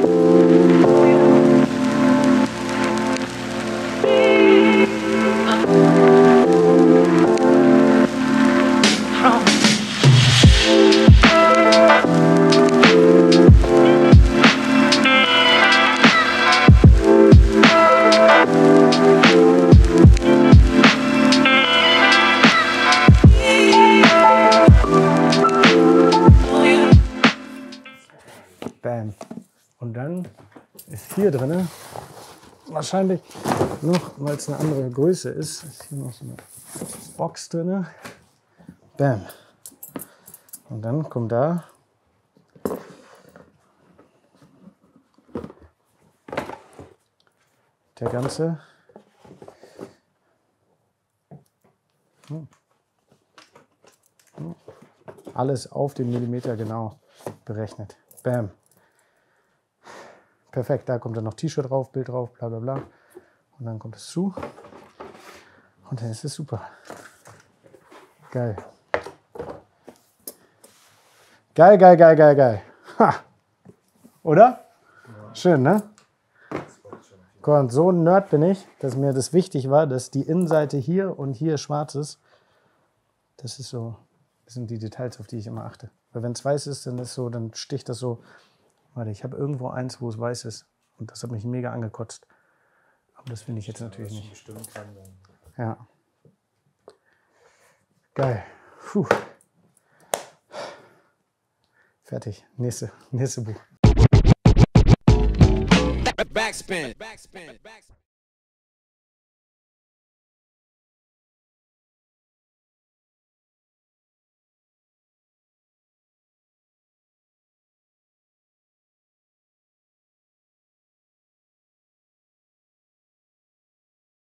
S1: Bam. Und dann ist hier drin, wahrscheinlich noch, weil es eine andere Größe ist, ist hier noch so eine Box drin. Bam. Und dann kommt da der ganze alles auf den Millimeter genau berechnet. Bam. Perfekt, da kommt dann noch T-Shirt drauf, Bild drauf, bla bla bla. Und dann kommt es zu. Und dann ist es super. Geil. Geil, geil, geil, geil, geil. Ha. Oder? Ja. Schön, ne? Und so ein Nerd bin ich, dass mir das wichtig war, dass die Innenseite hier und hier schwarz ist. Das ist so, das sind die Details, auf die ich immer achte. Weil wenn es weiß ist, dann ist so, dann sticht das so. Warte, ich habe irgendwo eins, wo es weiß ist. Und das hat mich mega angekotzt. Aber das finde ich jetzt natürlich nicht. Ja. Geil. Puh. Fertig. Nächste Buch.
S3: Backspin.